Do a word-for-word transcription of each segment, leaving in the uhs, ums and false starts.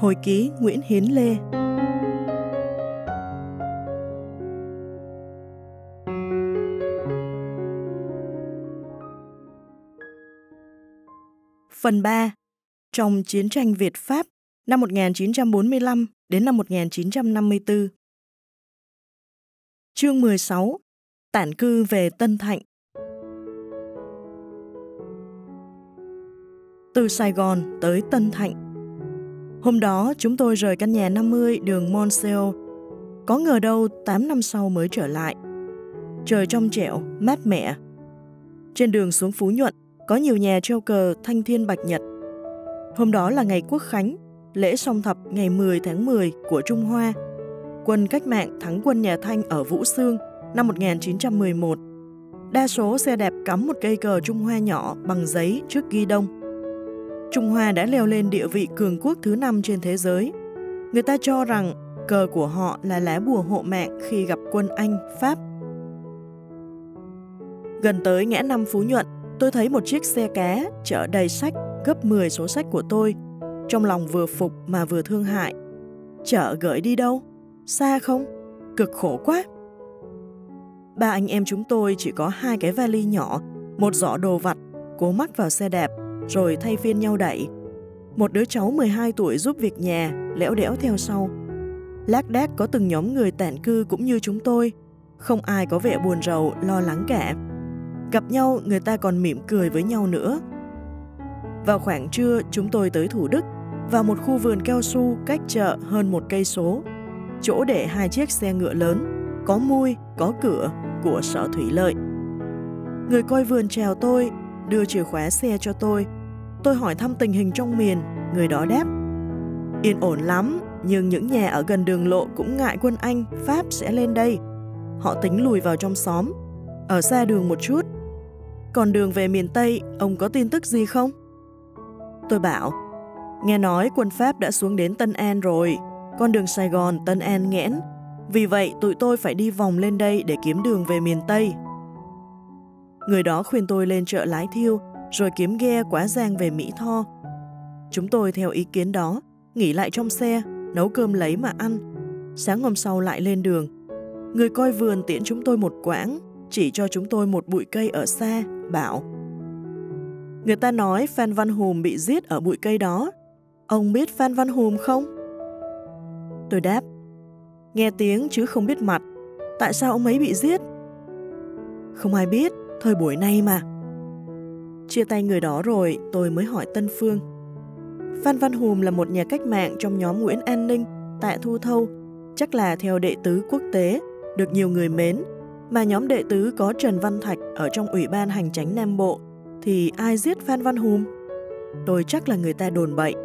Hồi ký Nguyễn Hiến Lê. Phần ba. Trong chiến tranh Việt-Pháp năm một nghìn chín trăm bốn mươi lăm đến năm một nghìn chín trăm năm mươi tư. Chương mười sáu. Tản cư về Tân Thạnh. Từ Sài Gòn tới Tân Thạnh. Hôm đó chúng tôi rời căn nhà năm mươi đường Monceau. Có ngờ đâu tám năm sau mới trở lại. Trời trong trẻo, mát mẻ. Trên đường xuống Phú Nhuận có nhiều nhà treo cờ Thanh Thiên Bạch Nhật. Hôm đó là ngày Quốc khánh, lễ Song Thập ngày mười tháng mười của Trung Hoa. Quân cách mạng thắng quân nhà Thanh ở Vũ Xương năm một nghìn chín trăm mười một. Đa số xe đẹp cắm một cây cờ Trung Hoa nhỏ bằng giấy trước ghi đông. Trung Hoa đã leo lên địa vị cường quốc thứ năm trên thế giới. Người ta cho rằng cờ của họ là lá bùa hộ mạng khi gặp quân Anh, Pháp. Gần tới ngã năm Phú Nhuận, tôi thấy một chiếc xe cá chở đầy sách gấp mười số sách của tôi. Trong lòng vừa phục mà vừa thương hại. Chở gửi đi đâu? Xa không? Cực khổ quá. Ba anh em chúng tôi chỉ có hai cái vali nhỏ, một giỏ đồ vặt, cố mắc vào xe đạp, rồi thay phiên nhau đẩy. Một đứa cháu mười hai tuổi giúp việc nhà, lẽo đẽo theo sau. Lác đác có từng nhóm người tản cư cũng như chúng tôi. Không ai có vẻ buồn rầu, lo lắng cả. Gặp nhau người ta còn mỉm cười với nhau nữa. Vào khoảng trưa chúng tôi tới Thủ Đức, vào một khu vườn cao su cách chợ hơn một cây số. Chỗ để hai chiếc xe ngựa lớn, có mui, có cửa của Sở Thủy Lợi. Người coi vườn chào tôi, đưa chìa khóa xe cho tôi. Tôi hỏi thăm tình hình trong miền, người đó đáp: yên ổn lắm, nhưng những nhà ở gần đường lộ cũng ngại quân Anh, Pháp sẽ lên đây. Họ tính lùi vào trong xóm, ở xa đường một chút. Còn đường về miền Tây, ông có tin tức gì không? Tôi bảo: nghe nói quân Pháp đã xuống đến Tân An rồi, con đường Sài Gòn Tân An nghẽn. Vì vậy tụi tôi phải đi vòng lên đây để kiếm đường về miền Tây. Người đó khuyên tôi lên chợ Lái Thiêu, rồi kiếm ghe Quá Giang về Mỹ Tho. Chúng tôi theo ý kiến đó, nghỉ lại trong xe, nấu cơm lấy mà ăn. Sáng hôm sau lại lên đường. Người coi vườn tiễn chúng tôi một quãng, chỉ cho chúng tôi một bụi cây ở xa, bảo: người ta nói Phan Văn Hùm bị giết ở bụi cây đó. Ông biết Phan Văn Hùm không? Tôi đáp: nghe tiếng chứ không biết mặt. Tại sao ông ấy bị giết? Không ai biết, thời buổi nay mà. Chia tay người đó rồi, tôi mới hỏi Tân Phương. Phan Văn Hùm là một nhà cách mạng trong nhóm Nguyễn An Ninh, Tạ Thu Thâu, chắc là theo đệ tứ quốc tế, được nhiều người mến, mà nhóm đệ tứ có Trần Văn Thạch ở trong Ủy ban Hành chánh Nam Bộ, thì ai giết Phan Văn Hùm? Tôi chắc là người ta đồn bậy.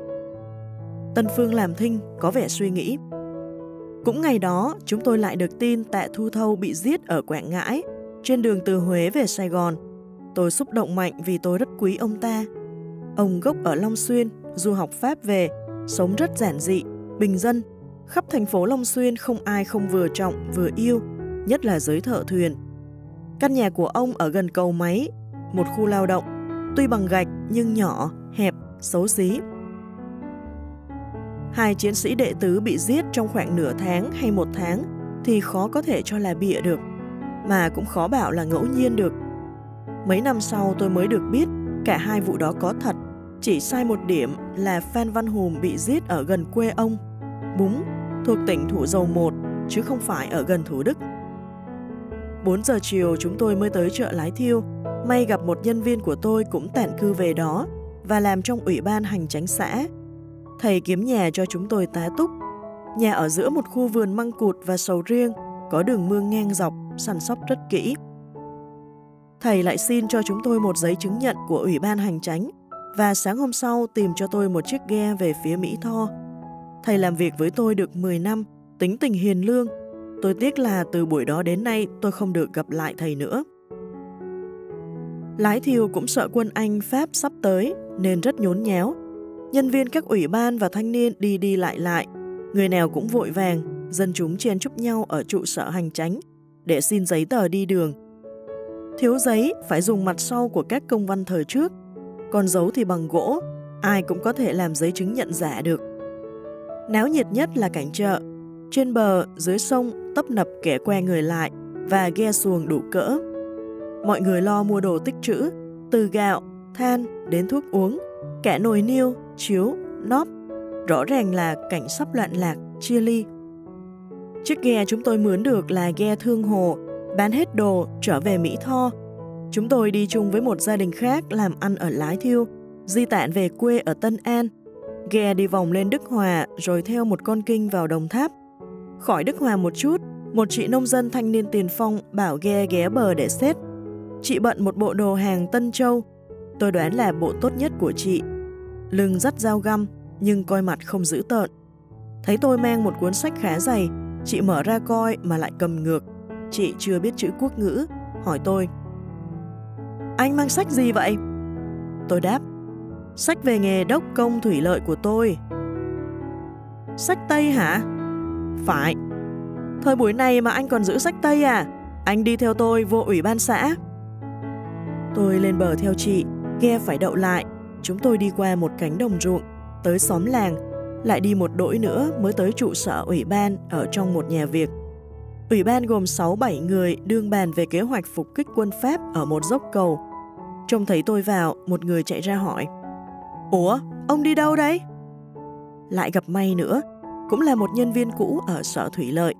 Tân Phương làm thinh, có vẻ suy nghĩ. Cũng ngày đó, chúng tôi lại được tin Tạ Thu Thâu bị giết ở Quảng Ngãi, trên đường từ Huế về Sài Gòn. Tôi xúc động mạnh vì tôi rất quý ông ta. Ông gốc ở Long Xuyên, du học Pháp về, sống rất giản dị, bình dân. Khắp thành phố Long Xuyên không ai không vừa trọng, vừa yêu, nhất là giới thợ thuyền. Căn nhà của ông ở gần cầu máy, một khu lao động, tuy bằng gạch nhưng nhỏ, hẹp, xấu xí. Hai chiến sĩ đệ tứ bị giết trong khoảng nửa tháng hay một tháng thì khó có thể cho là bịa được, mà cũng khó bảo là ngẫu nhiên được. Mấy năm sau tôi mới được biết cả hai vụ đó có thật, chỉ sai một điểm là Phan Văn Hùm bị giết ở gần quê ông, Búng, thuộc tỉnh Thủ Dầu Một, chứ không phải ở gần Thủ Đức. bốn giờ chiều chúng tôi mới tới chợ Lái Thiêu, may gặp một nhân viên của tôi cũng tản cư về đó và làm trong Ủy ban Hành chánh xã. Thầy kiếm nhà cho chúng tôi tá túc. Nhà ở giữa một khu vườn măng cụt và sầu riêng, có đường mương ngang dọc, săn sóc rất kỹ. Thầy lại xin cho chúng tôi một giấy chứng nhận của Ủy ban Hành chánh và sáng hôm sau tìm cho tôi một chiếc ghe về phía Mỹ Tho. Thầy làm việc với tôi được mười năm, tính tình hiền lương. Tôi tiếc là từ buổi đó đến nay tôi không được gặp lại thầy nữa. Lái Thiêu cũng sợ quân Anh Pháp sắp tới nên rất nhốn nháo. Nhân viên các ủy ban và thanh niên đi đi lại lại, người nào cũng vội vàng, dân chúng chen chúc nhau ở trụ sở hành chánh để xin giấy tờ đi đường. Thiếu giấy phải dùng mặt sau của các công văn thời trước, còn dấu thì bằng gỗ, ai cũng có thể làm giấy chứng nhận giả được. Náo nhiệt nhất là cảnh chợ. Trên bờ, dưới sông, tấp nập kẻ que người lại và ghe xuồng đủ cỡ. Mọi người lo mua đồ tích trữ, từ gạo, than đến thuốc uống, cả nồi niêu, chiếu, nóp. Rõ ràng là cảnh sắp loạn lạc, chia ly. Chiếc ghe chúng tôi mướn được là ghe Thương Hồ, bán hết đồ, trở về Mỹ Tho. Chúng tôi đi chung với một gia đình khác làm ăn ở Lái Thiêu, di tản về quê ở Tân An. Ghe đi vòng lên Đức Hòa rồi theo một con kinh vào Đồng Tháp. Khỏi Đức Hòa một chút, một chị nông dân thanh niên tiền phong bảo ghe ghé bờ để xét. Chị bận một bộ đồ hàng Tân Châu, tôi đoán là bộ tốt nhất của chị. Lưng dắt dao găm, nhưng coi mặt không dữ tợn. Thấy tôi mang một cuốn sách khá dày, chị mở ra coi mà lại cầm ngược. Chị chưa biết chữ quốc ngữ, hỏi tôi: "Anh mang sách gì vậy?" Tôi đáp: "Sách về nghề đốc công thủy lợi của tôi." "Sách Tây hả?" "Phải." "Thời buổi này mà anh còn giữ sách Tây à? Anh đi theo tôi vô ủy ban xã." Tôi lên bờ theo chị, ghe phải đậu lại. Chúng tôi đi qua một cánh đồng ruộng, tới xóm làng, lại đi một đỗi nữa mới tới trụ sở ủy ban ở trong một nhà việc. Ủy ban gồm sáu bảy người đương bàn về kế hoạch phục kích quân Pháp ở một dốc cầu. Trông thấy tôi vào, một người chạy ra hỏi: "Ủa, ông đi đâu đấy?" Lại gặp may nữa, cũng là một nhân viên cũ ở sở thủy lợi.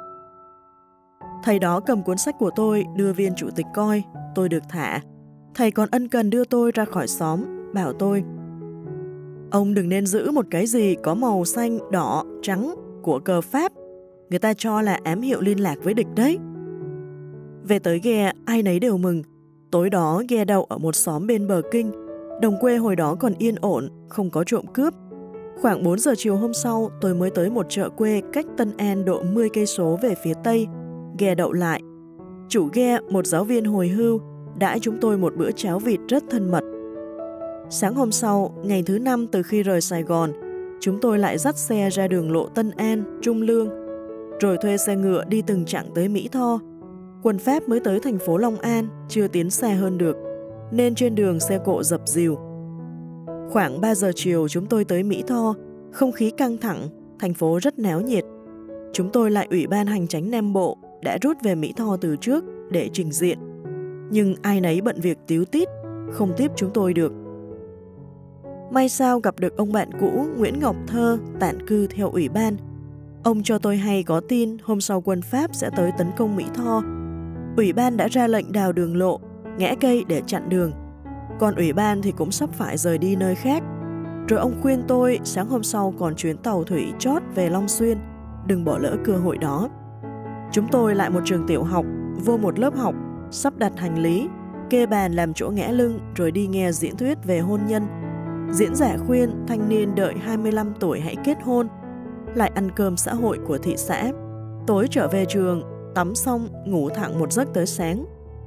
Thầy đó cầm cuốn sách của tôi đưa viên chủ tịch coi, tôi được thả. Thầy còn ân cần đưa tôi ra khỏi xóm, bảo tôi: "Ông đừng nên giữ một cái gì có màu xanh, đỏ, trắng của cờ Pháp. Người ta cho là ám hiệu liên lạc với địch đấy." Về tới ghe, ai nấy đều mừng. Tối đó ghe đậu ở một xóm bên bờ kinh. Đồng quê hồi đó còn yên ổn, không có trộm cướp. Khoảng bốn giờ chiều hôm sau, tôi mới tới một chợ quê cách Tân An độ mười cây số về phía tây. Ghe đậu lại. Chủ ghe, một giáo viên hồi hưu, đãi chúng tôi một bữa cháo vịt rất thân mật. Sáng hôm sau, ngày thứ năm từ khi rời Sài Gòn, chúng tôi lại dắt xe ra đường lộ Tân An, Trung Lương, rồi thuê xe ngựa đi từng chặng tới Mỹ Tho. Quân Pháp mới tới thành phố Long An, chưa tiến xa hơn được, nên trên đường xe cộ dập dìu. Khoảng ba giờ chiều chúng tôi tới Mỹ Tho, không khí căng thẳng, thành phố rất náo nhiệt. Chúng tôi lại Ủy ban Hành chánh Nam Bộ đã rút về Mỹ Tho từ trước để trình diện. Nhưng ai nấy bận việc tíu tít, không tiếp chúng tôi được. May sao gặp được ông bạn cũ Nguyễn Ngọc Thơ tản cư theo ủy ban. Ông cho tôi hay có tin hôm sau quân Pháp sẽ tới tấn công Mỹ Tho. Ủy ban đã ra lệnh đào đường lộ, ngã cây để chặn đường. Còn ủy ban thì cũng sắp phải rời đi nơi khác. Rồi ông khuyên tôi sáng hôm sau còn chuyến tàu thủy chót về Long Xuyên, đừng bỏ lỡ cơ hội đó. Chúng tôi lại một trường tiểu học, vô một lớp học, sắp đặt hành lý, kê bàn làm chỗ ngã lưng rồi đi nghe diễn thuyết về hôn nhân. Diễn giả khuyên thanh niên đợi hai mươi lăm tuổi hãy kết hôn, lại ăn cơm xã hội của thị xã. Tối trở về trường, tắm xong, ngủ thẳng một giấc tới sáng.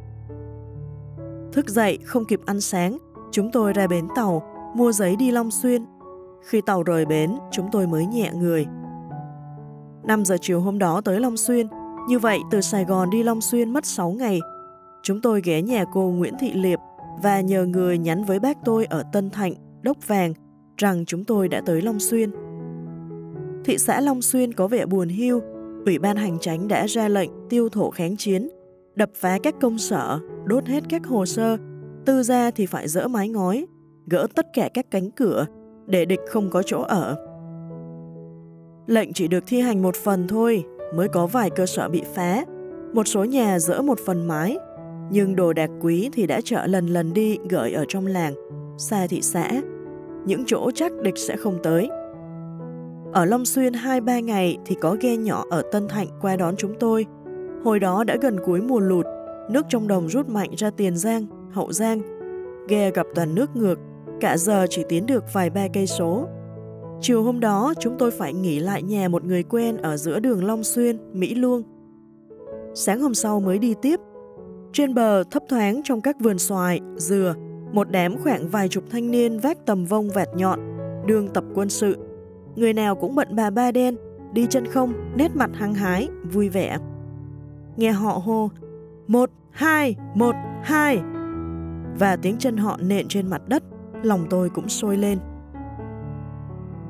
Thức dậy không kịp ăn sáng, chúng tôi ra bến tàu, mua giấy đi Long Xuyên. Khi tàu rời bến, chúng tôi mới nhẹ người. năm giờ chiều hôm đó tới Long Xuyên, như vậy từ Sài Gòn đi Long Xuyên mất sáu ngày. Chúng tôi ghé nhà cô Nguyễn Thị Liệp và nhờ người nhắn với bác tôi ở Tân Thạnh, Đốc Vàng, rằng chúng tôi đã tới Long Xuyên. Thị xã Long Xuyên có vẻ buồn hiu. Ủy ban Hành chánh đã ra lệnh tiêu thổ kháng chiến, đập phá các công sở, đốt hết các hồ sơ, tư gia thì phải dỡ mái ngói, gỡ tất cả các cánh cửa, để địch không có chỗ ở. Lệnh chỉ được thi hành một phần thôi, mới có vài cơ sở bị phá, một số nhà dỡ một phần mái, nhưng đồ đạc quý thì đã chở lần lần đi gửi ở trong làng, xa thị xã, những chỗ chắc địch sẽ không tới. Ở Long Xuyên hai ba ngày thì có ghe nhỏ ở Tân Thạnh qua đón chúng tôi. Hồi đó đã gần cuối mùa lụt, nước trong đồng rút mạnh ra Tiền Giang, Hậu Giang. Ghe gặp toàn nước ngược, cả giờ chỉ tiến được vài ba cây số. Chiều hôm đó chúng tôi phải nghỉ lại nhà một người quen ở giữa đường Long Xuyên, Mỹ Luông. Sáng hôm sau mới đi tiếp. Trên bờ thấp thoáng trong các vườn xoài, dừa, một đám khoảng vài chục thanh niên vác tầm vông vạt nhọn, đương tập quân sự. Người nào cũng bận bà ba đen, đi chân không, nét mặt hăng hái, vui vẻ. Nghe họ hô, một, hai, một, hai. Và tiếng chân họ nện trên mặt đất, lòng tôi cũng sôi lên.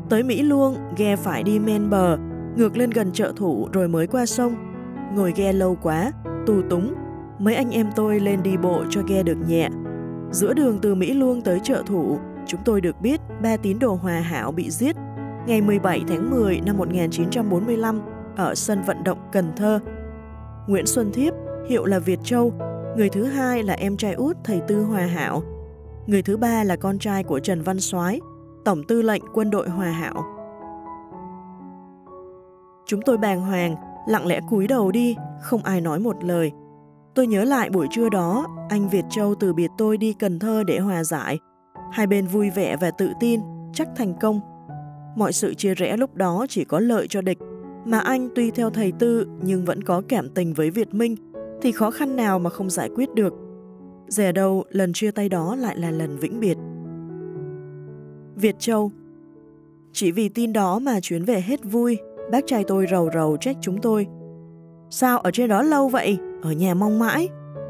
Tới Mỹ Luông, ghe phải đi men bờ, ngược lên gần chợ Thủ rồi mới qua sông. Ngồi ghe lâu quá, tù túng, mấy anh em tôi lên đi bộ cho ghe được nhẹ. Giữa đường từ Mỹ Luông tới chợ Thủ, chúng tôi được biết ba tín đồ Hòa Hảo bị giết ngày mười bảy tháng mười năm một nghìn chín trăm bốn mươi lăm ở sân vận động Cần Thơ. Nguyễn Xuân Thiếp, hiệu là Việt Châu, người thứ hai là em trai út thầy Tư Hòa Hảo, người thứ ba là con trai của Trần Văn Soái, tổng tư lệnh quân đội Hòa Hảo. Chúng tôi bàng hoàng, lặng lẽ cúi đầu đi, không ai nói một lời. Tôi nhớ lại buổi trưa đó, anh Việt Châu từ biệt tôi đi Cần Thơ để hòa giải. Hai bên vui vẻ và tự tin, chắc thành công. Mọi sự chia rẽ lúc đó chỉ có lợi cho địch, mà anh tuy theo thầy Tư nhưng vẫn có cảm tình với Việt Minh, thì khó khăn nào mà không giải quyết được. Dè đâu lần chia tay đó lại là lần vĩnh biệt. Việt Châu: chỉ vì tin đó mà chuyến về hết vui. Bác trai tôi rầu rầu trách chúng tôi: sao ở trên đó lâu vậy, ở nhà mong mãi.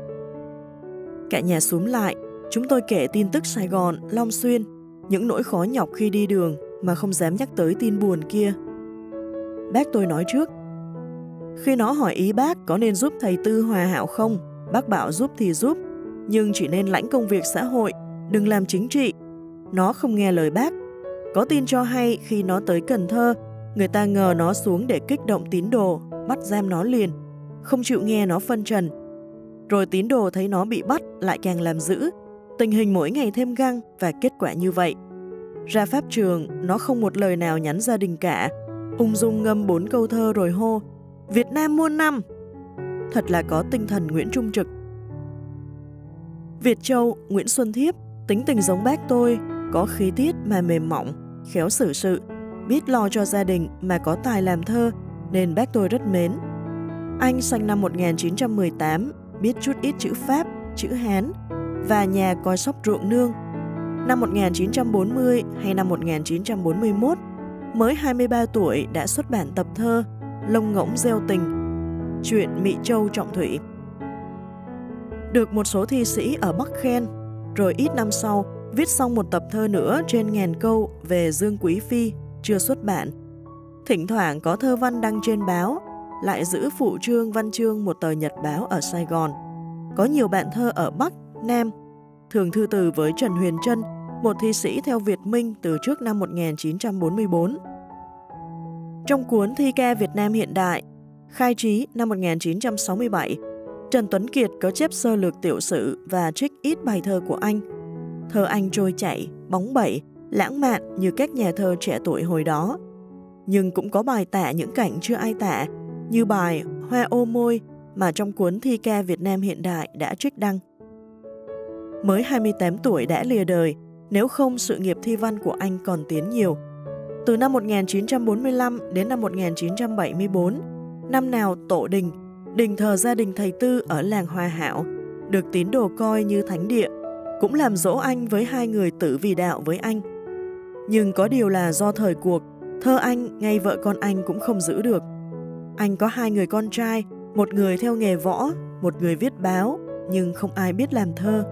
Cả nhà xúm lại, chúng tôi kể tin tức Sài Gòn, Long Xuyên, những nỗi khó nhọc khi đi đường mà không dám nhắc tới tin buồn kia. Bác tôi nói trước: khi nó hỏi ý bác có nên giúp thầy Tư Hòa Hảo không, bác bảo giúp thì giúp, nhưng chỉ nên lãnh công việc xã hội, đừng làm chính trị. Nó không nghe lời bác. Có tin cho hay khi nó tới Cần Thơ, người ta ngờ nó xuống để kích động tín đồ, bắt giam nó liền, không chịu nghe nó phân trần. Rồi tín đồ thấy nó bị bắt lại càng làm dữ, tình hình mỗi ngày thêm găng và kết quả như vậy. Ra pháp trường, nó không một lời nào nhắn gia đình cả, ung dung ngâm bốn câu thơ rồi hô: Việt Nam muôn năm! Thật là có tinh thần Nguyễn Trung Trực. Việt Châu, Nguyễn Xuân Thiếp, tính tình giống bác tôi, có khí tiết mà mềm mỏng, khéo xử sự, biết lo cho gia đình mà có tài làm thơ, nên bác tôi rất mến. Anh sinh năm một nghìn chín trăm mười tám, biết chút ít chữ Pháp, chữ Hán, và nhà coi sóc ruộng nương. Năm một nghìn chín trăm bốn mươi hay năm một nghìn chín trăm bốn mươi mốt, mới hai mươi ba tuổi đã xuất bản tập thơ Lông Ngỗng Gieo Tình, chuyện Mỹ Châu Trọng Thủy. Được một số thi sĩ ở Bắc khen, rồi ít năm sau viết xong một tập thơ nữa trên ngàn câu về Dương Quý Phi, chưa xuất bản. Thỉnh thoảng có thơ văn đăng trên báo, lại giữ phụ trương văn chương một tờ nhật báo ở Sài Gòn. Có nhiều bạn thơ ở Bắc, Nam, thường thư từ với Trần Huyền Trân, một thi sĩ theo Việt Minh từ trước năm một nghìn chín trăm bốn mươi tư. Trong cuốn Thi ca Việt Nam hiện đại, khai trí năm một nghìn chín trăm sáu mươi bảy, Trần Tuấn Kiệt có chép sơ lược tiểu sử và trích ít bài thơ của anh. Thơ anh trôi chảy, bóng bẩy, lãng mạn như các nhà thơ trẻ tuổi hồi đó. Nhưng cũng có bài tả những cảnh chưa ai tả, như bài Hoa ô môi mà trong cuốn Thi ca Việt Nam hiện đại đã trích đăng. Mới hai mươi tám tuổi đã lìa đời, nếu không sự nghiệp thi văn của anh còn tiến nhiều. Từ năm một nghìn chín trăm bốn mươi lăm đến năm một nghìn chín trăm bảy mươi tư, năm nào tổ đình, đình thờ gia đình thầy Tư ở làng Hòa Hảo, được tín đồ coi như thánh địa, cũng làm dỗ anh với hai người tử vì đạo với anh. Nhưng có điều là do thời cuộc, thơ anh ngay vợ con anh cũng không giữ được. Anh có hai người con trai, một người theo nghề võ, một người viết báo, nhưng không ai biết làm thơ.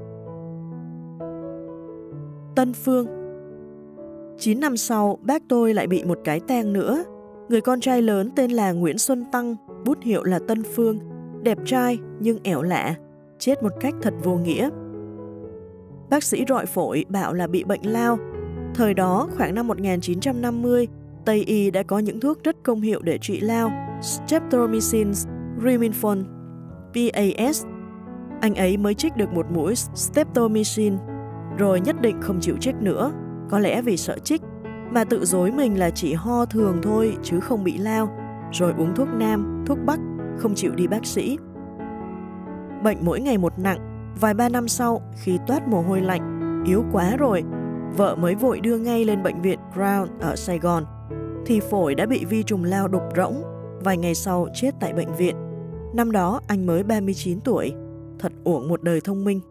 Tân Phương. Chín năm sau, bác tôi lại bị một cái tang nữa. Người con trai lớn tên là Nguyễn Xuân Tăng, bút hiệu là Tân Phương, đẹp trai nhưng ẻo lạ, chết một cách thật vô nghĩa. Bác sĩ rọi phổi bảo là bị bệnh lao. Thời đó, khoảng năm một nghìn chín trăm năm mươi, Tây y đã có những thuốc rất công hiệu để trị lao: Streptomycin, Riminphone, pê a ét. Anh ấy mới trích được một mũi Streptomycin, rồi nhất định không chịu trích nữa, có lẽ vì sợ trích, mà tự dối mình là chỉ ho thường thôi chứ không bị lao, rồi uống thuốc Nam, thuốc Bắc, không chịu đi bác sĩ. Bệnh mỗi ngày một nặng, vài ba năm sau khi toát mồ hôi lạnh, yếu quá rồi, vợ mới vội đưa ngay lên bệnh viện Crown ở Sài Gòn, thì phổi đã bị vi trùng lao đục rỗng, vài ngày sau chết tại bệnh viện. Năm đó anh mới ba mươi chín tuổi, thật uổng một đời thông minh.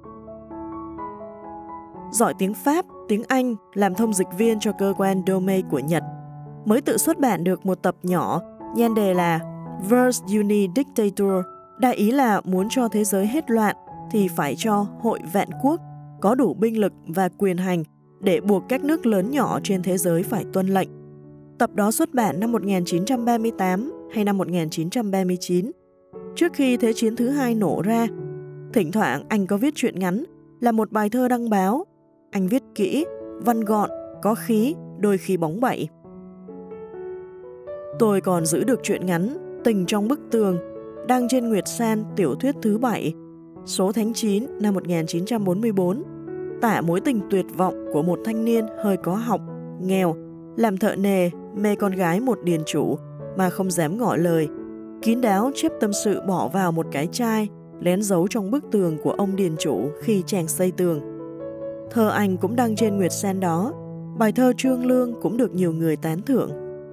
Giỏi tiếng Pháp, tiếng Anh, làm thông dịch viên cho cơ quan Dome của Nhật. Mới tự xuất bản được một tập nhỏ, nhan đề là Verse Uni Dictator, đại ý là muốn cho thế giới hết loạn thì phải cho hội vạn quốc có đủ binh lực và quyền hành để buộc các nước lớn nhỏ trên thế giới phải tuân lệnh. Tập đó xuất bản năm một nghìn chín trăm ba mươi tám hay năm một nghìn chín trăm ba mươi chín, trước khi Thế chiến thứ hai nổ ra. Thỉnh thoảng anh có viết truyện ngắn, là một bài thơ đăng báo. Anh viết kỹ, văn gọn, có khí, đôi khi bóng bẩy. Tôi còn giữ được truyện ngắn Tình trong bức tường, đăng trên Nguyệt San tiểu thuyết thứ bảy, số tháng chín năm một nghìn chín trăm bốn mươi bốn, tả mối tình tuyệt vọng của một thanh niên hơi có học, nghèo, làm thợ nề, mê con gái một điền chủ mà không dám ngỏ lời, kín đáo chép tâm sự bỏ vào một cái chai, lén giấu trong bức tường của ông điền chủ khi chàng xây tường. Thơ anh cũng đăng trên Nguyệt San đó, bài thơ Trương Lương cũng được nhiều người tán thưởng.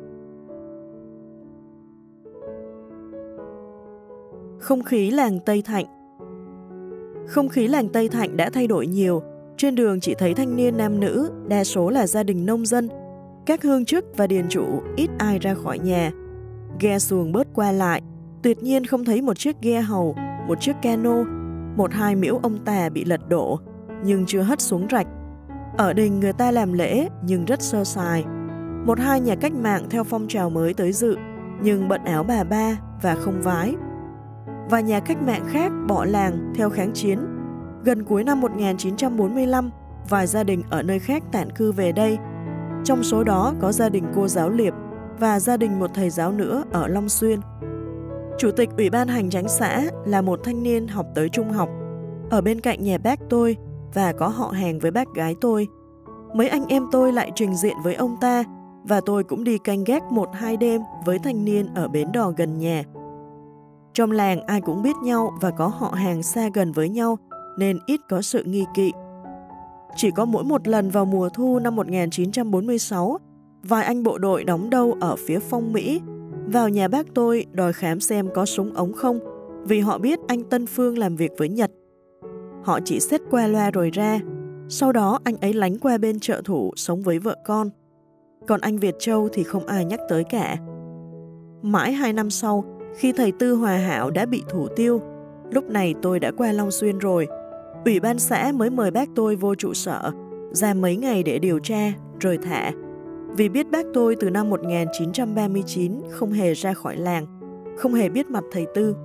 Không khí làng Tây Thạnh. Không khí làng Tây Thạnh đã thay đổi nhiều. Trên đường chỉ thấy thanh niên nam nữ, đa số là gia đình nông dân. Các hương chức và điền chủ ít ai ra khỏi nhà. Ghe xuồng bớt qua lại, tuyệt nhiên không thấy một chiếc ghe hầu, một chiếc cano, một hai miễu ông tà bị lật đổ, nhưng chưa hất xuống rạch. Ở đình người ta làm lễ nhưng rất sơ sài. Một hai nhà cách mạng theo phong trào mới tới dự, nhưng bận áo bà ba và không vái. Và nhà cách mạng khác bỏ làng theo kháng chiến. Gần cuối năm một nghìn chín trăm bốn mươi lăm, vài gia đình ở nơi khác tản cư về đây. Trong số đó có gia đình cô giáo Liệp và gia đình một thầy giáo nữa ở Long Xuyên. Chủ tịch Ủy ban Hành chánh xã là một thanh niên học tới trung học, ở bên cạnh nhà bác tôi và có họ hàng với bác gái tôi. Mấy anh em tôi lại trình diện với ông ta và tôi cũng đi canh gác một hai đêm với thanh niên ở bến đò gần nhà. Trong làng ai cũng biết nhau và có họ hàng xa gần với nhau nên ít có sự nghi kỵ. Chỉ có mỗi một lần vào mùa thu năm một nghìn chín trăm bốn mươi sáu, vài anh bộ đội đóng đâu ở phía Phong Mỹ vào nhà bác tôi đòi khám xem có súng ống không, vì họ biết anh Tân Phương làm việc với Nhật. Họ chỉ xét qua loa rồi ra, sau đó anh ấy lánh qua bên trợ thủ sống với vợ con. Còn anh Việt Châu thì không ai nhắc tới cả. Mãi hai năm sau, khi thầy Tư Hòa Hảo đã bị thủ tiêu, lúc này tôi đã qua Long Xuyên rồi, Ủy ban xã mới mời bác tôi vô trụ sở, ra mấy ngày để điều tra, rồi thả. Vì biết bác tôi từ năm một nghìn chín trăm ba mươi chín không hề ra khỏi làng, không hề biết mặt thầy Tư.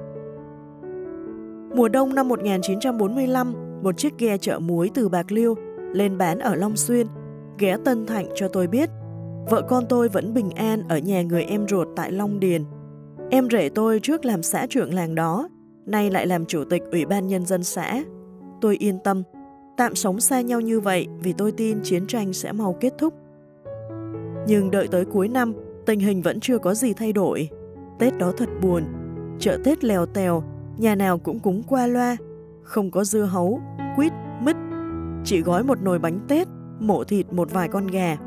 Mùa đông năm một nghìn chín trăm bốn mươi lăm, một chiếc ghe chở muối từ Bạc Liêu lên bán ở Long Xuyên, ghé Tân Thạnh cho tôi biết. Vợ con tôi vẫn bình an ở nhà người em ruột tại Long Điền. Em rể tôi trước làm xã trưởng làng đó, nay lại làm chủ tịch Ủy ban Nhân dân xã. Tôi yên tâm, tạm sống xa nhau như vậy vì tôi tin chiến tranh sẽ mau kết thúc. Nhưng đợi tới cuối năm, tình hình vẫn chưa có gì thay đổi. Tết đó thật buồn, chợ Tết lèo tèo, nhà nào cũng cúng qua loa, không có dưa hấu, quýt, mít, chỉ gói một nồi bánh Tết, mổ thịt một vài con gà.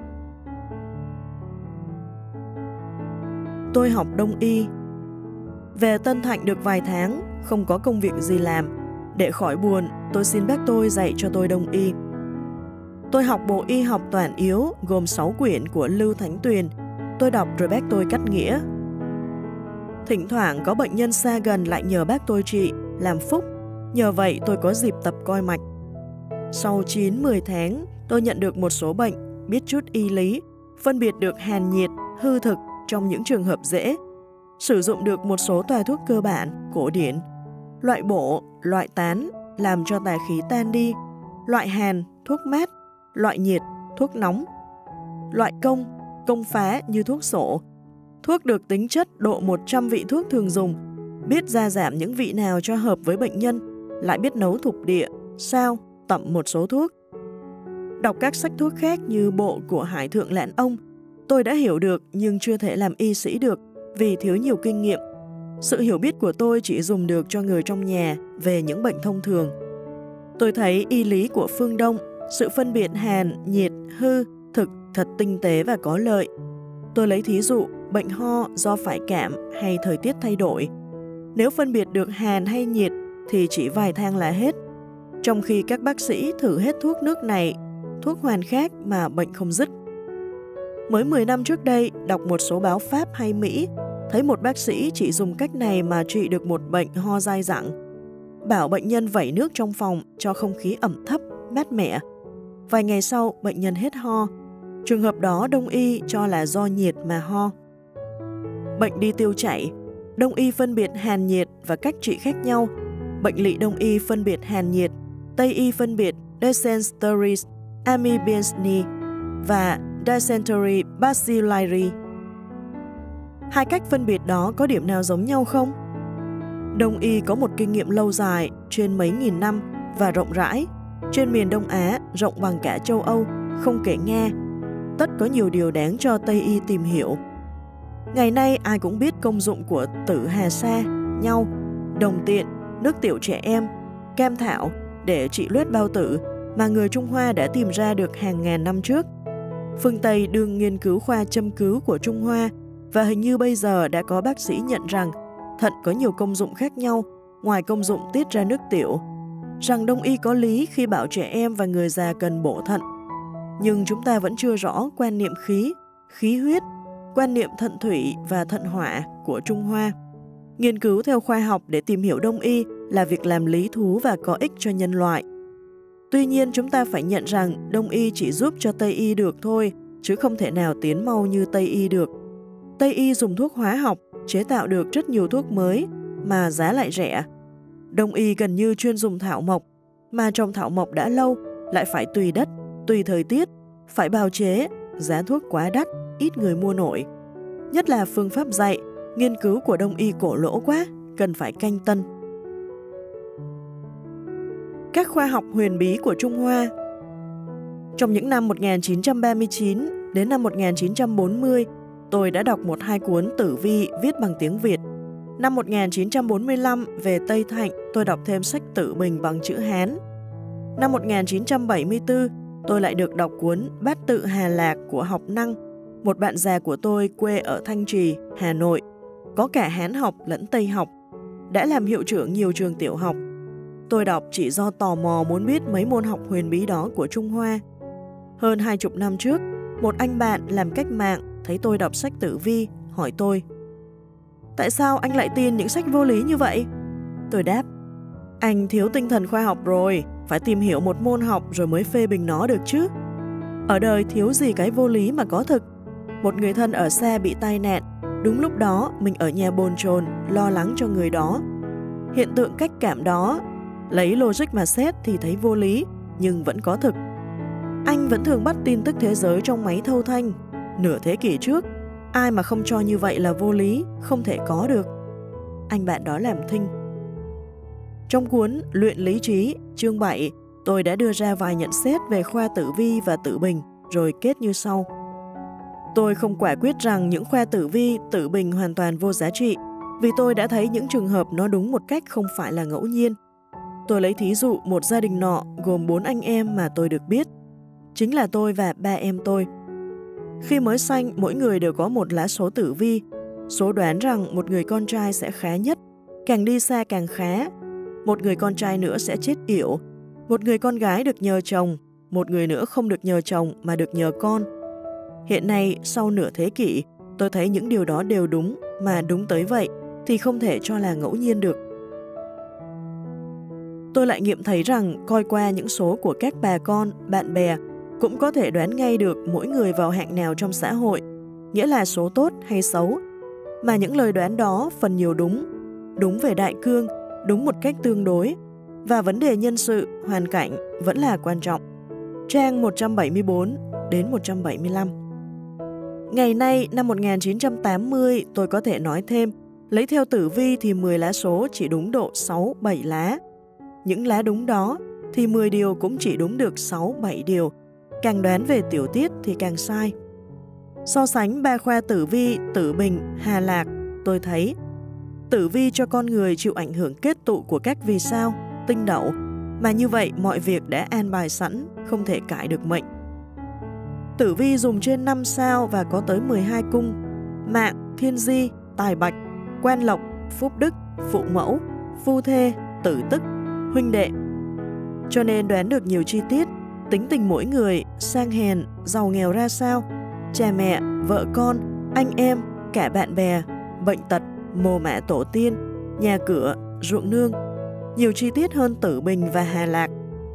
Tôi học đông y. Về Tân Thạnh được vài tháng, không có công việc gì làm. Để khỏi buồn, tôi xin bác tôi dạy cho tôi đông y. Tôi học bộ y học toàn yếu gồm sáu quyển của Lưu Thánh Tuyền. Tôi đọc rồi bác tôi cắt nghĩa. Thỉnh thoảng có bệnh nhân xa gần lại nhờ bác tôi trị, làm phúc. Nhờ vậy tôi có dịp tập coi mạch. Sau chín mười tháng, tôi nhận được một số bệnh, biết chút y lý, phân biệt được hàn nhiệt, hư thực trong những trường hợp dễ, sử dụng được một số toa thuốc cơ bản, cổ điển, loại bổ, loại tán, làm cho tà khí tan đi, loại hàn, thuốc mát, loại nhiệt, thuốc nóng, loại công, công phá như thuốc sổ, thuốc được tính chất độ một trăm vị thuốc thường dùng, biết gia giảm những vị nào cho hợp với bệnh nhân, lại biết nấu thục địa, sao, tẩm một số thuốc. Đọc các sách thuốc khác như bộ của Hải Thượng Lãn Ông, tôi đã hiểu được nhưng chưa thể làm y sĩ được vì thiếu nhiều kinh nghiệm. Sự hiểu biết của tôi chỉ dùng được cho người trong nhà về những bệnh thông thường. Tôi thấy y lý của phương Đông, sự phân biệt hàn, nhiệt, hư, thực thật tinh tế và có lợi. Tôi lấy thí dụ bệnh ho do phải cảm hay thời tiết thay đổi. Nếu phân biệt được hàn hay nhiệt thì chỉ vài thang là hết. Trong khi các bác sĩ thử hết thuốc nước này, thuốc hoàn khác mà bệnh không dứt. Mới mười năm trước đây, đọc một số báo Pháp hay Mỹ, thấy một bác sĩ chỉ dùng cách này mà trị được một bệnh ho dai dẳng. Bảo bệnh nhân vẩy nước trong phòng cho không khí ẩm thấp, mát mẻ. Vài ngày sau, bệnh nhân hết ho. Trường hợp đó Đông y cho là do nhiệt mà ho. Bệnh đi tiêu chảy, Đông y phân biệt hàn nhiệt và cách trị khác nhau. Bệnh lỵ Đông y phân biệt hàn nhiệt, Tây y phân biệt dysentery amoebiasis và dysentery bacilli. Hai cách phân biệt đó có điểm nào giống nhau không? Đông y có một kinh nghiệm lâu dài, trên mấy nghìn năm và rộng rãi, trên miền Đông Á, rộng bằng cả châu Âu, không kể Nga. Tất có nhiều điều đáng cho Tây y tìm hiểu. Ngày nay ai cũng biết công dụng của tử hà sa, nhau, đồng tiện, nước tiểu trẻ em, cam thảo để trị loét bao tử mà người Trung Hoa đã tìm ra được hàng ngàn năm trước. Phương Tây đương nghiên cứu khoa châm cứu của Trung Hoa và hình như bây giờ đã có bác sĩ nhận rằng thận có nhiều công dụng khác nhau ngoài công dụng tiết ra nước tiểu, rằng Đông y có lý khi bảo trẻ em và người già cần bổ thận. Nhưng chúng ta vẫn chưa rõ quan niệm khí, khí huyết, quan niệm thận thủy và thận hỏa của Trung Hoa. Nghiên cứu theo khoa học để tìm hiểu Đông y là việc làm lý thú và có ích cho nhân loại. Tuy nhiên chúng ta phải nhận rằng Đông y chỉ giúp cho Tây y được thôi, chứ không thể nào tiến mau như Tây y được. Tây y dùng thuốc hóa học, chế tạo được rất nhiều thuốc mới mà giá lại rẻ. Đông y gần như chuyên dùng thảo mộc, mà trồng thảo mộc đã lâu, lại phải tùy đất, tùy thời tiết, phải bào chế, giá thuốc quá đắt, ít người mua nổi. Nhất là phương pháp dạy, nghiên cứu của Đông y cổ lỗ quá, cần phải canh tân. Các khoa học huyền bí của Trung Hoa. Trong những năm một nghìn chín trăm ba mươi chín đến năm một nghìn chín trăm bốn mươi, tôi đã đọc một hai cuốn tử vi viết bằng tiếng Việt. Năm một nghìn chín trăm bốn mươi lăm, về Tây Thạnh, tôi đọc thêm sách Tử Bình bằng chữ Hán. Năm một nghìn chín trăm bảy mươi tư, tôi lại được đọc cuốn Bát Tự Hà Lạc của Học Năng, một bạn già của tôi quê ở Thanh Trì, Hà Nội, có cả Hán học lẫn Tây học, đã làm hiệu trưởng nhiều trường tiểu học. Tôi đọc chỉ do tò mò muốn biết mấy môn học huyền bí đó của Trung Hoa. Hơn hai chục năm trước, một anh bạn làm cách mạng thấy tôi đọc sách tử vi, hỏi tôi: tại sao anh lại tin những sách vô lý như vậy? Tôi đáp: anh thiếu tinh thần khoa học rồi, phải tìm hiểu một môn học rồi mới phê bình nó được chứ. Ở đời thiếu gì cái vô lý mà có thực. Một người thân ở xa bị tai nạn, đúng lúc đó mình ở nhà bồn chồn, lo lắng cho người đó. Hiện tượng cách cảm đó, lấy logic mà xét thì thấy vô lý, nhưng vẫn có thực. Anh vẫn thường bắt tin tức thế giới trong máy thâu thanh. Nửa thế kỷ trước, ai mà không cho như vậy là vô lý, không thể có được. Anh bạn đó làm thinh. Trong cuốn Luyện Lý Trí, chương bảy, tôi đã đưa ra vài nhận xét về khoa tử vi và tử bình, rồi kết như sau. Tôi không quả quyết rằng những khoa tử vi, tử bình hoàn toàn vô giá trị, vì tôi đã thấy những trường hợp nó đúng một cách không phải là ngẫu nhiên. Tôi lấy thí dụ một gia đình nọ gồm bốn anh em mà tôi được biết. Chính là tôi và ba em tôi. Khi mới sanh, mỗi người đều có một lá số tử vi, số đoán rằng một người con trai sẽ khá nhất, càng đi xa càng khá. Một người con trai nữa sẽ chết yểu, một người con gái được nhờ chồng, một người nữa không được nhờ chồng mà được nhờ con. Hiện nay, sau nửa thế kỷ, tôi thấy những điều đó đều đúng, mà đúng tới vậy thì không thể cho là ngẫu nhiên được. Tôi lại nghiệm thấy rằng coi qua những số của các bà con, bạn bè cũng có thể đoán ngay được mỗi người vào hạng nào trong xã hội, nghĩa là số tốt hay xấu. Mà những lời đoán đó phần nhiều đúng, đúng về đại cương, đúng một cách tương đối, và vấn đề nhân sự, hoàn cảnh vẫn là quan trọng. Trang một trăm bảy mươi tư đến một trăm bảy mươi lăm. Ngày nay, năm một nghìn chín trăm tám mươi, tôi có thể nói thêm, lấy theo tử vi thì mười lá số chỉ đúng độ sáu bảy lá. Những lá đúng đó thì mười điều cũng chỉ đúng được sáu bảy điều, càng đoán về tiểu tiết thì càng sai. So sánh ba khoa tử vi, tử bình, hà lạc, tôi thấy tử vi cho con người chịu ảnh hưởng kết tụ của các vì sao, tinh đậu, mà như vậy mọi việc đã an bài sẵn, không thể cãi được mệnh. Tử vi dùng trên năm sao và có tới mười hai cung: Mạng, Thiên Di, Tài Bạch, Quan Lộc, Phúc Đức, Phụ Mẫu, Phu Thê, Tử Tức, Huynh Đệ. Cho nên đoán được nhiều chi tiết, tính tình mỗi người, sang hèn, giàu nghèo ra sao, cha mẹ, vợ con, anh em, cả bạn bè, bệnh tật, mồ mả tổ tiên, nhà cửa, ruộng nương, nhiều chi tiết hơn tử bình và hà lạc.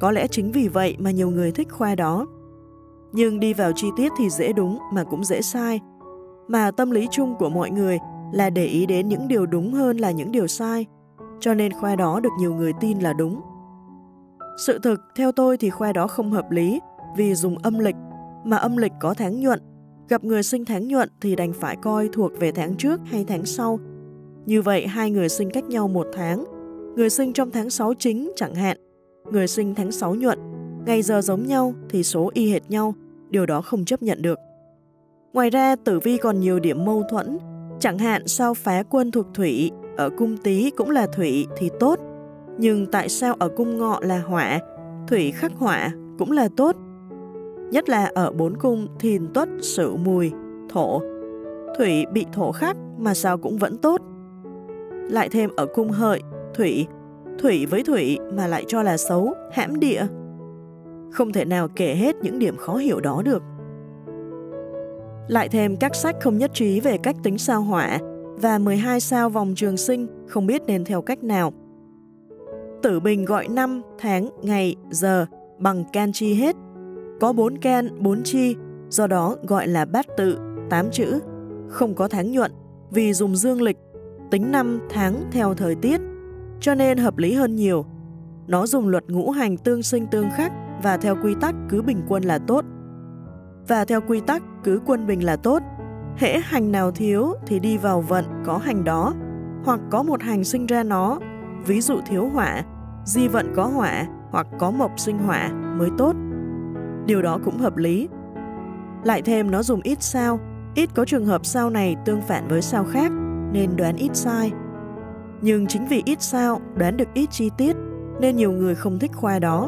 Có lẽ chính vì vậy mà nhiều người thích khoa đó. Nhưng đi vào chi tiết thì dễ đúng mà cũng dễ sai. Mà tâm lý chung của mọi người là để ý đến những điều đúng hơn là những điều sai. Cho nên khoa đó được nhiều người tin là đúng. Sự thực, theo tôi thì khoa đó không hợp lý vì dùng âm lịch, mà âm lịch có tháng nhuận. Gặp người sinh tháng nhuận thì đành phải coi thuộc về tháng trước hay tháng sau. Như vậy hai người sinh cách nhau một tháng. Người sinh trong tháng sáu chính chẳng hạn, người sinh tháng sáu nhuận, ngày giờ giống nhau thì số y hệt nhau, điều đó không chấp nhận được. Ngoài ra tử vi còn nhiều điểm mâu thuẫn, chẳng hạn sao phá quân thuộc thủy, ở cung Tý cũng là thủy thì tốt, nhưng tại sao ở cung Ngọ là hỏa, thủy khắc hỏa cũng là tốt. Nhất là ở bốn cung Thìn, Tuất, Sửu, Mùi, Thổ, thủy bị thổ khắc mà sao cũng vẫn tốt. Lại thêm ở cung Hợi, thủy, thủy với thủy mà lại cho là xấu, hãm địa. Không thể nào kể hết những điểm khó hiểu đó được. Lại thêm các sách không nhất trí về cách tính sao hỏa và mười hai sao vòng trường sinh không biết nên theo cách nào. Tử Bình gọi năm, tháng, ngày, giờ bằng can chi hết. Có bốn can, bốn chi, do đó gọi là bát tự, tám chữ. Không có tháng nhuận vì dùng dương lịch, tính năm tháng theo thời tiết, cho nên hợp lý hơn nhiều. Nó dùng luật ngũ hành tương sinh tương khắc và theo quy tắc cứ bình quân là tốt. Và theo quy tắc cứ quân bình là tốt. Hễ hành nào thiếu thì đi vào vận có hành đó, hoặc có một hành sinh ra nó, ví dụ thiếu hỏa, di vận có hỏa hoặc có mộc sinh hỏa mới tốt. Điều đó cũng hợp lý. Lại thêm nó dùng ít sao, ít có trường hợp sao này tương phản với sao khác nên đoán ít sai. Nhưng chính vì ít sao, đoán được ít chi tiết nên nhiều người không thích khoa đó.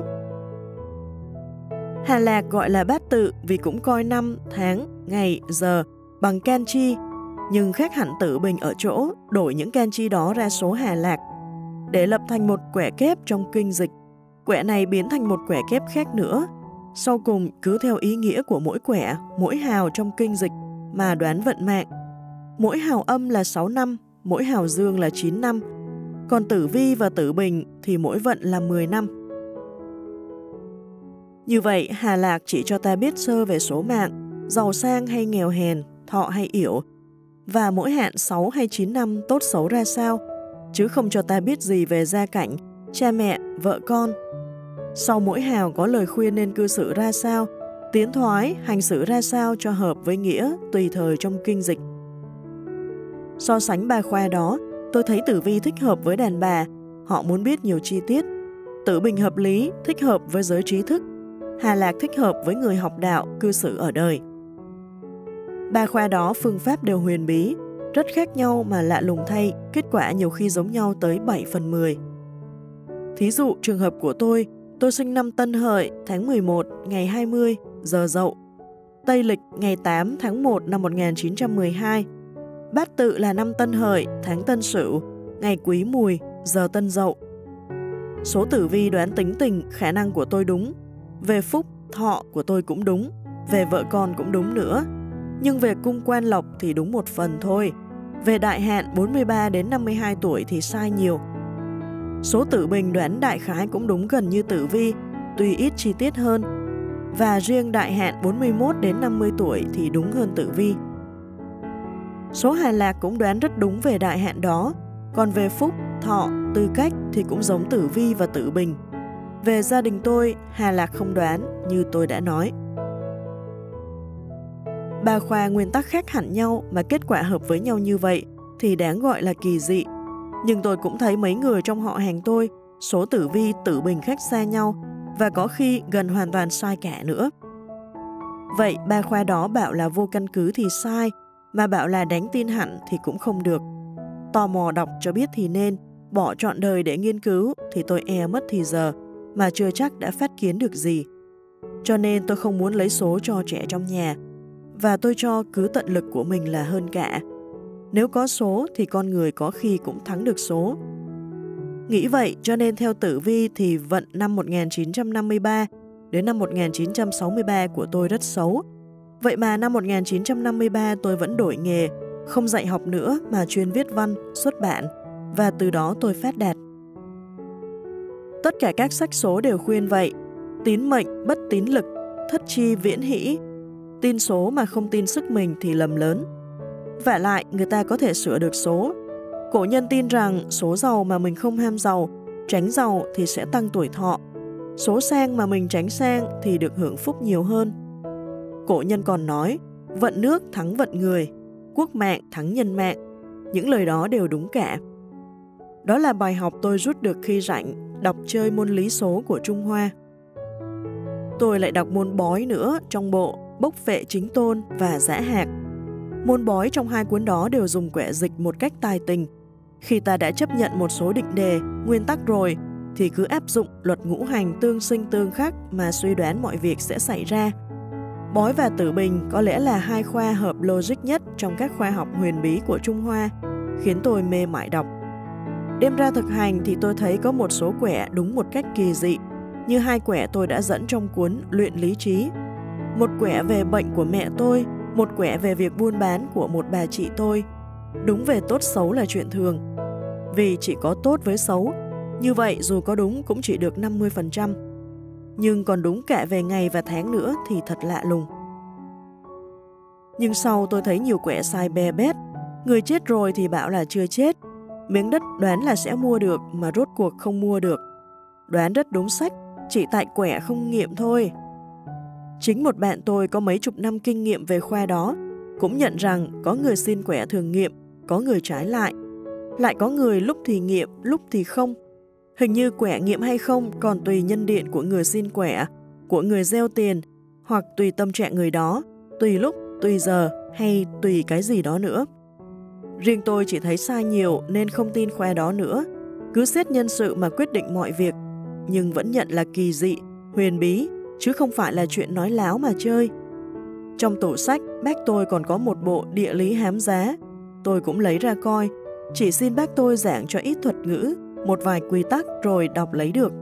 Hà Lạc gọi là bát tự vì cũng coi năm, tháng, ngày, giờ bằng can chi, nhưng khác hẳn Tử Bình ở chỗ đổi những can chi đó ra số Hà Lạc để lập thành một quẻ kép trong kinh dịch. Quẻ này biến thành một quẻ kép khác nữa. Sau cùng cứ theo ý nghĩa của mỗi quẻ, mỗi hào trong kinh dịch mà đoán vận mạng. Mỗi hào âm là sáu năm, mỗi hào dương là chín năm. Còn Tử Vi và Tử Bình thì mỗi vận là mười năm. Như vậy, Hà Lạc chỉ cho ta biết sơ về số mạng, giàu sang hay nghèo hèn, thọ hay yểu, và mỗi hạn sáu hay chín năm tốt xấu ra sao, chứ không cho ta biết gì về gia cảnh, cha mẹ, vợ con. Sau mỗi hào có lời khuyên nên cư xử ra sao, tiến thoái, hành xử ra sao cho hợp với nghĩa tùy thời trong kinh dịch. So sánh ba khoa đó, tôi thấy Tử Vi thích hợp với đàn bà, họ muốn biết nhiều chi tiết. Tử Bình hợp lý, thích hợp với giới trí thức. Hà Lạc thích hợp với người học đạo, cư xử ở đời. Ba khoa đó phương pháp đều huyền bí, rất khác nhau mà lạ lùng thay, kết quả nhiều khi giống nhau tới bảy phần mười. Thí dụ trường hợp của tôi, tôi sinh năm Tân Hợi, tháng mười một, ngày hai mươi, giờ Dậu. Tây lịch ngày tám tháng một năm một nghìn chín trăm mười hai. Bát tự là năm Tân Hợi, tháng Tân Sửu, ngày Quý Mùi, giờ Tân Dậu. Số tử vi đoán tính tình, khả năng của tôi đúng. Về phúc, thọ của tôi cũng đúng. Về vợ con cũng đúng nữa. Nhưng về cung quan lộc thì đúng một phần thôi. Về đại hạn bốn mươi ba đến năm mươi hai tuổi thì sai nhiều. Số Tử Bình đoán đại khái cũng đúng gần như Tử Vi, tuy ít chi tiết hơn. Và riêng đại hạn bốn mươi mốt đến năm mươi tuổi thì đúng hơn Tử Vi. Số Hà Lạc cũng đoán rất đúng về đại hạn đó, còn về phúc, thọ, tư cách thì cũng giống Tử Vi và Tử Bình. Về gia đình tôi, Hà Lạc không đoán như tôi đã nói. Ba khoa nguyên tắc khác hẳn nhau mà kết quả hợp với nhau như vậy thì đáng gọi là kỳ dị. Nhưng tôi cũng thấy mấy người trong họ hàng tôi, số Tử Vi, Tử Bình khác xa nhau và có khi gần hoàn toàn sai cả nữa. Vậy ba khoa đó bảo là vô căn cứ thì sai, mà bảo là đáng tin hẳn thì cũng không được. Tò mò đọc cho biết thì nên, bỏ trọn đời để nghiên cứu thì tôi e mất thì giờ, mà chưa chắc đã phát kiến được gì. Cho nên tôi không muốn lấy số cho trẻ trong nhà, và tôi cho cứ tận lực của mình là hơn cả. Nếu có số thì con người có khi cũng thắng được số. Nghĩ vậy cho nên theo Tử Vi thì vận năm một nghìn chín trăm năm mươi ba đến năm một nghìn chín trăm sáu mươi ba của tôi rất xấu. Vậy mà năm một nghìn chín trăm năm mươi ba tôi vẫn đổi nghề, không dạy học nữa mà chuyên viết văn, xuất bản, và từ đó tôi phát đạt. Tất cả các sách số đều khuyên vậy, Tín mệnh bất tín lực, thất chi viễn hỷ. Tin số mà không tin sức mình thì lầm lớn. Vả lại, người ta có thể sửa được số. Cổ nhân tin rằng số giàu mà mình không ham giàu, tránh giàu thì sẽ tăng tuổi thọ. Số sang mà mình tránh sang thì được hưởng phúc nhiều hơn. Cổ nhân còn nói, vận nước thắng vận người, quốc mạng thắng nhân mạng. Những lời đó đều đúng cả. Đó là bài học tôi rút được khi rảnh, đọc chơi môn lý số của Trung Hoa. Tôi lại đọc môn bói nữa trong bộ Bốc Vệ Chính Tôn và Giã Hạc. Môn bói trong hai cuốn đó đều dùng quẻ dịch một cách tài tình. Khi ta đã chấp nhận một số định đề, nguyên tắc rồi, thì cứ áp dụng luật ngũ hành tương sinh tương khắc mà suy đoán mọi việc sẽ xảy ra. Bói và tử bình có lẽ là hai khoa hợp logic nhất trong các khoa học huyền bí của Trung Hoa, khiến tôi mê mải đọc. Đem ra thực hành thì tôi thấy có một số quẻ đúng một cách kỳ dị, như hai quẻ tôi đã dẫn trong cuốn Luyện Lý Trí. Một quẻ về bệnh của mẹ tôi, một quẻ về việc buôn bán của một bà chị tôi. Đúng về tốt xấu là chuyện thường, vì chỉ có tốt với xấu, như vậy dù có đúng cũng chỉ được năm mươi phần trăm. Nhưng còn đúng cả về ngày và tháng nữa thì thật lạ lùng. Nhưng sau tôi thấy nhiều quẻ sai bè bét. Người chết rồi thì bảo là chưa chết. Miếng đất đoán là sẽ mua được mà rốt cuộc không mua được. Đoán rất đúng sách, chỉ tại quẻ không nghiệm thôi. Chính một bạn tôi có mấy chục năm kinh nghiệm về khoa đó cũng nhận rằng có người xin quẻ thường nghiệm, có người trái lại. Lại có người lúc thì nghiệm, lúc thì không. Hình như quẻ nghiệm hay không còn tùy nhân điện của người xin quẻ, của người gieo tiền, hoặc tùy tâm trạng người đó, tùy lúc, tùy giờ hay tùy cái gì đó nữa. Riêng tôi chỉ thấy sai nhiều nên không tin khoa đó nữa, cứ xét nhân sự mà quyết định mọi việc, nhưng vẫn nhận là kỳ dị, huyền bí, chứ không phải là chuyện nói láo mà chơi. Trong tủ sách, bác tôi còn có một bộ địa lý hám giá, tôi cũng lấy ra coi, chỉ xin bác tôi giảng cho ít thuật ngữ, một vài quy tắc rồi đọc lấy được.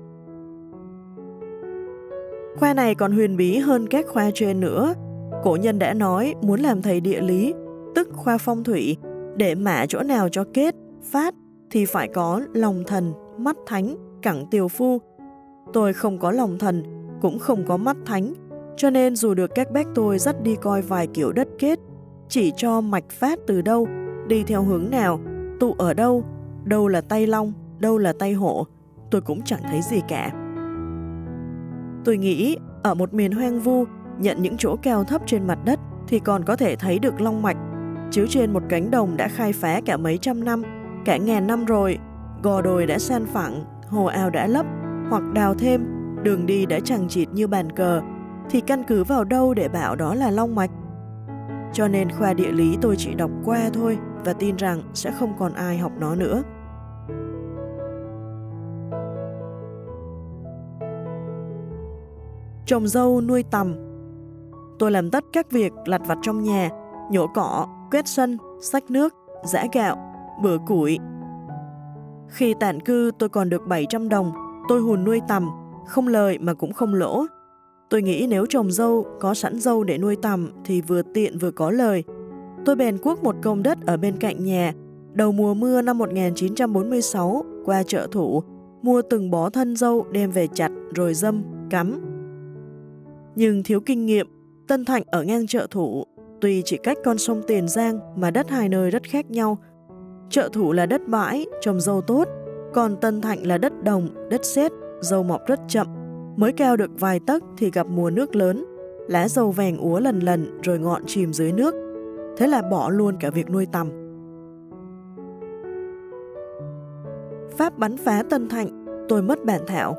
Khoa này còn huyền bí hơn các khoa trên nữa. Cổ nhân đã nói muốn làm thầy địa lý, tức khoa phong thủy, để mã chỗ nào cho kết, phát thì phải có lòng thần, mắt thánh, cẳng tiều phu. Tôi không có lòng thần, cũng không có mắt thánh, cho nên dù được các bác tôi dắt đi coi vài kiểu đất kết, chỉ cho mạch phát từ đâu, đi theo hướng nào, tụ ở đâu, đâu là tay long, đâu là tay hổ, tôi cũng chẳng thấy gì cả. Tôi nghĩ ở một miền hoang vu, nhận những chỗ cao thấp trên mặt đất thì còn có thể thấy được long mạch, chứ trên một cánh đồng đã khai phá cả mấy trăm năm, cả ngàn năm rồi, gò đồi đã san phẳng, hồ ao đã lấp, hoặc đào thêm, đường đi đã chằng chịt như bàn cờ, thì căn cứ vào đâu để bảo đó là long mạch? Cho nên khoa địa lý tôi chỉ đọc qua thôi và tin rằng sẽ không còn ai học nó nữa. Trồng dâu nuôi tằm. Tôi làm tất các việc lặt vặt trong nhà, nhổ cỏ, quét sân, xách nước, giã gạo, bừa củi. Khi tản cư tôi còn được bảy trăm đồng, tôi hùn nuôi tằm, không lời mà cũng không lỗ. Tôi nghĩ nếu trồng dâu, có sẵn dâu để nuôi tằm thì vừa tiện vừa có lời. Tôi bèn cuốc một công đất ở bên cạnh nhà, đầu mùa mưa năm một nghìn chín trăm bốn mươi sáu, qua chợ Thủ, mua từng bó thân dâu đem về chặt rồi dâm, cắm. Nhưng thiếu kinh nghiệm, Tân Thạnh ở ngang chợ Thủ, tuy chỉ cách con sông Tiền Giang mà đất hai nơi rất khác nhau. Chợ Thủ là đất bãi, trồng dâu tốt, còn Tân Thạnh là đất đồng, đất sét, dâu mọc rất chậm, mới cao được vài tấc thì gặp mùa nước lớn, lá dâu vàng úa lần lần rồi ngọn chìm dưới nước. Thế là bỏ luôn cả việc nuôi tằm. Pháp bắn phá Tân Thạnh, tôi mất bản thảo.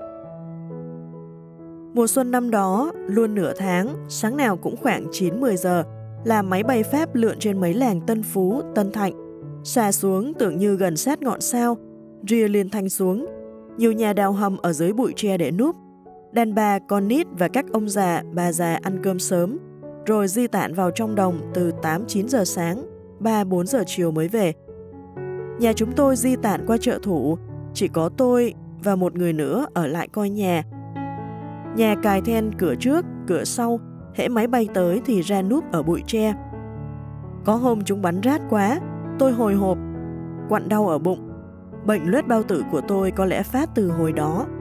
Mùa xuân năm đó, luôn nửa tháng, sáng nào cũng khoảng chín mười giờ, là máy bay Pháp lượn trên mấy làng Tân Phú, Tân Thạnh, xà xuống tưởng như gần sát ngọn sao, ria liên thanh xuống. Nhiều nhà đào hầm ở dưới bụi tre để núp. Đàn bà, con nít và các ông già, bà già ăn cơm sớm, rồi di tản vào trong đồng từ tám chín giờ sáng, ba bốn giờ chiều mới về. Nhà chúng tôi di tản qua chợ Thủ, chỉ có tôi và một người nữa ở lại coi nhà. Nhà cài then cửa trước, cửa sau, hễ máy bay tới thì ra núp ở bụi tre. Có hôm chúng bắn rát quá, tôi hồi hộp, quặn đau ở bụng. Bệnh loét bao tử của tôi có lẽ phát từ hồi đó.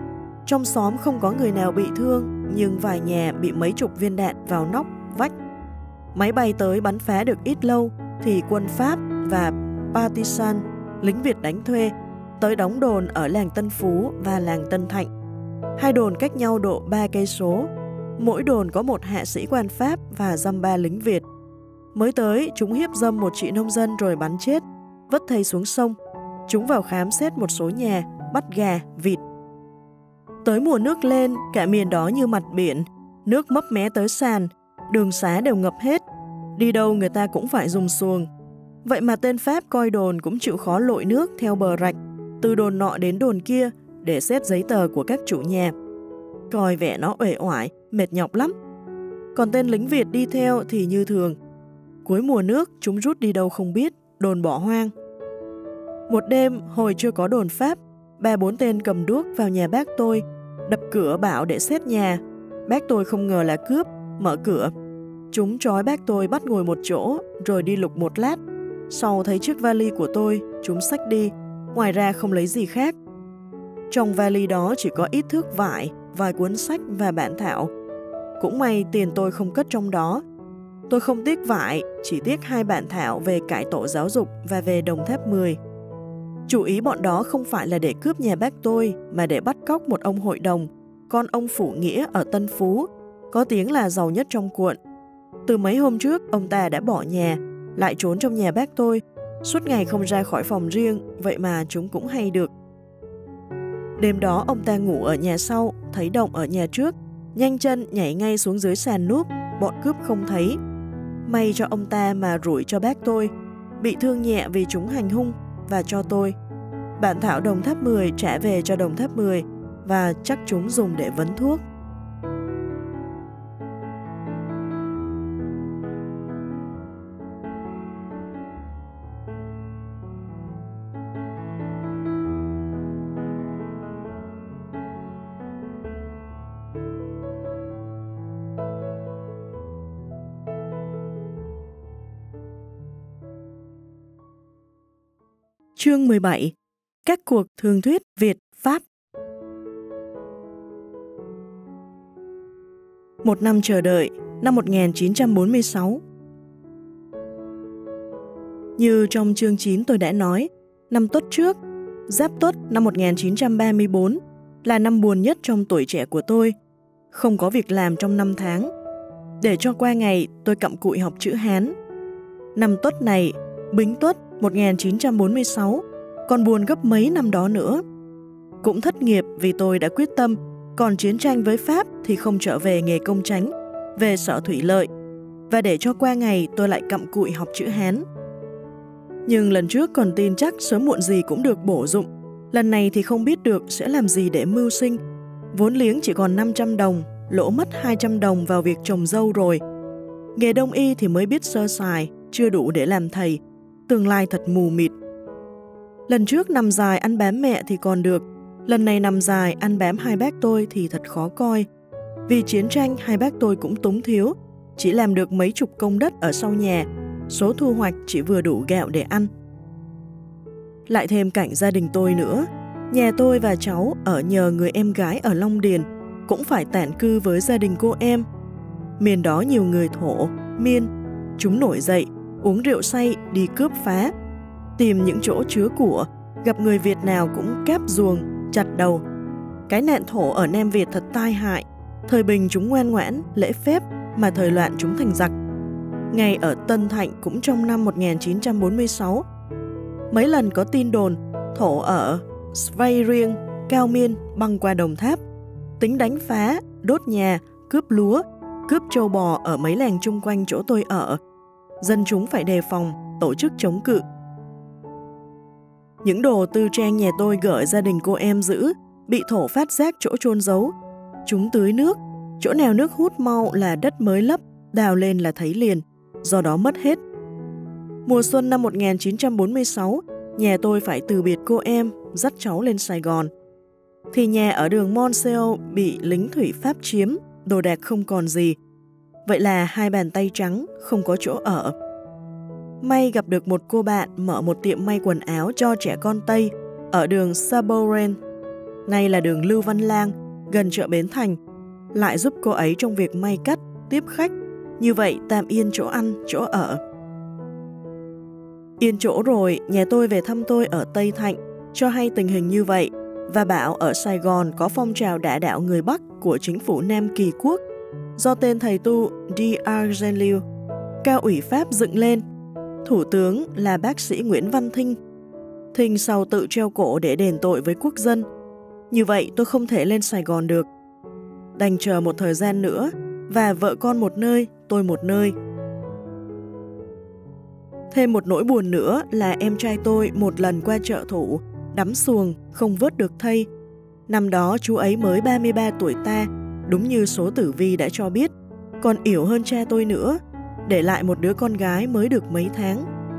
Trong xóm không có người nào bị thương, nhưng vài nhà bị mấy chục viên đạn vào nóc, vách. Máy bay tới bắn phá được ít lâu thì quân Pháp và Partisan, lính Việt đánh thuê, tới đóng đồn ở làng Tân Phú và làng Tân Thạnh. Hai đồn cách nhau độ ba cây số. Mỗi đồn có một hạ sĩ quan Pháp và dăm ba lính Việt. Mới tới, chúng hiếp dâm một chị nông dân rồi bắn chết, vất thây xuống sông. Chúng vào khám xét một số nhà, bắt gà, vịt. Tới mùa nước lên, cả miền đó như mặt biển, nước mấp mé tới sàn, đường xá đều ngập hết. Đi đâu người ta cũng phải dùng xuồng. Vậy mà tên Pháp coi đồn cũng chịu khó lội nước theo bờ rạch, từ đồn nọ đến đồn kia để xét giấy tờ của các chủ nhà. Coi vẻ nó uể oải, mệt nhọc lắm. Còn tên lính Việt đi theo thì như thường. Cuối mùa nước chúng rút đi đâu không biết, đồn bỏ hoang. Một đêm, hồi chưa có đồn Pháp, ba bốn tên cầm đuốc vào nhà bác tôi, đập cửa bảo để xét nhà. Bác tôi không ngờ là cướp, mở cửa. Chúng trói bác tôi bắt ngồi một chỗ, rồi đi lục một lát. Sau thấy chiếc vali của tôi, chúng xách đi, ngoài ra không lấy gì khác. Trong vali đó chỉ có ít thước vải, vài cuốn sách và bản thảo. Cũng may tiền tôi không cất trong đó. Tôi không tiếc vải, chỉ tiếc hai bản thảo về cải tổ giáo dục và về Đồng Tháp mười. Chủ ý bọn đó không phải là để cướp nhà bác tôi, mà để bắt cóc một ông hội đồng, con ông Phủ Nghĩa ở Tân Phú, có tiếng là giàu nhất trong quận. Từ mấy hôm trước, ông ta đã bỏ nhà, lại trốn trong nhà bác tôi, suốt ngày không ra khỏi phòng riêng, vậy mà chúng cũng hay được. Đêm đó ông ta ngủ ở nhà sau, thấy động ở nhà trước, nhanh chân nhảy ngay xuống dưới sàn núp, bọn cướp không thấy. May cho ông ta mà rủi cho bác tôi, bị thương nhẹ vì chúng hành hung, và cho tôi. Bản thảo Đồng Tháp mười trả về cho Đồng Tháp mười, và chắc chúng dùng để vấn thuốc. Chương mười bảy. Các cuộc thương thuyết Việt-Pháp. Một năm chờ đợi, năm một nghìn chín trăm bốn mươi sáu. Như trong chương chín tôi đã nói, năm Tuất trước, Giáp Tuất năm một nghìn chín trăm ba mươi tư, là năm buồn nhất trong tuổi trẻ của tôi. Không có việc làm trong năm tháng. Để cho qua ngày, tôi cặm cụi học chữ Hán. Năm Tuất này, Bính Tuất một nghìn chín trăm bốn mươi sáu, còn buồn gấp mấy năm đó nữa. Cũng thất nghiệp vì tôi đã quyết tâm, còn chiến tranh với Pháp thì không trở về nghề công tránh, về sở thủy lợi. Và để cho qua ngày tôi lại cặm cụi học chữ Hán. Nhưng lần trước còn tin chắc sớm muộn gì cũng được bổ dụng. Lần này thì không biết được sẽ làm gì để mưu sinh. Vốn liếng chỉ còn năm trăm đồng, lỗ mất hai trăm đồng vào việc trồng dâu rồi. Nghề đông y thì mới biết sơ sài, chưa đủ để làm thầy. Tương lai thật mù mịt. Lần trước nằm dài ăn bám mẹ thì còn được. Lần này nằm dài ăn bám hai bác tôi thì thật khó coi. Vì chiến tranh hai bác tôi cũng túng thiếu, chỉ làm được mấy chục công đất ở sau nhà, số thu hoạch chỉ vừa đủ gạo để ăn. Lại thêm cảnh gia đình tôi nữa, nhà tôi và cháu ở nhờ người em gái ở Long Điền, cũng phải tản cư với gia đình cô em. Miền đó nhiều người Thổ, Miên, chúng nổi dậy, uống rượu say, đi cướp phá, tìm những chỗ chứa của, gặp người Việt nào cũng cáp ruồng, chặt đầu. Cái nạn Thổ ở Nam Việt thật tai hại, thời bình chúng ngoan ngoãn, lễ phép, mà thời loạn chúng thành giặc. Ngay ở Tân Thạnh cũng trong năm một nghìn chín trăm bốn mươi sáu, mấy lần có tin đồn Thổ ở Svay Riêng, Cao Miên băng qua Đồng Tháp, tính đánh phá, đốt nhà, cướp lúa, cướp trâu bò ở mấy làng chung quanh chỗ tôi ở. Dân chúng phải đề phòng, tổ chức chống cự. Những đồ tư trang nhà tôi gửi gia đình cô em giữ, bị Thổ phát giác chỗ chôn giấu. Chúng tưới nước, chỗ nào nước hút mau là đất mới lấp, đào lên là thấy liền, do đó mất hết. Mùa xuân năm một nghìn chín trăm bốn mươi sáu, nhà tôi phải từ biệt cô em, dắt cháu lên Sài Gòn. Thì nhà ở đường Monseau bị lính thủy Pháp chiếm, đồ đạc không còn gì. Vậy là hai bàn tay trắng, không có chỗ ở. May gặp được một cô bạn mở một tiệm may quần áo cho trẻ con Tây ở đường Saboren, nay là đường Lưu Văn Lang, gần chợ Bến Thành, lại giúp cô ấy trong việc may cắt, tiếp khách, như vậy tạm yên chỗ ăn, chỗ ở. Yên chỗ rồi, nhà tôi về thăm tôi ở Tây Thạnh, cho hay tình hình như vậy, và bảo ở Sài Gòn có phong trào đả đạo người Bắc của chính phủ Nam Kỳ Quốc, do tên thầy tu D'Argenliu, cao ủy Pháp dựng lên. Thủ tướng là bác sĩ Nguyễn Văn Thinh. Thinh sau tự treo cổ để đền tội với quốc dân. Như vậy tôi không thể lên Sài Gòn được. Đành chờ một thời gian nữa, và vợ con một nơi, tôi một nơi. Thêm một nỗi buồn nữa là em trai tôi một lần qua chợ Thủ, đắm xuồng, không vớt được thây. Năm đó chú ấy mới ba mươi ba tuổi ta, đúng như số tử vi đã cho biết, còn yểu hơn cha tôi nữa, để lại một đứa con gái mới được mấy tháng.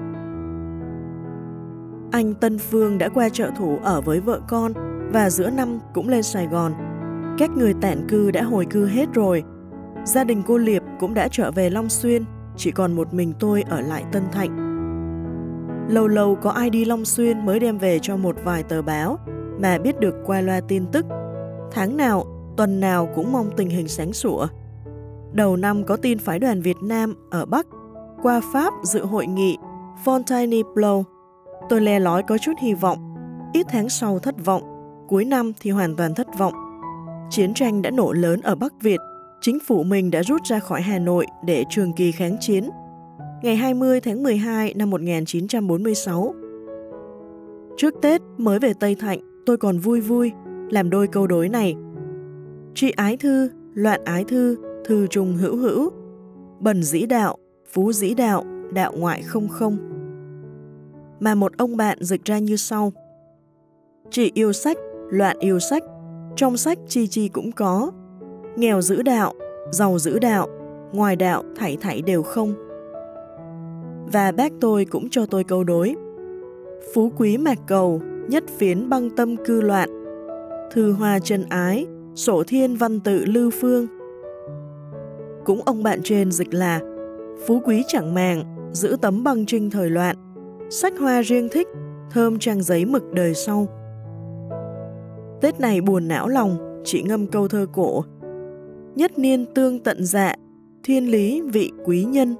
Anh Tân Phương đã qua chợ Thủ ở với vợ con, và giữa năm cũng lên Sài Gòn. Các người tản cư đã hồi cư hết rồi. Gia đình cô Liệp cũng đã trở về Long Xuyên, chỉ còn một mình tôi ở lại Tân Thạnh. Lâu lâu có ai đi Long Xuyên mới đem về cho một vài tờ báo mà biết được qua loa tin tức. Tháng nào, tuần nào cũng mong tình hình sáng sủa. Đầu năm có tin phái đoàn Việt Nam ở Bắc qua Pháp dự hội nghị Fontainebleau. Tôi le lói có chút hy vọng, ít tháng sau thất vọng, cuối năm thì hoàn toàn thất vọng. Chiến tranh đã nổ lớn ở Bắc Việt, chính phủ mình đã rút ra khỏi Hà Nội để trường kỳ kháng chiến. Ngày hai mươi tháng mười hai năm một nghìn chín trăm bốn mươi sáu. Trước Tết mới về Tây Thạnh, tôi còn vui vui, làm đôi câu đối này. Trị ái thư, loạn ái thư, thư trùng hữu hữu, bần dĩ đạo, phú dĩ đạo, đạo ngoại không không. Mà một ông bạn dịch ra như sau. Trị yêu sách, loạn yêu sách, trong sách chi chi cũng có. Nghèo giữ đạo, giàu giữ đạo, ngoài đạo thảy thảy đều không. Và bác tôi cũng cho tôi câu đối. Phú quý mạc cầu, nhất phiến băng tâm cư loạn. Thư hoa chân ái, sổ thiên văn tự lưu phương. Cũng ông bạn trên dịch là phú quý chẳng màng, giữ tấm băng trinh thời loạn. Sách hoa riêng thích, thơm trang giấy mực đời sau. Tết này buồn não lòng, chỉ ngâm câu thơ cổ. Nhất niên tương tận dạ, thiên lý vị quý nhân.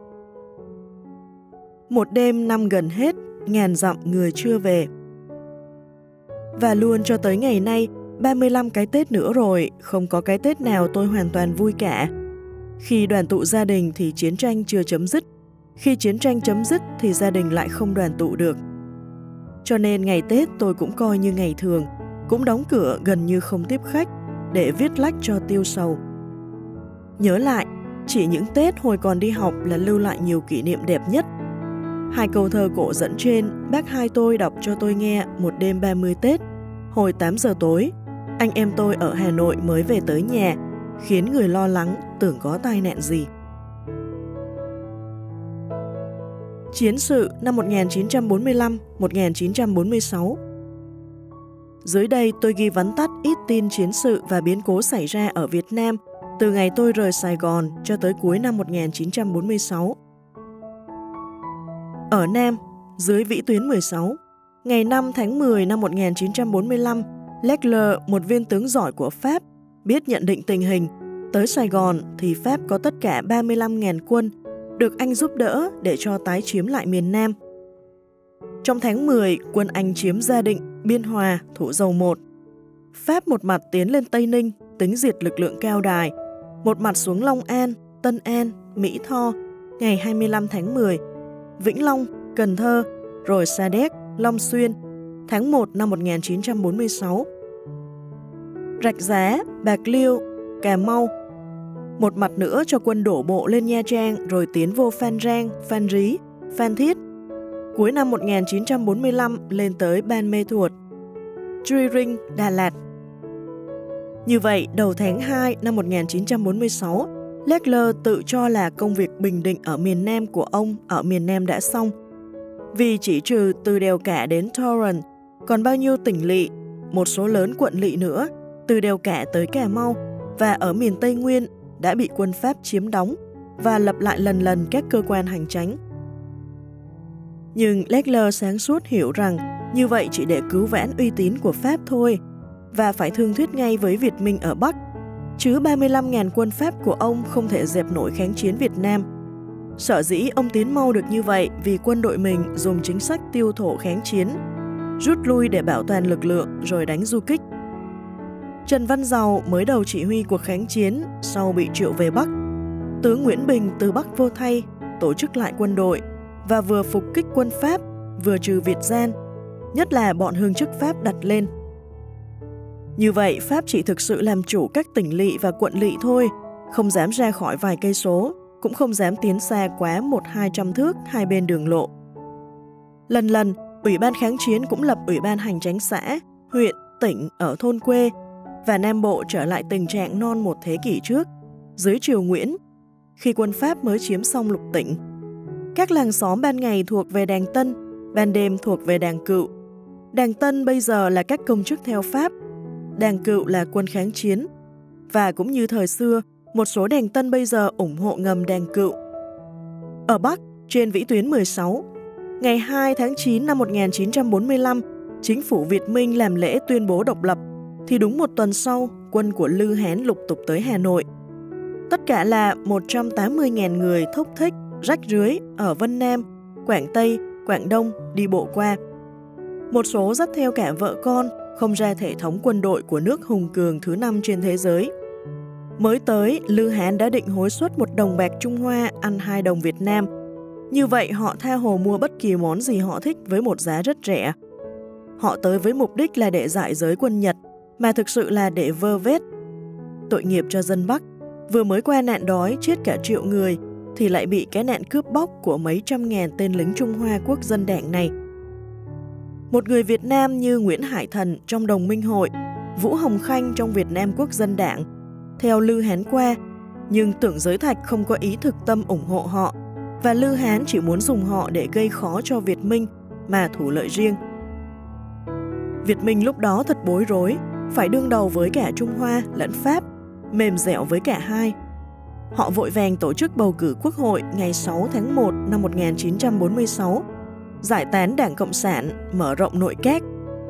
Một đêm năm gần hết, ngàn dặm người chưa về. Và luôn cho tới ngày nay, ba mươi lăm cái Tết nữa rồi, không có cái Tết nào tôi hoàn toàn vui cả. Khi đoàn tụ gia đình thì chiến tranh chưa chấm dứt, khi chiến tranh chấm dứt thì gia đình lại không đoàn tụ được. Cho nên ngày Tết tôi cũng coi như ngày thường, cũng đóng cửa gần như không tiếp khách, để viết lách cho tiêu sầu. Nhớ lại, chỉ những Tết hồi còn đi học là lưu lại nhiều kỷ niệm đẹp nhất. Hai câu thơ cổ dẫn trên, bác hai tôi đọc cho tôi nghe một đêm ba mươi Tết, hồi tám giờ tối. Anh em tôi ở Hà Nội mới về tới nhà, khiến người lo lắng, tưởng có tai nạn gì. Chiến sự năm một nghìn chín trăm bốn mươi lăm đến một nghìn chín trăm bốn mươi sáu. Dưới đây tôi ghi vắn tắt ít tin chiến sự và biến cố xảy ra ở Việt Nam từ ngày tôi rời Sài Gòn cho tới cuối năm một nghìn chín trăm bốn mươi sáu. Ở Nam, dưới vĩ tuyến mười sáu, ngày năm tháng mười năm một nghìn chín trăm bốn mươi lăm, Leclerc, một viên tướng giỏi của Pháp, biết nhận định tình hình, tới Sài Gòn thì Pháp có tất cả ba mươi lăm nghìn quân, được Anh giúp đỡ để cho tái chiếm lại miền Nam. Trong tháng mười, quân Anh chiếm Gia Định, Biên Hòa, Thủ Dầu Một. Pháp một mặt tiến lên Tây Ninh, tính diệt lực lượng Cao Đài, một mặt xuống Long An, Tân An, Mỹ Tho, ngày hai mươi lăm tháng mười, Vĩnh Long, Cần Thơ, rồi Sa Đéc, Long Xuyên, tháng một năm một nghìn chín trăm bốn mươi sáu. Rạch Giá, Bạc Liêu, Cà Mau. Một mặt nữa cho quân đổ bộ lên Nha Trang rồi tiến vô Phan Rang, Phan Rí, Phan Thiết. Cuối năm một nghìn chín trăm bốn mươi lăm lên tới Ban Mê Thuột, Truy Rinh, Đà Lạt. Như vậy, đầu tháng hai năm một nghìn chín trăm bốn mươi sáu, Leclerc tự cho là công việc bình định ở miền Nam của ông ở miền Nam đã xong. Vì chỉ trừ từ đèo Cả đến Torrance, còn bao nhiêu tỉnh lỵ, một số lớn quận lỵ nữa, từ đèo Cả tới Cà Mau và ở miền Tây Nguyên đã bị quân Pháp chiếm đóng và lập lại lần lần các cơ quan hành chánh. Nhưng Leclerc sáng suốt hiểu rằng như vậy chỉ để cứu vãn uy tín của Pháp thôi, và phải thương thuyết ngay với Việt Minh ở Bắc chứ ba mươi lăm nghìn quân Pháp của ông không thể dẹp nổi kháng chiến Việt Nam. Sở dĩ ông tiến mau được như vậy vì quân đội mình dùng chính sách tiêu thổ kháng chiến, rút lui để bảo toàn lực lượng rồi đánh du kích. Trần Văn Dầu mới đầu chỉ huy cuộc kháng chiến sau bị triệu về Bắc. Tướng Nguyễn Bình từ Bắc vô thay, tổ chức lại quân đội và vừa phục kích quân Pháp, vừa trừ Việt gian, nhất là bọn hương chức Pháp đặt lên. Như vậy, Pháp chỉ thực sự làm chủ các tỉnh lỵ và quận lỵ thôi, không dám ra khỏi vài cây số, cũng không dám tiến xa quá một hai trăm thước hai bên đường lộ. Lần lần, Ủy ban kháng chiến cũng lập Ủy ban hành chánh xã, huyện, tỉnh ở thôn quê và Nam Bộ trở lại tình trạng non một thế kỷ trước, dưới triều Nguyễn, khi quân Pháp mới chiếm xong lục tỉnh. Các làng xóm ban ngày thuộc về Đàng Tân, ban đêm thuộc về Đàng Cựu. Đàng Tân bây giờ là các công chức theo Pháp, Đàng Cựu là quân kháng chiến, và cũng như thời xưa, một số Đàng Tân bây giờ ủng hộ ngầm Đàng Cựu. Ở Bắc, trên vĩ tuyến mười sáu, ngày hai tháng chín năm một nghìn chín trăm bốn mươi lăm, chính phủ Việt Minh làm lễ tuyên bố độc lập, thì đúng một tuần sau, quân của Lư Hán lục tục tới Hà Nội. Tất cả là một trăm tám mươi nghìn người thốc thích, rách rưới ở Vân Nam, Quảng Tây, Quảng Đông đi bộ qua. Một số dắt theo cả vợ con, không ra thể thống quân đội của nước hùng cường thứ năm trên thế giới. Mới tới, Lư Hán đã định hối suất một đồng bạc Trung Hoa ăn hai đồng Việt Nam. Như vậy họ tha hồ mua bất kỳ món gì họ thích với một giá rất rẻ. Họ tới với mục đích là để giải giới quân Nhật, mà thực sự là để vơ vét. Tội nghiệp cho dân Bắc, vừa mới qua nạn đói chết cả triệu người, thì lại bị cái nạn cướp bóc của mấy trăm ngàn tên lính Trung Hoa quốc dân đảng này. Một người Việt Nam như Nguyễn Hải Thần trong Đồng Minh Hội, Vũ Hồng Khanh trong Việt Nam Quốc dân đảng, theo Lư Hán qua, nhưng tưởng Giới Thạch không có ý thực tâm ủng hộ họ, và Lư Hán chỉ muốn dùng họ để gây khó cho Việt Minh mà thủ lợi riêng. Việt Minh lúc đó thật bối rối, phải đương đầu với cả Trung Hoa lẫn Pháp, mềm dẻo với cả hai. Họ vội vàng tổ chức bầu cử quốc hội ngày sáu tháng một năm một nghìn chín trăm bốn mươi sáu, giải tán Đảng Cộng sản, mở rộng nội các.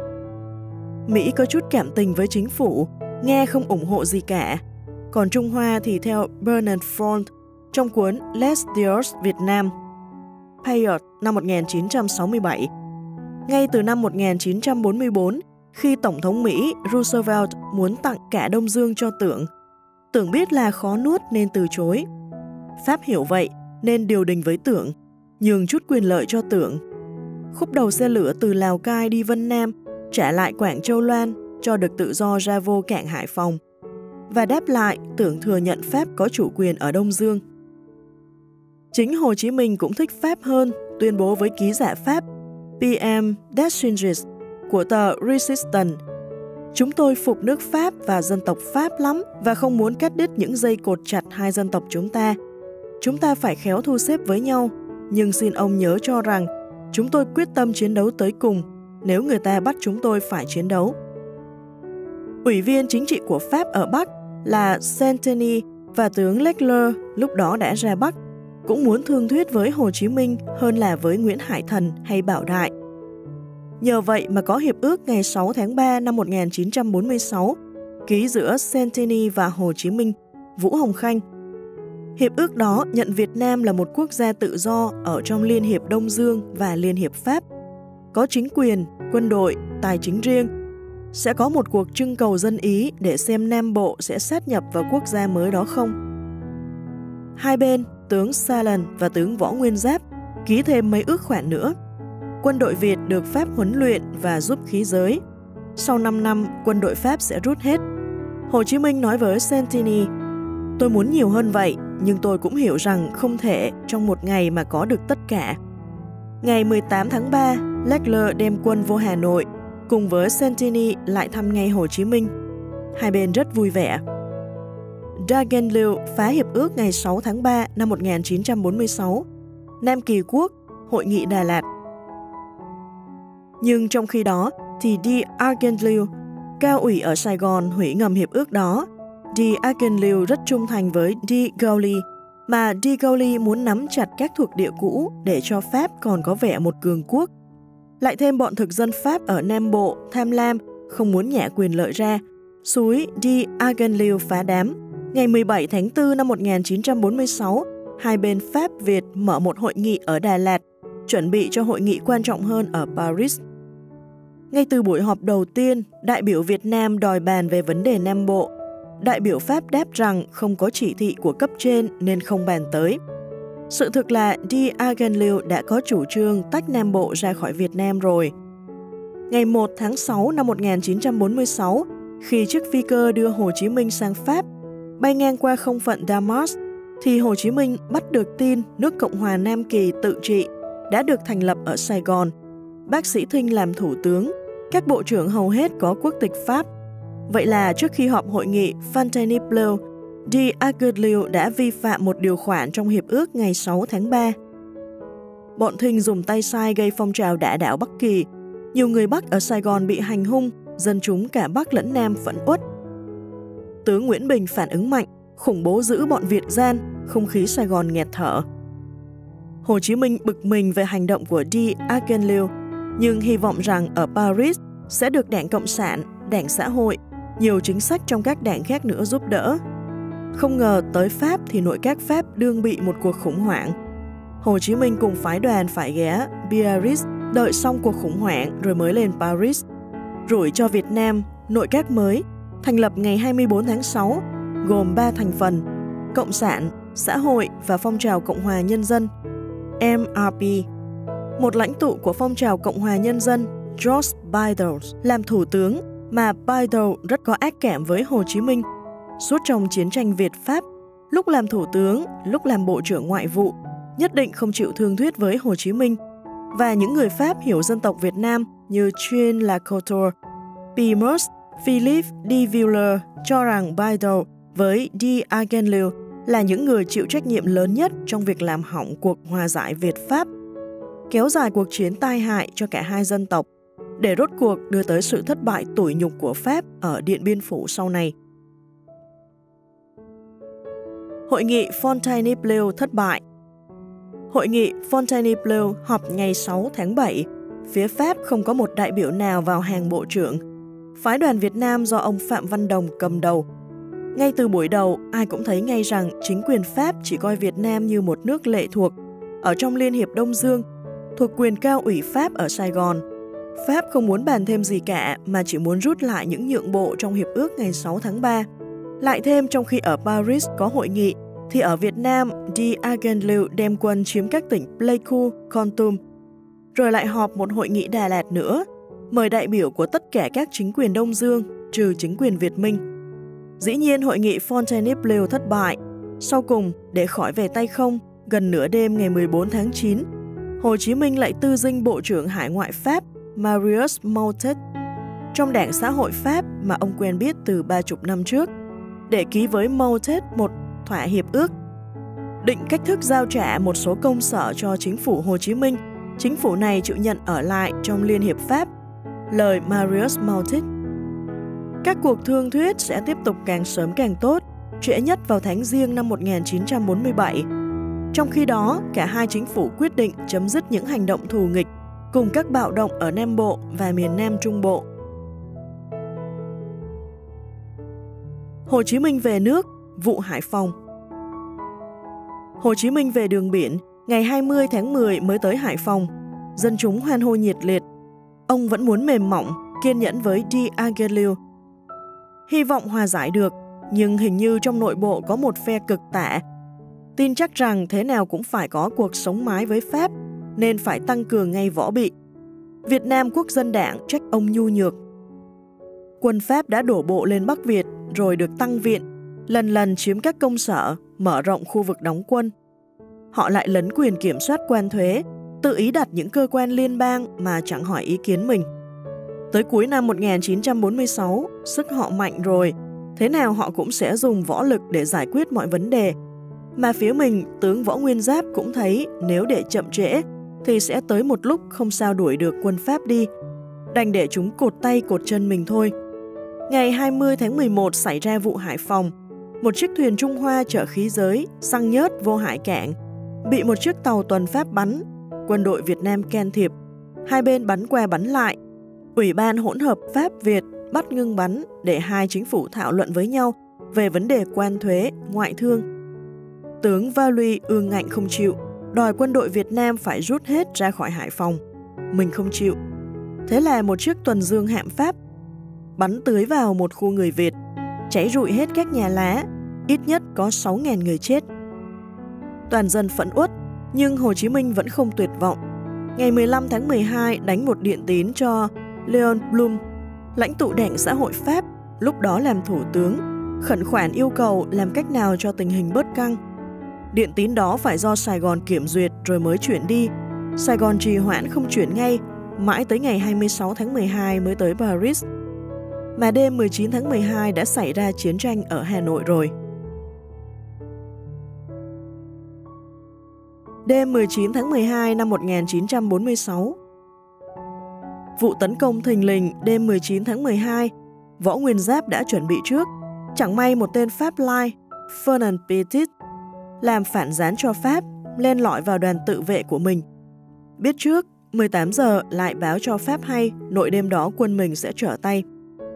Mỹ có chút cảm tình với chính phủ, Nga không ủng hộ gì cả, còn Trung Hoa thì theo Bernard Front trong cuốn Les Dieux Việt Nam, Payot năm một nghìn chín trăm sáu mươi bảy. Ngay từ năm một nghìn chín trăm bốn mươi tư, khi Tổng thống Mỹ Roosevelt muốn tặng cả Đông Dương cho Tưởng, Tưởng biết là khó nuốt nên từ chối. Pháp hiểu vậy nên điều đình với Tưởng, nhường chút quyền lợi cho Tưởng. Khúc đầu xe lửa từ Lào Cai đi Vân Nam, trả lại Quảng Châu Loan cho được tự do ra vô cảng Hải Phòng. Và đáp lại, Tưởng thừa nhận Pháp có chủ quyền ở Đông Dương. Chính Hồ Chí Minh cũng thích Pháp hơn, tuyên bố với ký giả Pháp P M Deschingis của tờ Resistance: "Chúng tôi phục nước Pháp và dân tộc Pháp lắm và không muốn cắt đứt những dây cột chặt hai dân tộc chúng ta. Chúng ta phải khéo thu xếp với nhau, nhưng xin ông nhớ cho rằng chúng tôi quyết tâm chiến đấu tới cùng nếu người ta bắt chúng tôi phải chiến đấu." Ủy viên chính trị của Pháp ở Bắc là Saint-Denis và tướng Leclerc lúc đó đã ra Bắc, cũng muốn thương thuyết với Hồ Chí Minh hơn là với Nguyễn Hải Thần hay Bảo Đại. Nhờ vậy mà có hiệp ước ngày sáu tháng ba năm một nghìn chín trăm bốn mươi sáu ký giữa Saint-Denis và Hồ Chí Minh, Vũ Hồng Khanh. Hiệp ước đó nhận Việt Nam là một quốc gia tự do ở trong Liên hiệp Đông Dương và Liên hiệp Pháp, có chính quyền, quân đội, tài chính riêng. Sẽ có một cuộc trưng cầu dân Ý để xem Nam Bộ sẽ sát nhập vào quốc gia mới đó không. Hai bên, tướng Salan và tướng Võ Nguyên Giáp, ký thêm mấy ước khoản nữa. Quân đội Việt được Pháp huấn luyện và giúp khí giới. Sau năm năm, quân đội Pháp sẽ rút hết. Hồ Chí Minh nói với Saint-Denis: "Tôi muốn nhiều hơn vậy, nhưng tôi cũng hiểu rằng không thể trong một ngày mà có được tất cả." Ngày mười tám tháng ba, Leclerc đem quân vô Hà Nội, cùng với Saint-Denis lại thăm ngay Hồ Chí Minh. Hai bên rất vui vẻ. Dagenliu phá hiệp ước ngày sáu tháng ba năm một nghìn chín trăm bốn mươi sáu, Nam Kỳ Quốc, Hội nghị Đà Lạt. Nhưng trong khi đó thì D'Argenliu, cao ủy ở Sài Gòn hủy ngầm hiệp ước đó. D'Argenliu rất trung thành với de Gaulle, mà de Gaulle muốn nắm chặt các thuộc địa cũ để cho Pháp còn có vẻ một cường quốc. Lại thêm bọn thực dân Pháp ở Nam Bộ tham lam, không muốn nhả quyền lợi ra, xúi D'Argenliu phá đám. Ngày mười bảy tháng tư năm một nghìn chín trăm bốn mươi sáu, hai bên Pháp-Việt mở một hội nghị ở Đà Lạt, chuẩn bị cho hội nghị quan trọng hơn ở Paris. Ngay từ buổi họp đầu tiên, đại biểu Việt Nam đòi bàn về vấn đề Nam Bộ. Đại biểu Pháp đáp rằng không có chỉ thị của cấp trên nên không bàn tới. Sự thực là D'Argenlieu đã có chủ trương tách Nam Bộ ra khỏi Việt Nam rồi. Ngày một tháng sáu năm một nghìn chín trăm bốn mươi sáu, khi chiếc phi cơ đưa Hồ Chí Minh sang Pháp, bay ngang qua không phận Damas, thì Hồ Chí Minh bắt được tin nước Cộng hòa Nam Kỳ tự trị đã được thành lập ở Sài Gòn. Bác Sĩ Thinh làm thủ tướng, các bộ trưởng hầu hết có quốc tịch Pháp. Vậy là trước khi họp hội nghị Fontainebleau, D'Argenlieu đã vi phạm một điều khoản trong hiệp ước ngày sáu tháng ba. Bọn Thinh dùng tay sai gây phong trào đả đảo Bắc Kỳ. Nhiều người Bắc ở Sài Gòn bị hành hung, dân chúng cả Bắc lẫn Nam phẫn uất. Tướng Nguyễn Bình phản ứng mạnh, khủng bố giữ bọn Việt gian, không khí Sài Gòn nghẹt thở. Hồ Chí Minh bực mình về hành động của D'Argenlieu, nhưng hy vọng rằng ở Paris sẽ được Đảng Cộng sản, Đảng Xã hội, nhiều chính sách trong các đảng khác nữa giúp đỡ. Không ngờ tới Pháp thì nội các Pháp đương bị một cuộc khủng hoảng. Hồ Chí Minh cùng phái đoàn phải ghé Biarritz đợi xong cuộc khủng hoảng rồi mới lên Paris. Rủi cho Việt Nam, nội các mới, thành lập ngày hai mươi bốn tháng sáu, gồm ba thành phần: Cộng sản, Xã hội và Phong trào Cộng hòa Nhân dân, em rờ pê. Một lãnh tụ của Phong trào Cộng hòa Nhân dân, Georges Bidault, làm thủ tướng, mà Bidault rất có ác cảm với Hồ Chí Minh. Suốt trong chiến tranh Việt-Pháp, lúc làm thủ tướng, lúc làm bộ trưởng ngoại vụ, nhất định không chịu thương thuyết với Hồ Chí Minh. Và những người Pháp hiểu dân tộc Việt Nam như Jean Lacouture, Pimers, Philippe de Villers cho rằng Bidault với D'Argenlieu là những người chịu trách nhiệm lớn nhất trong việc làm hỏng cuộc hòa giải Việt-Pháp, kéo dài cuộc chiến tai hại cho cả hai dân tộc, để rốt cuộc đưa tới sự thất bại tủi nhục của Pháp ở Điện Biên Phủ sau này. Hội nghị Fontainebleau thất bại. Hội nghị Fontainebleau họp ngày sáu tháng bảy, phía Pháp không có một đại biểu nào vào hàng bộ trưởng. Phái đoàn Việt Nam do ông Phạm Văn Đồng cầm đầu. Ngay từ buổi đầu, ai cũng thấy ngay rằng chính quyền Pháp chỉ coi Việt Nam như một nước lệ thuộc ở trong Liên hiệp Đông Dương, thuộc quyền cao ủy Pháp ở Sài Gòn. Pháp không muốn bàn thêm gì cả mà chỉ muốn rút lại những nhượng bộ trong hiệp ước ngày sáu tháng ba. Lại thêm trong khi ở Paris có hội nghị, thì ở Việt Nam, D'Argenlieu đem quân chiếm các tỉnh Pleiku, Kon Tum, rồi lại họp một hội nghị Đà Lạt nữa, mời đại biểu của tất cả các chính quyền Đông Dương, trừ chính quyền Việt Minh. Dĩ nhiên hội nghị Fontainebleau thất bại. Sau cùng, để khỏi về tay không, gần nửa đêm ngày mười bốn tháng chín, Hồ Chí Minh lại tư dinh Bộ trưởng Hải ngoại Pháp Marius Moutet trong Đảng Xã hội Pháp mà ông quen biết từ ba chục năm trước, để ký với Moutet một thỏa hiệp ước, định cách thức giao trả một số công sở cho chính phủ Hồ Chí Minh. Chính phủ này chịu nhận ở lại trong Liên hiệp Pháp. Lời Marius Moutet. Các cuộc thương thuyết sẽ tiếp tục càng sớm càng tốt, trễ nhất vào tháng Giêng năm một nghìn chín trăm bốn mươi bảy. Trong khi đó, cả hai chính phủ quyết định chấm dứt những hành động thù nghịch cùng các bạo động ở Nam Bộ và miền Nam Trung Bộ. Hồ Chí Minh về nước, vụ Hải Phòng. Hồ Chí Minh về đường biển, ngày hai mươi tháng mười mới tới Hải Phòng. Dân chúng hoan hô nhiệt liệt. Ông vẫn muốn mềm mỏng, kiên nhẫn với D'Argenlieu. Hy vọng hòa giải được, nhưng hình như trong nội bộ có một phe cực tả. Tin chắc rằng thế nào cũng phải có cuộc sống mái với Pháp, nên phải tăng cường ngay võ bị. Việt Nam Quốc dân Đảng trách ông nhu nhược. Quân Pháp đã đổ bộ lên Bắc Việt rồi được tăng viện, lần lần chiếm các công sở, mở rộng khu vực đóng quân. Họ lại lấn quyền kiểm soát quan thuế, tự ý đặt những cơ quan liên bang mà chẳng hỏi ý kiến mình. Tới cuối năm một nghìn chín trăm bốn mươi sáu, sức họ mạnh rồi, thế nào họ cũng sẽ dùng võ lực để giải quyết mọi vấn đề. Mà phía mình, tướng Võ Nguyên Giáp cũng thấy nếu để chậm trễ thì sẽ tới một lúc không sao đuổi được quân Pháp đi, đành để chúng cột tay cột chân mình thôi. Ngày hai mươi tháng mười một xảy ra vụ Hải Phòng, một chiếc thuyền Trung Hoa chở khí giới, xăng nhớt vô hải cảng, bị một chiếc tàu tuần Pháp bắn, quân đội Việt Nam can thiệp, hai bên bắn qua bắn lại. Ủy ban hỗn hợp Pháp-Việt bắt ngưng bắn để hai chính phủ thảo luận với nhau về vấn đề quan thuế, ngoại thương. Tướng Valley ương ngạnh không chịu, đòi quân đội Việt Nam phải rút hết ra khỏi Hải Phòng. Mình không chịu. Thế là một chiếc tuần dương hạm Pháp bắn tưới vào một khu người Việt, cháy rụi hết các nhà lá, ít nhất có sáu nghìn người chết. Toàn dân phẫn uất, nhưng Hồ Chí Minh vẫn không tuyệt vọng. Ngày mười lăm tháng mười hai đánh một điện tín cho Léon Blum, lãnh tụ Đảng Xã hội Pháp, lúc đó làm thủ tướng, khẩn khoản yêu cầu làm cách nào cho tình hình bớt căng. Điện tín đó phải do Sài Gòn kiểm duyệt rồi mới chuyển đi. Sài Gòn trì hoãn không chuyển ngay, mãi tới ngày hai mươi sáu tháng mười hai mới tới Paris. Mà đêm mười chín tháng mười hai đã xảy ra chiến tranh ở Hà Nội rồi. Đêm mười chín tháng mười hai năm một nghìn chín trăm bốn mươi sáu. Vụ tấn công thình lình đêm mười chín tháng mười hai, Võ Nguyên Giáp đã chuẩn bị trước. Chẳng may một tên Pháp lai, Fernand Petit, làm phản gián cho Pháp, len lỏi vào đoàn tự vệ của mình. Biết trước, mười tám giờ lại báo cho Pháp hay nội đêm đó quân mình sẽ trở tay.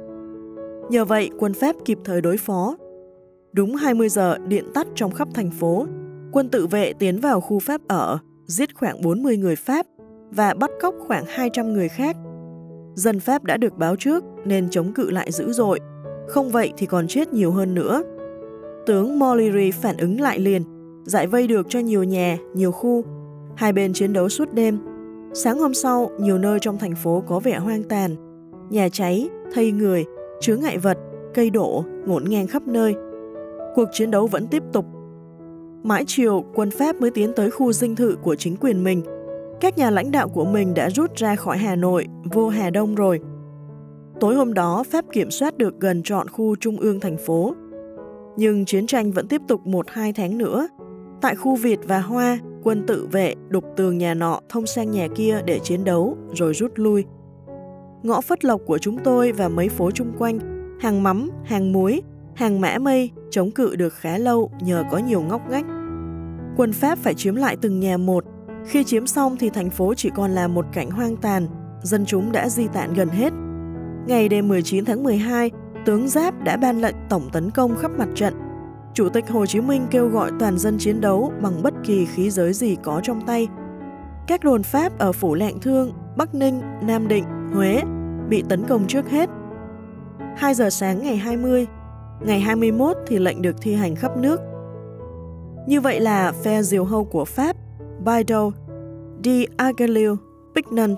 Nhờ vậy, quân Pháp kịp thời đối phó. Đúng hai mươi giờ, điện tắt trong khắp thành phố. Quân tự vệ tiến vào khu Pháp ở, giết khoảng bốn mươi người Pháp và bắt cóc khoảng hai trăm người khác. Dân Pháp đã được báo trước nên chống cự lại dữ dội, không vậy thì còn chết nhiều hơn nữa. Tướng Molière phản ứng lại liền, giải vây được cho nhiều nhà, nhiều khu. Hai bên chiến đấu suốt đêm. Sáng hôm sau, nhiều nơi trong thành phố có vẻ hoang tàn. Nhà cháy, thây người, chướng ngại vật, cây đổ, ngổn ngang khắp nơi. Cuộc chiến đấu vẫn tiếp tục. Mãi chiều, quân Pháp mới tiến tới khu dinh thự của chính quyền mình. Các nhà lãnh đạo của mình đã rút ra khỏi Hà Nội, vô Hà Đông rồi. Tối hôm đó, Pháp kiểm soát được gần trọn khu trung ương thành phố. Nhưng chiến tranh vẫn tiếp tục một hai tháng nữa. Tại khu Việt và Hoa, quân tự vệ đục tường nhà nọ thông sang nhà kia để chiến đấu, rồi rút lui. Ngõ Phất Lộc của chúng tôi và mấy phố chung quanh, hàng mắm, hàng muối, hàng mã mây chống cự được khá lâu nhờ có nhiều ngóc ngách. Quân Pháp phải chiếm lại từng nhà một. Khi chiếm xong thì thành phố chỉ còn là một cảnh hoang tàn, dân chúng đã di tản gần hết. Ngày đêm mười chín tháng mười hai, tướng Giáp đã ban lệnh tổng tấn công khắp mặt trận. Chủ tịch Hồ Chí Minh kêu gọi toàn dân chiến đấu bằng bất kỳ khí giới gì có trong tay. Các đồn Pháp ở Phủ Lạng Thương, Bắc Ninh, Nam Định, Huế bị tấn công trước hết. hai giờ sáng ngày hai mươi, ngày hai mươi mốt thì lệnh được thi hành khắp nước. Như vậy là phe diều hâu của Pháp, Bido, D'Aguillou, Picnon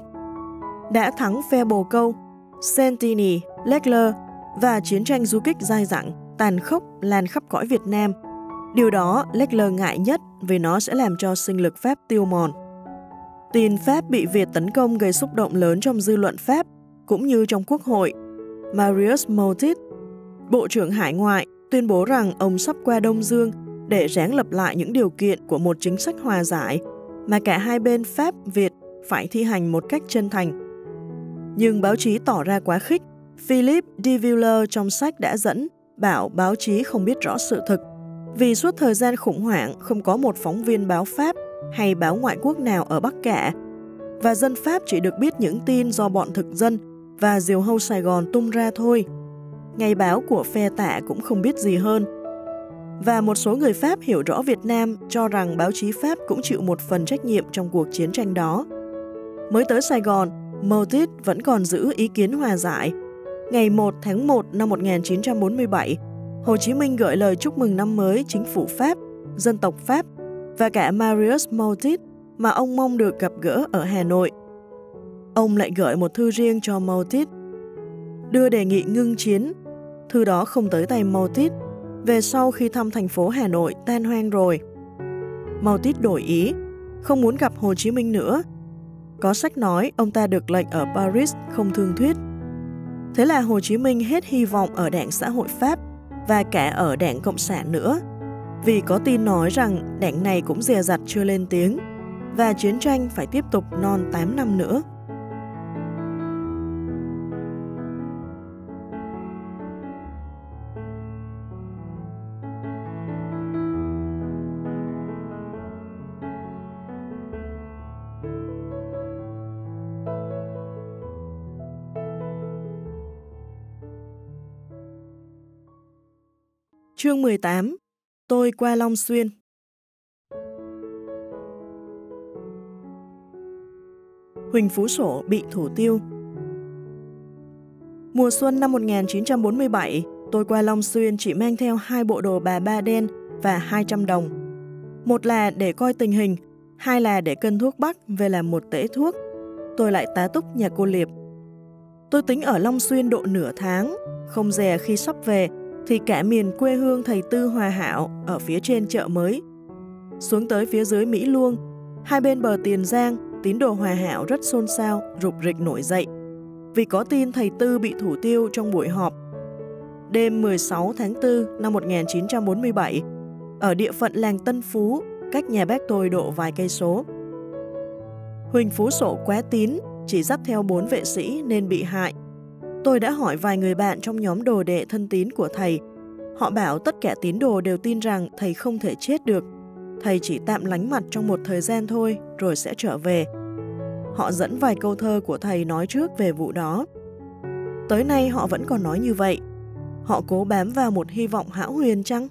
đã thắng phe bồ câu, Sentini, Leclerc và chiến tranh du kích dai dẳng, tàn khốc lan khắp cõi Việt Nam. Điều đó Leclerc ngại nhất vì nó sẽ làm cho sinh lực Pháp tiêu mòn. Tin Pháp bị Việt tấn công gây xúc động lớn trong dư luận Pháp cũng như trong quốc hội. Marius Moutet, Bộ trưởng Hải ngoại, tuyên bố rằng ông sắp qua Đông Dương để ráng lập lại những điều kiện của một chính sách hòa giải mà cả hai bên Pháp, Việt phải thi hành một cách chân thành. Nhưng báo chí tỏ ra quá khích. Philippe de Villers trong sách đã dẫn bảo báo chí không biết rõ sự thực, vì suốt thời gian khủng hoảng không có một phóng viên báo Pháp hay báo ngoại quốc nào ở Bắc cả, và dân Pháp chỉ được biết những tin do bọn thực dân và diều hâu Sài Gòn tung ra thôi. Ngày báo của phe Tạ cũng không biết gì hơn. Và một số người Pháp hiểu rõ Việt Nam cho rằng báo chí Pháp cũng chịu một phần trách nhiệm trong cuộc chiến tranh đó. Mới tới Sài Gòn, Moutet vẫn còn giữ ý kiến hòa giải. Ngày một tháng một năm một nghìn chín trăm bốn mươi bảy, Hồ Chí Minh gửi lời chúc mừng năm mới chính phủ Pháp, dân tộc Pháp và cả Marius Moutet mà ông mong được gặp gỡ ở Hà Nội. Ông lại gửi một thư riêng cho Moutet, đưa đề nghị ngưng chiến. Thư đó không tới tay Moutet, về sau khi thăm thành phố Hà Nội tan hoang rồi. Moutet đổi ý, không muốn gặp Hồ Chí Minh nữa. Có sách nói ông ta được lệnh ở Paris không thương thuyết. Thế là Hồ Chí Minh hết hy vọng ở Đảng Xã hội Pháp và cả ở Đảng Cộng sản nữa, vì có tin nói rằng đảng này cũng dè dặt chưa lên tiếng và chiến tranh phải tiếp tục non tám năm nữa. Chương mười tám. Tôi qua Long Xuyên. Huỳnh Phú Sổ bị thủ tiêu. Mùa xuân năm một nghìn chín trăm bốn mươi bảy, tôi qua Long Xuyên chỉ mang theo hai bộ đồ bà ba đen và hai trăm đồng. Một là để coi tình hình, hai là để cân thuốc bắc về làm một tễ thuốc. Tôi lại tá túc nhà cô Liệp. Tôi tính ở Long Xuyên độ nửa tháng, không dè khi sắp về thì cả miền quê hương thầy Tư Hòa Hảo ở phía trên chợ mới. Xuống tới phía dưới Mỹ Luông, hai bên bờ Tiền Giang, tín đồ Hòa Hảo rất xôn xao, rục rịch nổi dậy, vì có tin thầy Tư bị thủ tiêu trong buổi họp. Đêm mười sáu tháng tư năm một nghìn chín trăm bốn mươi bảy, ở địa phận làng Tân Phú, cách nhà bác tôi độ vài cây số. Huỳnh Phú Sổ quá tín, chỉ dắt theo bốn vệ sĩ nên bị hại. Tôi đã hỏi vài người bạn trong nhóm đồ đệ thân tín của thầy. Họ bảo tất cả tín đồ đều tin rằng thầy không thể chết được. Thầy chỉ tạm lánh mặt trong một thời gian thôi, rồi sẽ trở về. Họ dẫn vài câu thơ của thầy nói trước về vụ đó. Tới nay họ vẫn còn nói như vậy. Họ cố bám vào một hy vọng hão huyền chăng?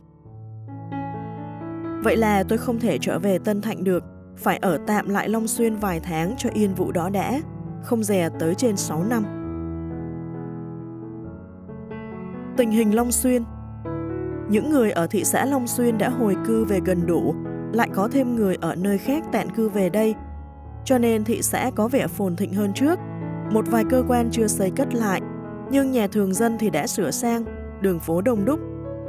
Vậy là tôi không thể trở về Tân Thạnh được, phải ở tạm lại Long Xuyên vài tháng cho yên vụ đó đã, không dè tới trên sáu năm. Tình hình Long Xuyên. Những người ở thị xã Long Xuyên đã hồi cư về gần đủ, lại có thêm người ở nơi khác tản cư về đây, cho nên thị xã có vẻ phồn thịnh hơn trước. Một vài cơ quan chưa xây cất lại, nhưng nhà thường dân thì đã sửa sang, đường phố đông đúc.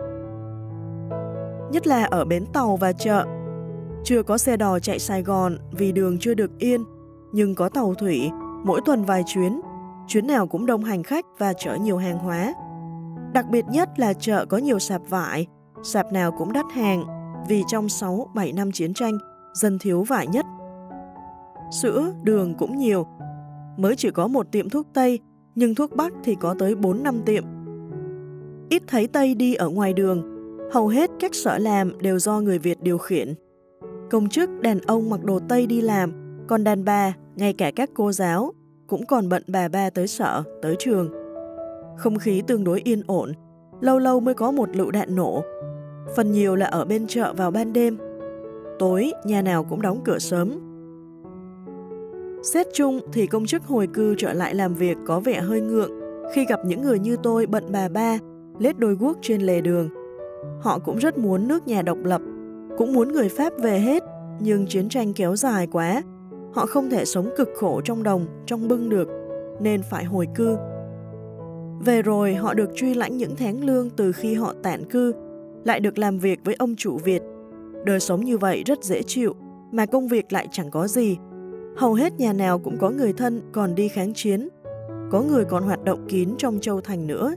Nhất là ở bến tàu và chợ. Chưa có xe đò chạy Sài Gòn vì đường chưa được yên, nhưng có tàu thủy, mỗi tuần vài chuyến, chuyến nào cũng đông hành khách và chở nhiều hàng hóa. Đặc biệt nhất là chợ có nhiều sạp vải, sạp nào cũng đắt hàng, vì trong sáu bảy năm chiến tranh, dân thiếu vải nhất. Sữa, đường cũng nhiều, mới chỉ có một tiệm thuốc Tây, nhưng thuốc Bắc thì có tới bốn năm tiệm. Ít thấy Tây đi ở ngoài đường, hầu hết các sở làm đều do người Việt điều khiển. Công chức đàn ông mặc đồ Tây đi làm, còn đàn bà, ngay cả các cô giáo, cũng còn bận bà ba tới sở, tới trường. Không khí tương đối yên ổn, lâu lâu mới có một lựu đạn nổ. Phần nhiều là ở bên chợ vào ban đêm. Tối, nhà nào cũng đóng cửa sớm. Xét chung thì công chức hồi cư trở lại làm việc có vẻ hơi ngượng khi gặp những người như tôi bận bà ba, lết đôi guốc trên lề đường. Họ cũng rất muốn nước nhà độc lập, cũng muốn người Pháp về hết, nhưng chiến tranh kéo dài quá. Họ không thể sống cực khổ trong đồng, trong bưng được, nên phải hồi cư. Về rồi họ được truy lãnh những tháng lương từ khi họ tản cư, lại được làm việc với ông chủ Việt. Đời sống như vậy rất dễ chịu, mà công việc lại chẳng có gì. Hầu hết nhà nào cũng có người thân còn đi kháng chiến, có người còn hoạt động kín trong Châu Thành nữa.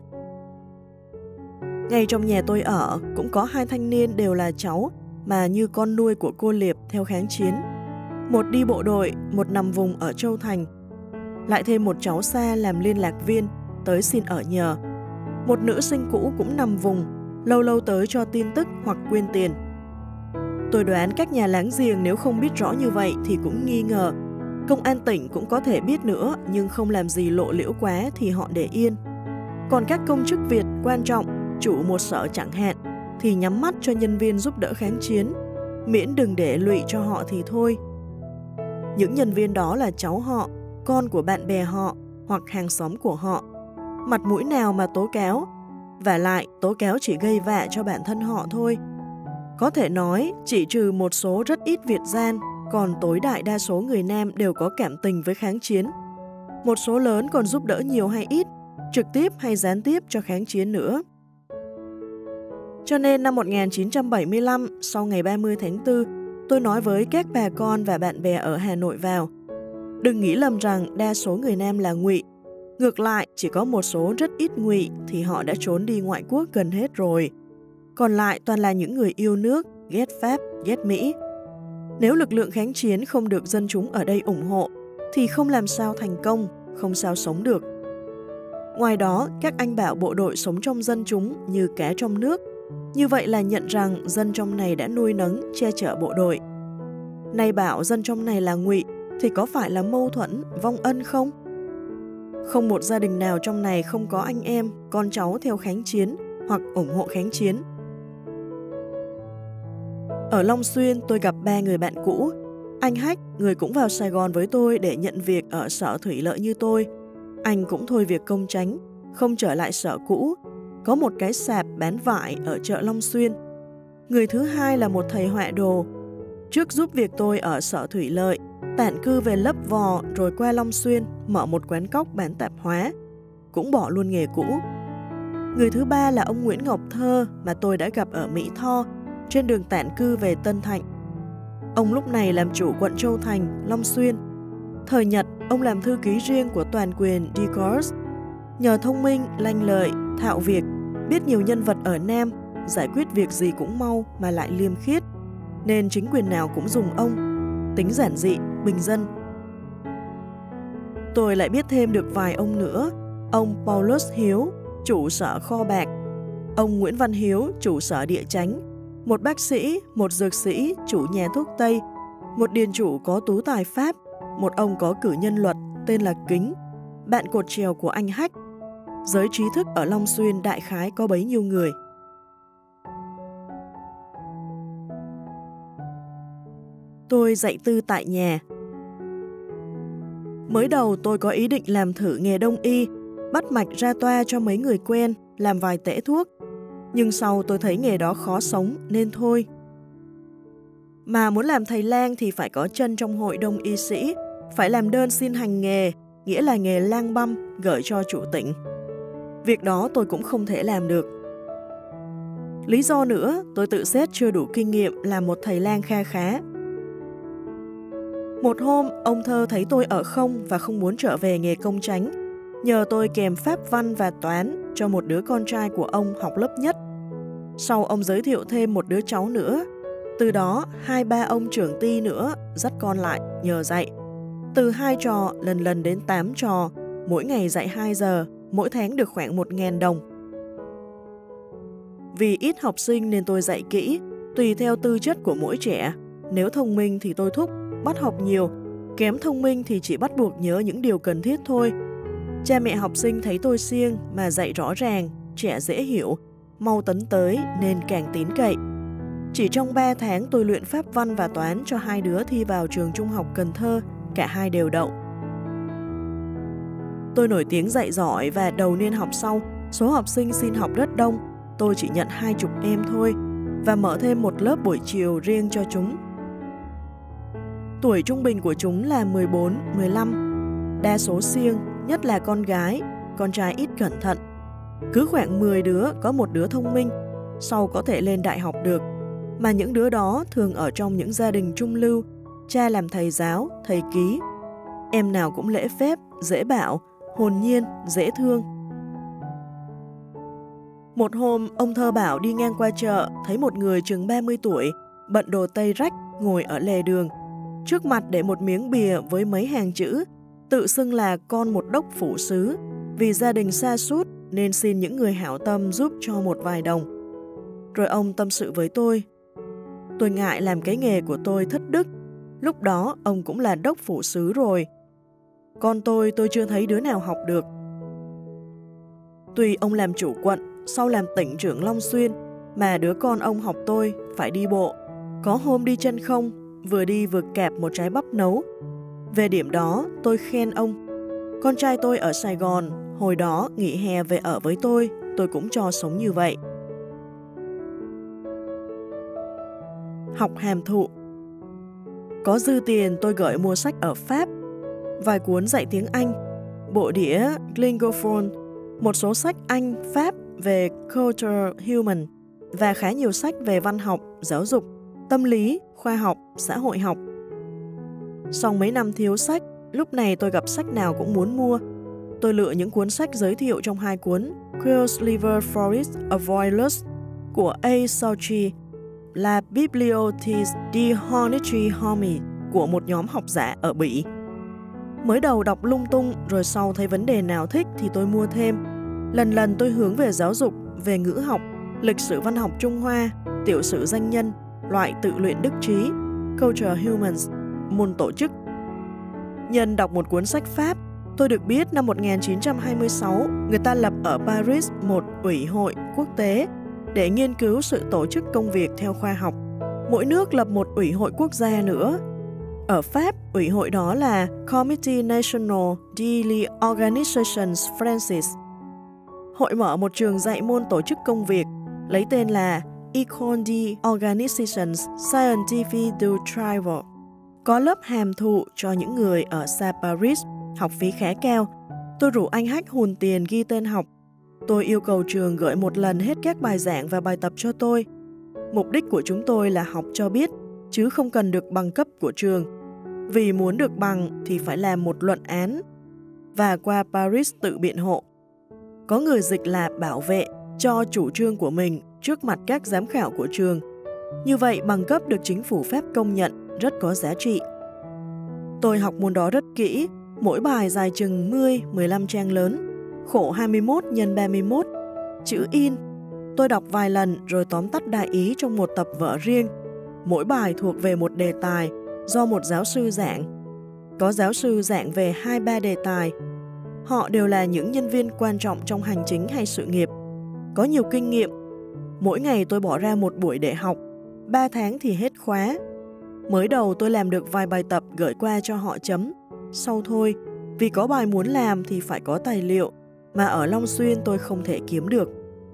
Ngay trong nhà tôi ở, cũng có hai thanh niên đều là cháu, mà như con nuôi của cô Liệp theo kháng chiến. Một đi bộ đội, một nằm vùng ở Châu Thành. Lại thêm một cháu xa làm liên lạc viên, tới xin ở nhờ. Một nữ sinh cũ cũng nằm vùng, lâu lâu tới cho tin tức hoặc quyên tiền. Tôi đoán các nhà láng giềng nếu không biết rõ như vậy thì cũng nghi ngờ. Công an tỉnh cũng có thể biết nữa, nhưng không làm gì lộ liễu quá thì họ để yên. Còn các công chức Việt quan trọng, chủ một sở chẳng hạn, thì nhắm mắt cho nhân viên giúp đỡ kháng chiến, miễn đừng để lụy cho họ thì thôi. Những nhân viên đó là cháu họ, con của bạn bè họ hoặc hàng xóm của họ. Mặt mũi nào mà tố cáo, và lại tố cáo chỉ gây vạ cho bản thân họ thôi. Có thể nói chỉ trừ một số rất ít Việt gian, còn tối đại đa số người Nam đều có cảm tình với kháng chiến. Một số lớn còn giúp đỡ nhiều hay ít, trực tiếp hay gián tiếp cho kháng chiến nữa. Cho nên năm một nghìn chín trăm bảy mươi lăm, sau ngày ba mươi tháng tư, tôi nói với các bà con và bạn bè ở Hà Nội vào. Đừng nghĩ lầm rằng đa số người Nam là ngụy. Ngược lại, chỉ có một số rất ít ngụy thì họ đã trốn đi ngoại quốc gần hết rồi. Còn lại toàn là những người yêu nước, ghét Pháp, ghét Mỹ. Nếu lực lượng kháng chiến không được dân chúng ở đây ủng hộ, thì không làm sao thành công, không sao sống được. Ngoài đó, các anh bảo bộ đội sống trong dân chúng như cá trong nước. Như vậy là nhận rằng dân trong này đã nuôi nấng, che chở bộ đội. Nay bảo dân trong này là ngụy, thì có phải là mâu thuẫn, vong ân không? Không một gia đình nào trong này không có anh em, con cháu theo kháng chiến hoặc ủng hộ kháng chiến. Ở Long Xuyên, tôi gặp ba người bạn cũ. Anh Hách, người cũng vào Sài Gòn với tôi để nhận việc ở sở thủy lợi như tôi. Anh cũng thôi việc công chánh, không trở lại sở cũ. Có một cái sạp bán vải ở chợ Long Xuyên. Người thứ hai là một thầy họa đồ. Trước giúp việc tôi ở sở thủy lợi, tản cư về Lấp Vò rồi qua Long Xuyên, mở một quán cóc bán tạp hóa. Cũng bỏ luôn nghề cũ. Người thứ ba là ông Nguyễn Ngọc Thơ mà tôi đã gặp ở Mỹ Tho, trên đường tản cư về Tân Thạnh. Ông lúc này làm chủ quận Châu Thành, Long Xuyên. Thời Nhật, ông làm thư ký riêng của toàn quyền Dicords. Nhờ thông minh, lanh lợi, thạo việc, biết nhiều nhân vật ở Nam, giải quyết việc gì cũng mau mà lại liêm khiết, nên chính quyền nào cũng dùng ông. Tính giản dị, bình dân. Tôi lại biết thêm được vài ông nữa. Ông Paulus Hiếu, chủ sở kho bạc. Ông Nguyễn Văn Hiếu, chủ sở địa chánh. Một bác sĩ, một dược sĩ, chủ nhà thuốc Tây. Một điền chủ có tú tài Pháp. Một ông có cử nhân luật, tên là Kính, bạn cột trèo của anh Hách. Giới trí thức ở Long Xuyên đại khái có bấy nhiêu người. Tôi dạy tư tại nhà. Mới đầu tôi có ý định làm thử nghề đông y, bắt mạch ra toa cho mấy người quen, làm vài tễ thuốc. Nhưng sau tôi thấy nghề đó khó sống nên thôi. Mà muốn làm thầy lang thì phải có chân trong hội đông y sĩ, phải làm đơn xin hành nghề, nghĩa là nghề lang băm, gửi cho chủ tỉnh. Việc đó tôi cũng không thể làm được. Lý do nữa, tôi tự xét chưa đủ kinh nghiệm làm một thầy lang kha khá. Một hôm, ông Thơ thấy tôi ở không và không muốn trở về nghề công chánh, nhờ tôi kèm pháp văn và toán cho một đứa con trai của ông học lớp nhất. Sau ông giới thiệu thêm một đứa cháu nữa. Từ đó, hai ba ông trưởng ty nữa dắt con lại nhờ dạy. Từ hai trò lần lần đến tám trò, mỗi ngày dạy hai giờ, mỗi tháng được khoảng một nghìn đồng. Vì ít học sinh nên tôi dạy kỹ, tùy theo tư chất của mỗi trẻ. Nếu thông minh thì tôi thúc, bắt học nhiều, kém thông minh thì chỉ bắt buộc nhớ những điều cần thiết thôi. Cha mẹ học sinh thấy tôi siêng mà dạy rõ ràng, trẻ dễ hiểu, mau tấn tới nên càng tín cậy. Chỉ trong ba tháng tôi luyện pháp văn và toán cho hai đứa thi vào trường trung học Cần Thơ, cả hai đều đậu. Tôi nổi tiếng dạy giỏi và đầu niên học sau, số học sinh xin học rất đông, tôi chỉ nhận hai chục em thôi và mở thêm một lớp buổi chiều riêng cho chúng. Tuổi trung bình của chúng là mười bốn, mười lăm, đa số siêng, nhất là con gái, con trai ít cẩn thận. Cứ khoảng mười đứa có một đứa thông minh, sau có thể lên đại học được, mà những đứa đó thường ở trong những gia đình trung lưu, cha làm thầy giáo, thầy ký. Em nào cũng lễ phép, dễ bảo, hồn nhiên, dễ thương. Một hôm, ông Thơ bảo đi ngang qua chợ, thấy một người chừng ba mươi tuổi, bận đồ tây rách, ngồi ở lề đường. Trước mặt để một miếng bìa với mấy hàng chữ, tự xưng là con một đốc phủ sứ, vì gia đình sa sút nên xin những người hảo tâm giúp cho một vài đồng. Rồi ông tâm sự với tôi. Tôi ngại làm cái nghề của tôi thất đức, lúc đó ông cũng là đốc phủ sứ rồi. Con tôi tôi chưa thấy đứa nào học được. Tuy ông làm chủ quận, sau làm tỉnh trưởng Long Xuyên, mà đứa con ông học tôi phải đi bộ. Có hôm đi chân không, vừa đi vừa kẹp một trái bắp nấu. Về điểm đó, tôi khen ông. Con trai tôi ở Sài Gòn, hồi đó nghỉ hè về ở với tôi, tôi cũng cho sống như vậy. Học hàm thụ. Có dư tiền tôi gửi mua sách ở Pháp, vài cuốn dạy tiếng Anh, bộ đĩa Klingophone, một số sách Anh, Pháp về Culture Human và khá nhiều sách về văn học, giáo dục, tâm lý, khoa học, xã hội học. Sau mấy năm thiếu sách, lúc này tôi gặp sách nào cũng muốn mua. Tôi lựa những cuốn sách giới thiệu trong hai cuốn Queer's Liver Forest Avoidless của A. Sauchi, La Bibliothèque de Honetry Homi của một nhóm học giả ở Bỉ. Mới đầu đọc lung tung, rồi sau thấy vấn đề nào thích thì tôi mua thêm. Lần lần tôi hướng về giáo dục, về ngữ học, lịch sử văn học Trung Hoa, tiểu sử danh nhân, loại tự luyện đức trí, Culture Humans, môn tổ chức. Nhân đọc một cuốn sách Pháp, tôi được biết năm một nghìn chín trăm hai mươi sáu, người ta lập ở Paris một ủy hội quốc tế để nghiên cứu sự tổ chức công việc theo khoa học. Mỗi nước lập một ủy hội quốc gia nữa. Ở Pháp, ủy hội đó là Comité National de l'Organisations Françaises. Hội mở một trường dạy môn tổ chức công việc, lấy tên là École d'Organisations Scientifiques du Travail. Có lớp hàm thụ cho những người ở xa Paris, học phí khá cao. Tôi rủ anh Hách hùn tiền ghi tên học. Tôi yêu cầu trường gửi một lần hết các bài giảng và bài tập cho tôi. Mục đích của chúng tôi là học cho biết, chứ không cần được bằng cấp của trường. Vì muốn được bằng thì phải làm một luận án và qua Paris tự biện hộ. Có người dịch là bảo vệ cho chủ trương của mình trước mặt các giám khảo của trường. Như vậy bằng cấp được chính phủ Pháp công nhận, rất có giá trị. Tôi học môn đó rất kỹ, mỗi bài dài chừng mười đến mười lăm trang lớn, khổ hai mươi mốt nhân ba mươi mốt, chữ in. Tôi đọc vài lần rồi tóm tắt đại ý trong một tập vở riêng. Mỗi bài thuộc về một đề tài do một giáo sư giảng. Có giáo sư giảng về hai ba đề tài. Họ đều là những nhân viên quan trọng trong hành chính hay sự nghiệp, có nhiều kinh nghiệm. Mỗi ngày tôi bỏ ra một buổi để học, ba tháng thì hết khóa. Mới đầu tôi làm được vài bài tập gửi qua cho họ chấm. Sau thôi, vì có bài muốn làm thì phải có tài liệu, mà ở Long Xuyên tôi không thể kiếm được.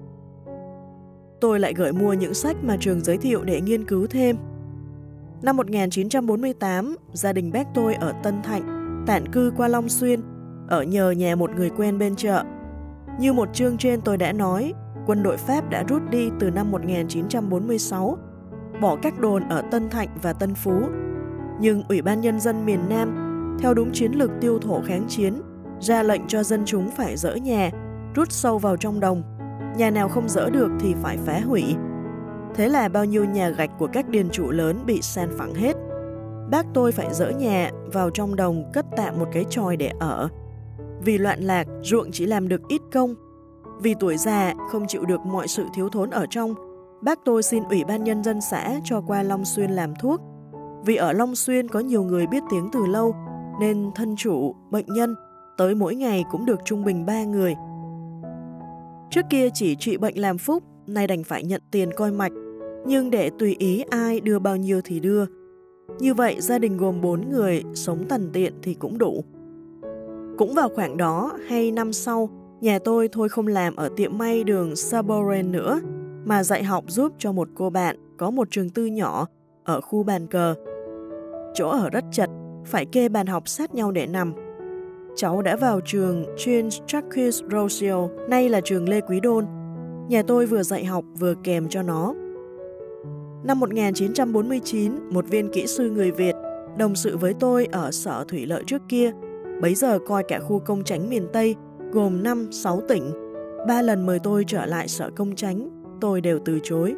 Tôi lại gửi mua những sách mà trường giới thiệu để nghiên cứu thêm. Năm một nghìn chín trăm bốn mươi tám, gia đình bác tôi ở Tân Thạnh, tản cư qua Long Xuyên, ở nhờ nhà một người quen bên chợ. Như một chương trên tôi đã nói, quân đội Pháp đã rút đi từ năm một nghìn chín trăm bốn mươi sáu, bỏ các đồn ở Tân Thạnh và Tân Phú. Nhưng Ủy ban Nhân dân miền Nam, theo đúng chiến lược tiêu thổ kháng chiến, ra lệnh cho dân chúng phải dỡ nhà, rút sâu vào trong đồng. Nhà nào không dỡ được thì phải phá hủy. Thế là bao nhiêu nhà gạch của các điền chủ lớn bị san phẳng hết. Bác tôi phải dỡ nhà vào trong đồng, cất tạm một cái chòi để ở. Vì loạn lạc, ruộng chỉ làm được ít công. Vì tuổi già, không chịu được mọi sự thiếu thốn ở trong, bác tôi xin Ủy ban Nhân dân xã cho qua Long Xuyên làm thuốc. Vì ở Long Xuyên có nhiều người biết tiếng từ lâu, nên thân chủ, bệnh nhân, tới mỗi ngày cũng được trung bình ba người. Trước kia chỉ trị bệnh làm phúc, nay đành phải nhận tiền coi mạch, nhưng để tùy ý ai đưa bao nhiêu thì đưa. Như vậy gia đình gồm bốn người, sống tằn tiện thì cũng đủ. Cũng vào khoảng đó, hay năm sau, nhà tôi thôi không làm ở tiệm may đường Saboren nữa, mà dạy học giúp cho một cô bạn có một trường tư nhỏ ở khu bàn cờ. Chỗ ở rất chật, phải kê bàn học sát nhau để nằm. Cháu đã vào trường chuyên Jacques Roussel, nay là trường Lê Quý Đôn. Nhà tôi vừa dạy học vừa kèm cho nó. Năm một nghìn chín trăm bốn mươi chín, một viên kỹ sư người Việt, đồng sự với tôi ở sở thủy lợi trước kia, bấy giờ coi cả khu công chánh miền Tây, gồm năm sáu tỉnh. Ba lần mời tôi trở lại sở công chánh, tôi đều từ chối.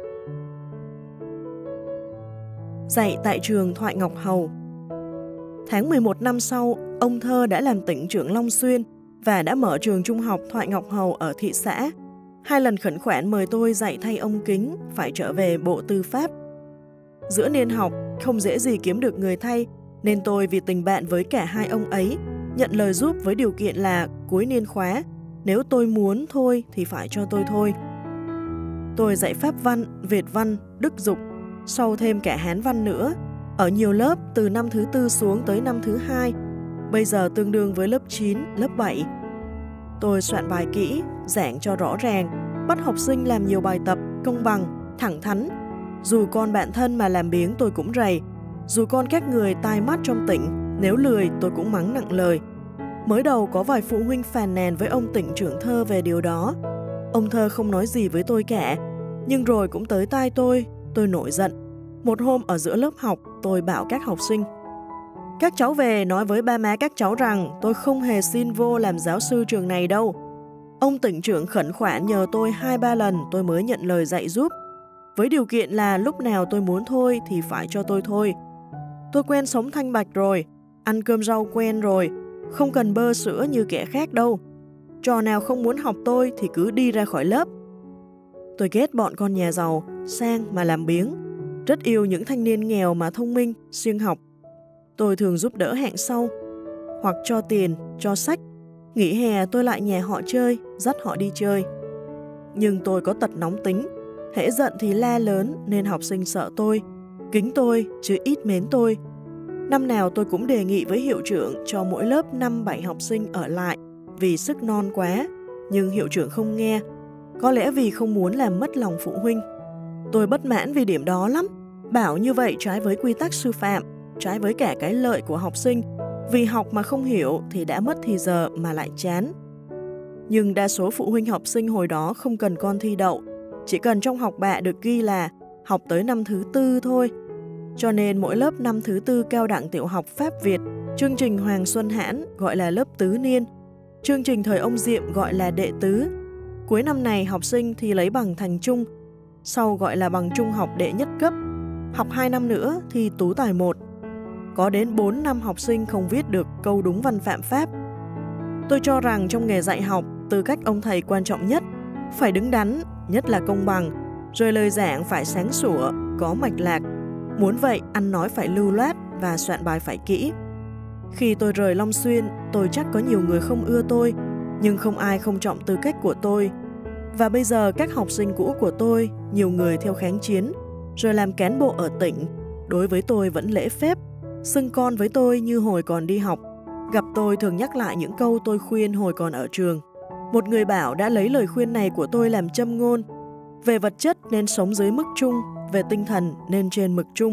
Dạy tại trường Thoại Ngọc Hầu. Tháng mười một năm sau, ông Thơ đã làm tỉnh trưởng Long Xuyên và đã mở trường trung học Thoại Ngọc Hầu ở thị xã. Hai lần khẩn khoản mời tôi dạy thay ông Kính, phải trở về Bộ Tư pháp. Giữa niên học, không dễ gì kiếm được người thay, nên tôi vì tình bạn với cả hai ông ấy, nhận lời giúp với điều kiện là cuối niên khóa, nếu tôi muốn thôi thì phải cho tôi thôi. Tôi dạy Pháp văn, Việt văn, Đức dục, sau thêm cả Hán văn nữa, ở nhiều lớp từ năm thứ tư xuống tới năm thứ hai, bây giờ tương đương với lớp chín, lớp bảy. Tôi soạn bài kỹ, giảng cho rõ ràng, bắt học sinh làm nhiều bài tập, công bằng, thẳng thắn. Dù con bạn thân mà làm biếng tôi cũng rầy, dù con các người tai mắt trong tỉnh, nếu lười tôi cũng mắng nặng lời. Mới đầu có vài phụ huynh phàn nàn với ông tỉnh trưởng Thơ về điều đó. Ông Thơ không nói gì với tôi cả, nhưng rồi cũng tới tai tôi, tôi nổi giận. Một hôm ở giữa lớp học, tôi bảo các học sinh: các cháu về nói với ba má các cháu rằng tôi không hề xin vô làm giáo sư trường này đâu. Ông tỉnh trưởng khẩn khoản nhờ tôi hai ba lần tôi mới nhận lời dạy giúp, với điều kiện là lúc nào tôi muốn thôi thì phải cho tôi thôi. Tôi quen sống thanh bạch rồi, ăn cơm rau quen rồi, không cần bơ sữa như kẻ khác đâu. Trò nào không muốn học tôi thì cứ đi ra khỏi lớp. Tôi ghét bọn con nhà giàu, sang mà làm biếng, rất yêu những thanh niên nghèo mà thông minh, siêng học. Tôi thường giúp đỡ hạng sau, hoặc cho tiền, cho sách. Nghỉ hè tôi lại nhà họ chơi, dắt họ đi chơi. Nhưng tôi có tật nóng tính, Hễ giận thì la lớn nên học sinh sợ tôi, kính tôi chứ ít mến tôi. Năm nào tôi cũng đề nghị với hiệu trưởng cho mỗi lớp năm bảy học sinh ở lại vì sức non quá, nhưng hiệu trưởng không nghe, có lẽ vì không muốn làm mất lòng phụ huynh. Tôi bất mãn vì điểm đó lắm, bảo như vậy trái với quy tắc sư phạm, trái với cả cái lợi của học sinh, vì học mà không hiểu thì đã mất thì giờ mà lại chán. Nhưng đa số phụ huynh học sinh hồi đó không cần con thi đậu, chỉ cần trong học bạ được ghi là học tới năm thứ tư thôi. Cho nên mỗi lớp năm thứ tư cao đẳng tiểu học Pháp Việt, chương trình Hoàng Xuân Hãn gọi là lớp tứ niên, chương trình thời ông Diệm gọi là đệ tứ. Cuối năm này học sinh thì lấy bằng thành trung, sau gọi là bằng trung học đệ nhất cấp. Học hai năm nữa thì tú tài một. Có đến bốn năm học sinh không viết được câu đúng văn phạm Pháp. Tôi cho rằng trong nghề dạy học, tư cách ông thầy quan trọng nhất, phải đứng đắn, nhất là công bằng, rồi lời giảng phải sáng sủa, có mạch lạc. Muốn vậy, ăn nói phải lưu loát và soạn bài phải kỹ. Khi tôi rời Long Xuyên, tôi chắc có nhiều người không ưa tôi, nhưng không ai không trọng tư cách của tôi. Và bây giờ các học sinh cũ của tôi, nhiều người theo kháng chiến, rồi làm cán bộ ở tỉnh, đối với tôi vẫn lễ phép, xưng con với tôi như hồi còn đi học. Gặp tôi thường nhắc lại những câu tôi khuyên hồi còn ở trường. Một người bảo đã lấy lời khuyên này của tôi làm châm ngôn. Về vật chất nên sống dưới mức chung, về tinh thần nên trên mực chung.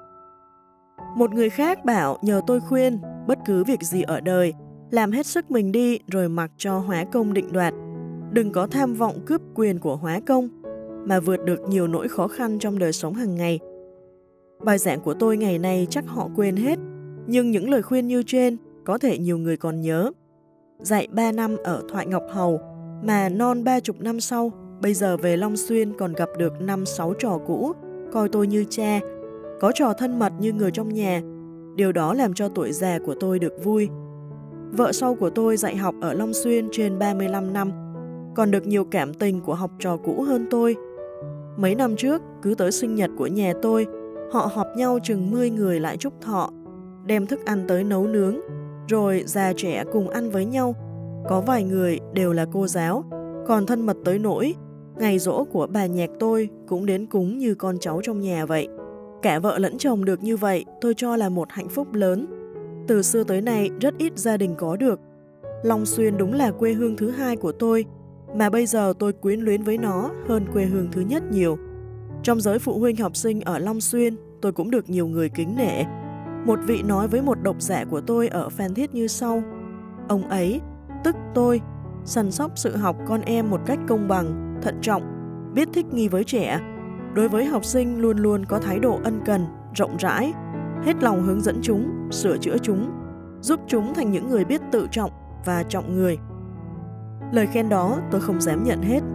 Một người khác bảo nhờ tôi khuyên, bất cứ việc gì ở đời, làm hết sức mình đi rồi mặc cho hóa công định đoạt. Đừng có tham vọng cướp quyền của hóa công, mà vượt được nhiều nỗi khó khăn trong đời sống hàng ngày. Bài giảng của tôi ngày nay chắc họ quên hết, nhưng những lời khuyên như trên có thể nhiều người còn nhớ. Dạy ba năm ở Thoại Ngọc Hầu, mà non ba chục năm sau, bây giờ về Long Xuyên còn gặp được năm sáu trò cũ, coi tôi như cha, có trò thân mật như người trong nhà. Điều đó làm cho tuổi già của tôi được vui. Vợ sau của tôi dạy học ở Long Xuyên trên ba mươi lăm năm, còn được nhiều cảm tình của học trò cũ hơn tôi. Mấy năm trước, cứ tới sinh nhật của nhà tôi, họ họp nhau chừng mười người lại chúc thọ, đem thức ăn tới nấu nướng, rồi già trẻ cùng ăn với nhau. Có vài người đều là cô giáo, còn thân mật tới nỗi ngày giỗ của bà nhạc tôi cũng đến cúng như con cháu trong nhà vậy. Cả vợ lẫn chồng được như vậy tôi cho là một hạnh phúc lớn. Từ xưa tới nay rất ít gia đình có được. Long Xuyên đúng là quê hương thứ hai của tôi, mà bây giờ tôi quyến luyến với nó hơn quê hương thứ nhất nhiều. Trong giới phụ huynh học sinh ở Long Xuyên, tôi cũng được nhiều người kính nể. Một vị nói với một độc giả của tôi ở Phan Thiết như sau: ông ấy, tức tôi, săn sóc sự học con em một cách công bằng, thận trọng, biết thích nghi với trẻ. Đối với học sinh luôn luôn có thái độ ân cần, rộng rãi, hết lòng hướng dẫn chúng, sửa chữa chúng, giúp chúng thành những người biết tự trọng và trọng người. Lời khen đó tôi không dám nhận hết.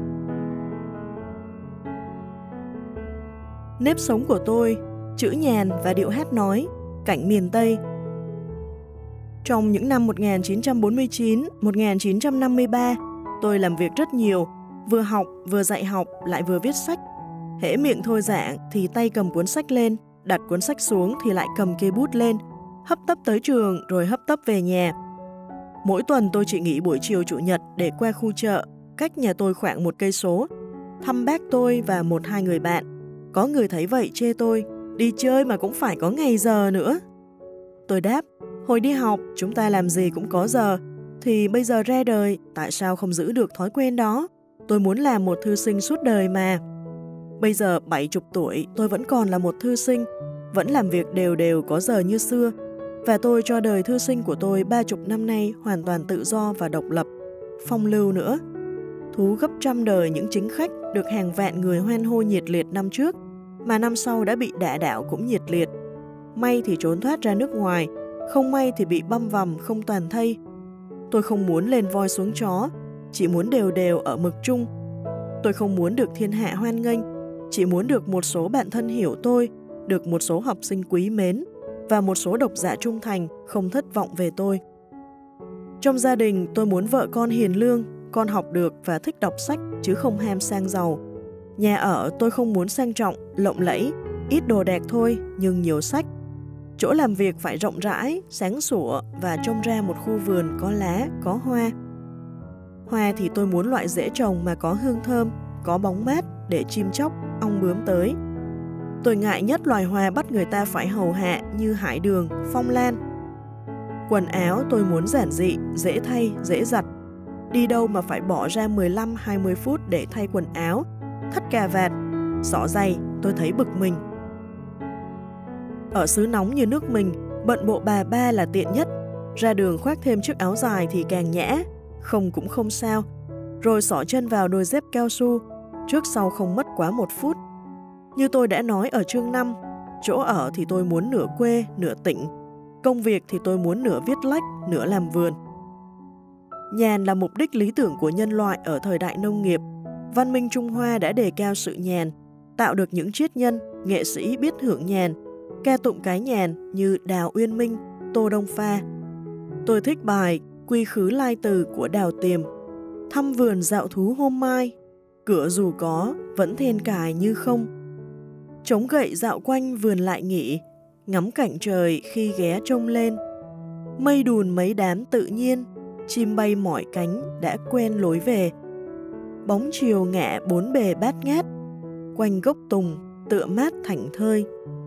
Nếp sống của tôi, chữ nhàn và điệu hát nói, cảnh miền Tây. Trong những năm một nghìn chín trăm bốn mươi chín đến một nghìn chín trăm năm mươi ba, tôi làm việc rất nhiều, vừa học, vừa dạy học, lại vừa viết sách. Hễ miệng thôi giảng thì tay cầm cuốn sách lên, đặt cuốn sách xuống thì lại cầm cây bút lên, hấp tấp tới trường rồi hấp tấp về nhà. Mỗi tuần tôi chỉ nghỉ buổi chiều chủ nhật để qua khu chợ, cách nhà tôi khoảng một cây số, thăm bác tôi và một hai người bạn. Có người thấy vậy chê tôi, đi chơi mà cũng phải có ngày giờ nữa. Tôi đáp, hồi đi học chúng ta làm gì cũng có giờ, thì bây giờ ra đời tại sao không giữ được thói quen đó? Tôi muốn làm một thư sinh suốt đời mà. Bây giờ bảy chục tuổi tôi vẫn còn là một thư sinh, vẫn làm việc đều đều có giờ như xưa. Và tôi cho đời thư sinh của tôi ba chục năm nay hoàn toàn tự do và độc lập, phong lưu nữa. Thú gấp trăm đời những chính khách được hàng vạn người hoan hô nhiệt liệt năm trước, mà năm sau đã bị đả đảo cũng nhiệt liệt. May thì trốn thoát ra nước ngoài, không may thì bị băm vằm không toàn thây. Tôi không muốn lên voi xuống chó, chỉ muốn đều đều ở mực chung. Tôi không muốn được thiên hạ hoan nghênh, chỉ muốn được một số bạn thân hiểu tôi, được một số học sinh quý mến, và một số độc giả trung thành không thất vọng về tôi. Trong gia đình tôi muốn vợ con hiền lương, con học được và thích đọc sách chứ không ham sang giàu. Nhà ở tôi không muốn sang trọng, lộng lẫy, ít đồ đạc thôi nhưng nhiều sách. Chỗ làm việc phải rộng rãi, sáng sủa và trông ra một khu vườn có lá, có hoa. Hoa thì tôi muốn loại dễ trồng mà có hương thơm, có bóng mát để chim chóc, ong bướm tới. Tôi ngại nhất loài hoa bắt người ta phải hầu hạ như hải đường, phong lan. Quần áo tôi muốn giản dị, dễ thay, dễ giặt. Đi đâu mà phải bỏ ra mười lăm đến hai mươi phút để thay quần áo, thắt cà vạt, xỏ giày, tôi thấy bực mình. Ở xứ nóng như nước mình, bận bộ bà ba là tiện nhất. Ra đường khoác thêm chiếc áo dài thì càng nhã, không cũng không sao. Rồi xỏ chân vào đôi dép cao su, trước sau không mất quá một phút. Như tôi đã nói ở chương năm, chỗ ở thì tôi muốn nửa quê, nửa tỉnh. Công việc thì tôi muốn nửa viết lách, nửa làm vườn. Nhàn là mục đích lý tưởng của nhân loại ở thời đại nông nghiệp. Văn minh Trung Hoa đã đề cao sự nhàn, tạo được những triết nhân, nghệ sĩ biết hưởng nhàn, ca tụng cái nhàn như Đào Uyên Minh, Tô Đông Pha. Tôi thích bài Quy khứ lai từ của Đào Tiềm. Thăm vườn dạo thú hôm mai, cửa dù có, vẫn then cài như không. Chống gậy dạo quanh vườn lại nghỉ, ngắm cảnh trời khi ghé trông lên. Mây đùn mấy đám tự nhiên, chim bay mỏi cánh đã quen lối về. Bóng chiều ngả bốn bề bát ngát, quanh gốc tùng tựa mát thảnh thơi.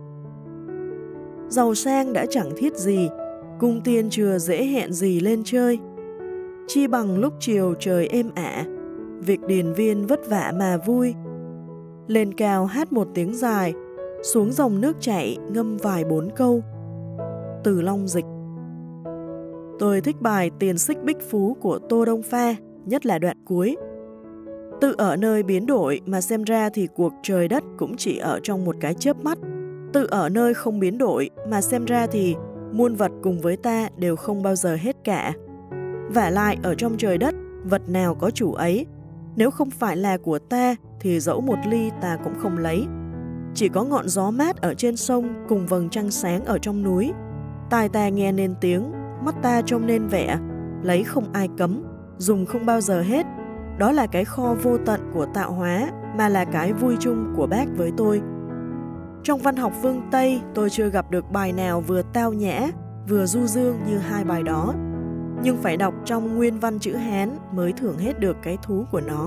Giàu sang đã chẳng thiết gì, cung tiên chừa dễ hẹn gì lên chơi. Chi bằng lúc chiều trời êm ả, việc điền viên vất vả mà vui. Lên cao hát một tiếng dài, xuống dòng nước chảy ngâm vài bốn câu. Từ Long Dịch. Tôi thích bài Tiền Xích Bích Phú của Tô Đông Pha, nhất là đoạn cuối. Tự ở nơi biến đổi mà xem ra thì cuộc trời đất cũng chỉ ở trong một cái chớp mắt. Tự ở nơi không biến đổi mà xem ra thì muôn vật cùng với ta đều không bao giờ hết cả. Vả lại ở trong trời đất, vật nào có chủ ấy. Nếu không phải là của ta thì dẫu một ly ta cũng không lấy. Chỉ có ngọn gió mát ở trên sông cùng vầng trăng sáng ở trong núi. Tai ta nghe nên tiếng, mắt ta trông nên vẻ, lấy không ai cấm, dùng không bao giờ hết. Đó là cái kho vô tận của tạo hóa, mà là cái vui chung của bác với tôi. Trong văn học phương Tây, tôi chưa gặp được bài nào vừa tao nhã, vừa du dương như hai bài đó. Nhưng phải đọc trong nguyên văn chữ Hán mới thưởng hết được cái thú của nó.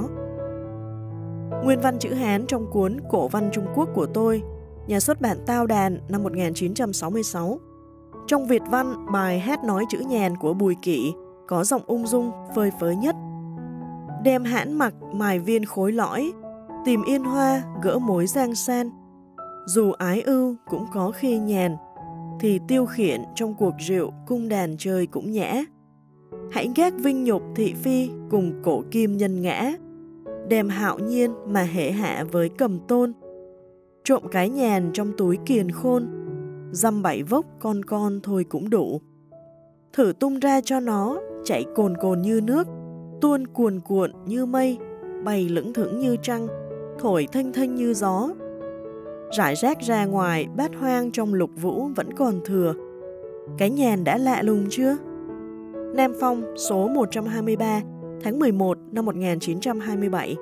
Nguyên văn chữ Hán trong cuốn Cổ văn Trung Quốc của tôi, nhà xuất bản Tao Đàn năm một nghìn chín trăm sáu mươi sáu. Trong Việt văn, bài hát nói chữ nhàn của Bùi Kỷ có giọng ung dung, phơi phới nhất. Đem hãn mặc mài viên khối lõi, tìm yên hoa gỡ mối giang san. Dù ái ưu cũng có khi nhàn, thì tiêu khiển trong cuộc rượu cung đàn chơi cũng nhã. Hãy gác vinh nhục thị phi cùng cổ kim nhân ngã, đem hạo nhiên mà hệ hạ với cầm tôn. Trộm cái nhàn trong túi kiền khôn, dăm bảy vốc con con thôi cũng đủ. Thử tung ra cho nó, chảy cồn cồn như nước, tuôn cuồn cuộn như mây, bay lững thững như trăng, thổi thanh thanh như gió. Rải rác ra ngoài bát hoang trong lục vũ vẫn còn thừa. Cái nhàn đã lạ lùng chưa? Nam Phong số một trăm hai mươi ba, tháng mười một năm một nghìn chín trăm hai mươi bảy.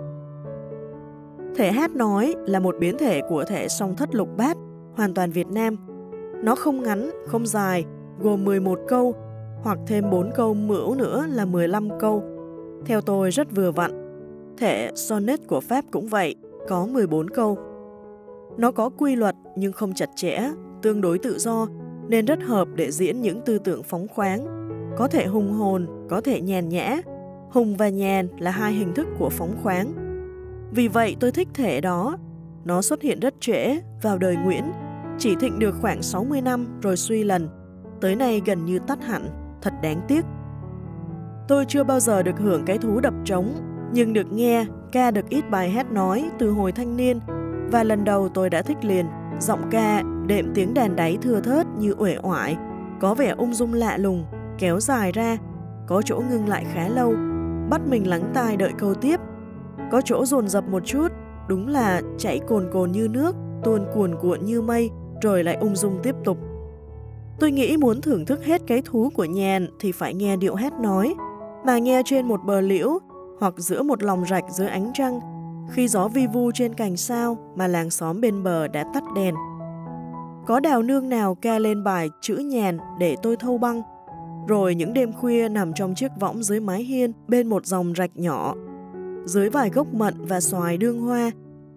Thể hát nói là một biến thể của thể song thất lục bát, hoàn toàn Việt Nam. Nó không ngắn, không dài, gồm mười một câu, hoặc thêm bốn câu mửu nữa là mười lăm câu. Theo tôi rất vừa vặn. Thể sonnet của Pháp cũng vậy, có mười bốn câu. Nó có quy luật nhưng không chặt chẽ, tương đối tự do, nên rất hợp để diễn những tư tưởng phóng khoáng. Có thể hùng hồn, có thể nhàn nhã. Hùng và nhàn là hai hình thức của phóng khoáng. Vì vậy tôi thích thể đó. Nó xuất hiện rất trễ, vào đời Nguyễn, chỉ thịnh được khoảng sáu mươi năm rồi suy lần. Tới nay gần như tắt hẳn, thật đáng tiếc. Tôi chưa bao giờ được hưởng cái thú đập trống, nhưng được nghe, ca được ít bài hát nói từ hồi thanh niên, và lần đầu tôi đã thích liền. Giọng ca đệm tiếng đàn đáy thưa thớt như uể oải, có vẻ ung dung lạ lùng, kéo dài ra, có chỗ ngưng lại khá lâu, bắt mình lắng tai đợi câu tiếp. Có chỗ dồn dập một chút, đúng là chảy cồn cồn như nước, tuôn cuồn cuộn như mây, rồi lại ung dung tiếp tục. Tôi nghĩ muốn thưởng thức hết cái thú của nhàn thì phải nghe điệu hát nói, mà nghe trên một bờ liễu hoặc giữa một lòng rạch dưới ánh trăng, khi gió vi vu trên cành sao mà làng xóm bên bờ đã tắt đèn. Có đào nương nào ca lên bài chữ nhàn để tôi thâu băng, rồi những đêm khuya nằm trong chiếc võng dưới mái hiên bên một dòng rạch nhỏ, dưới vài gốc mận và xoài đương hoa,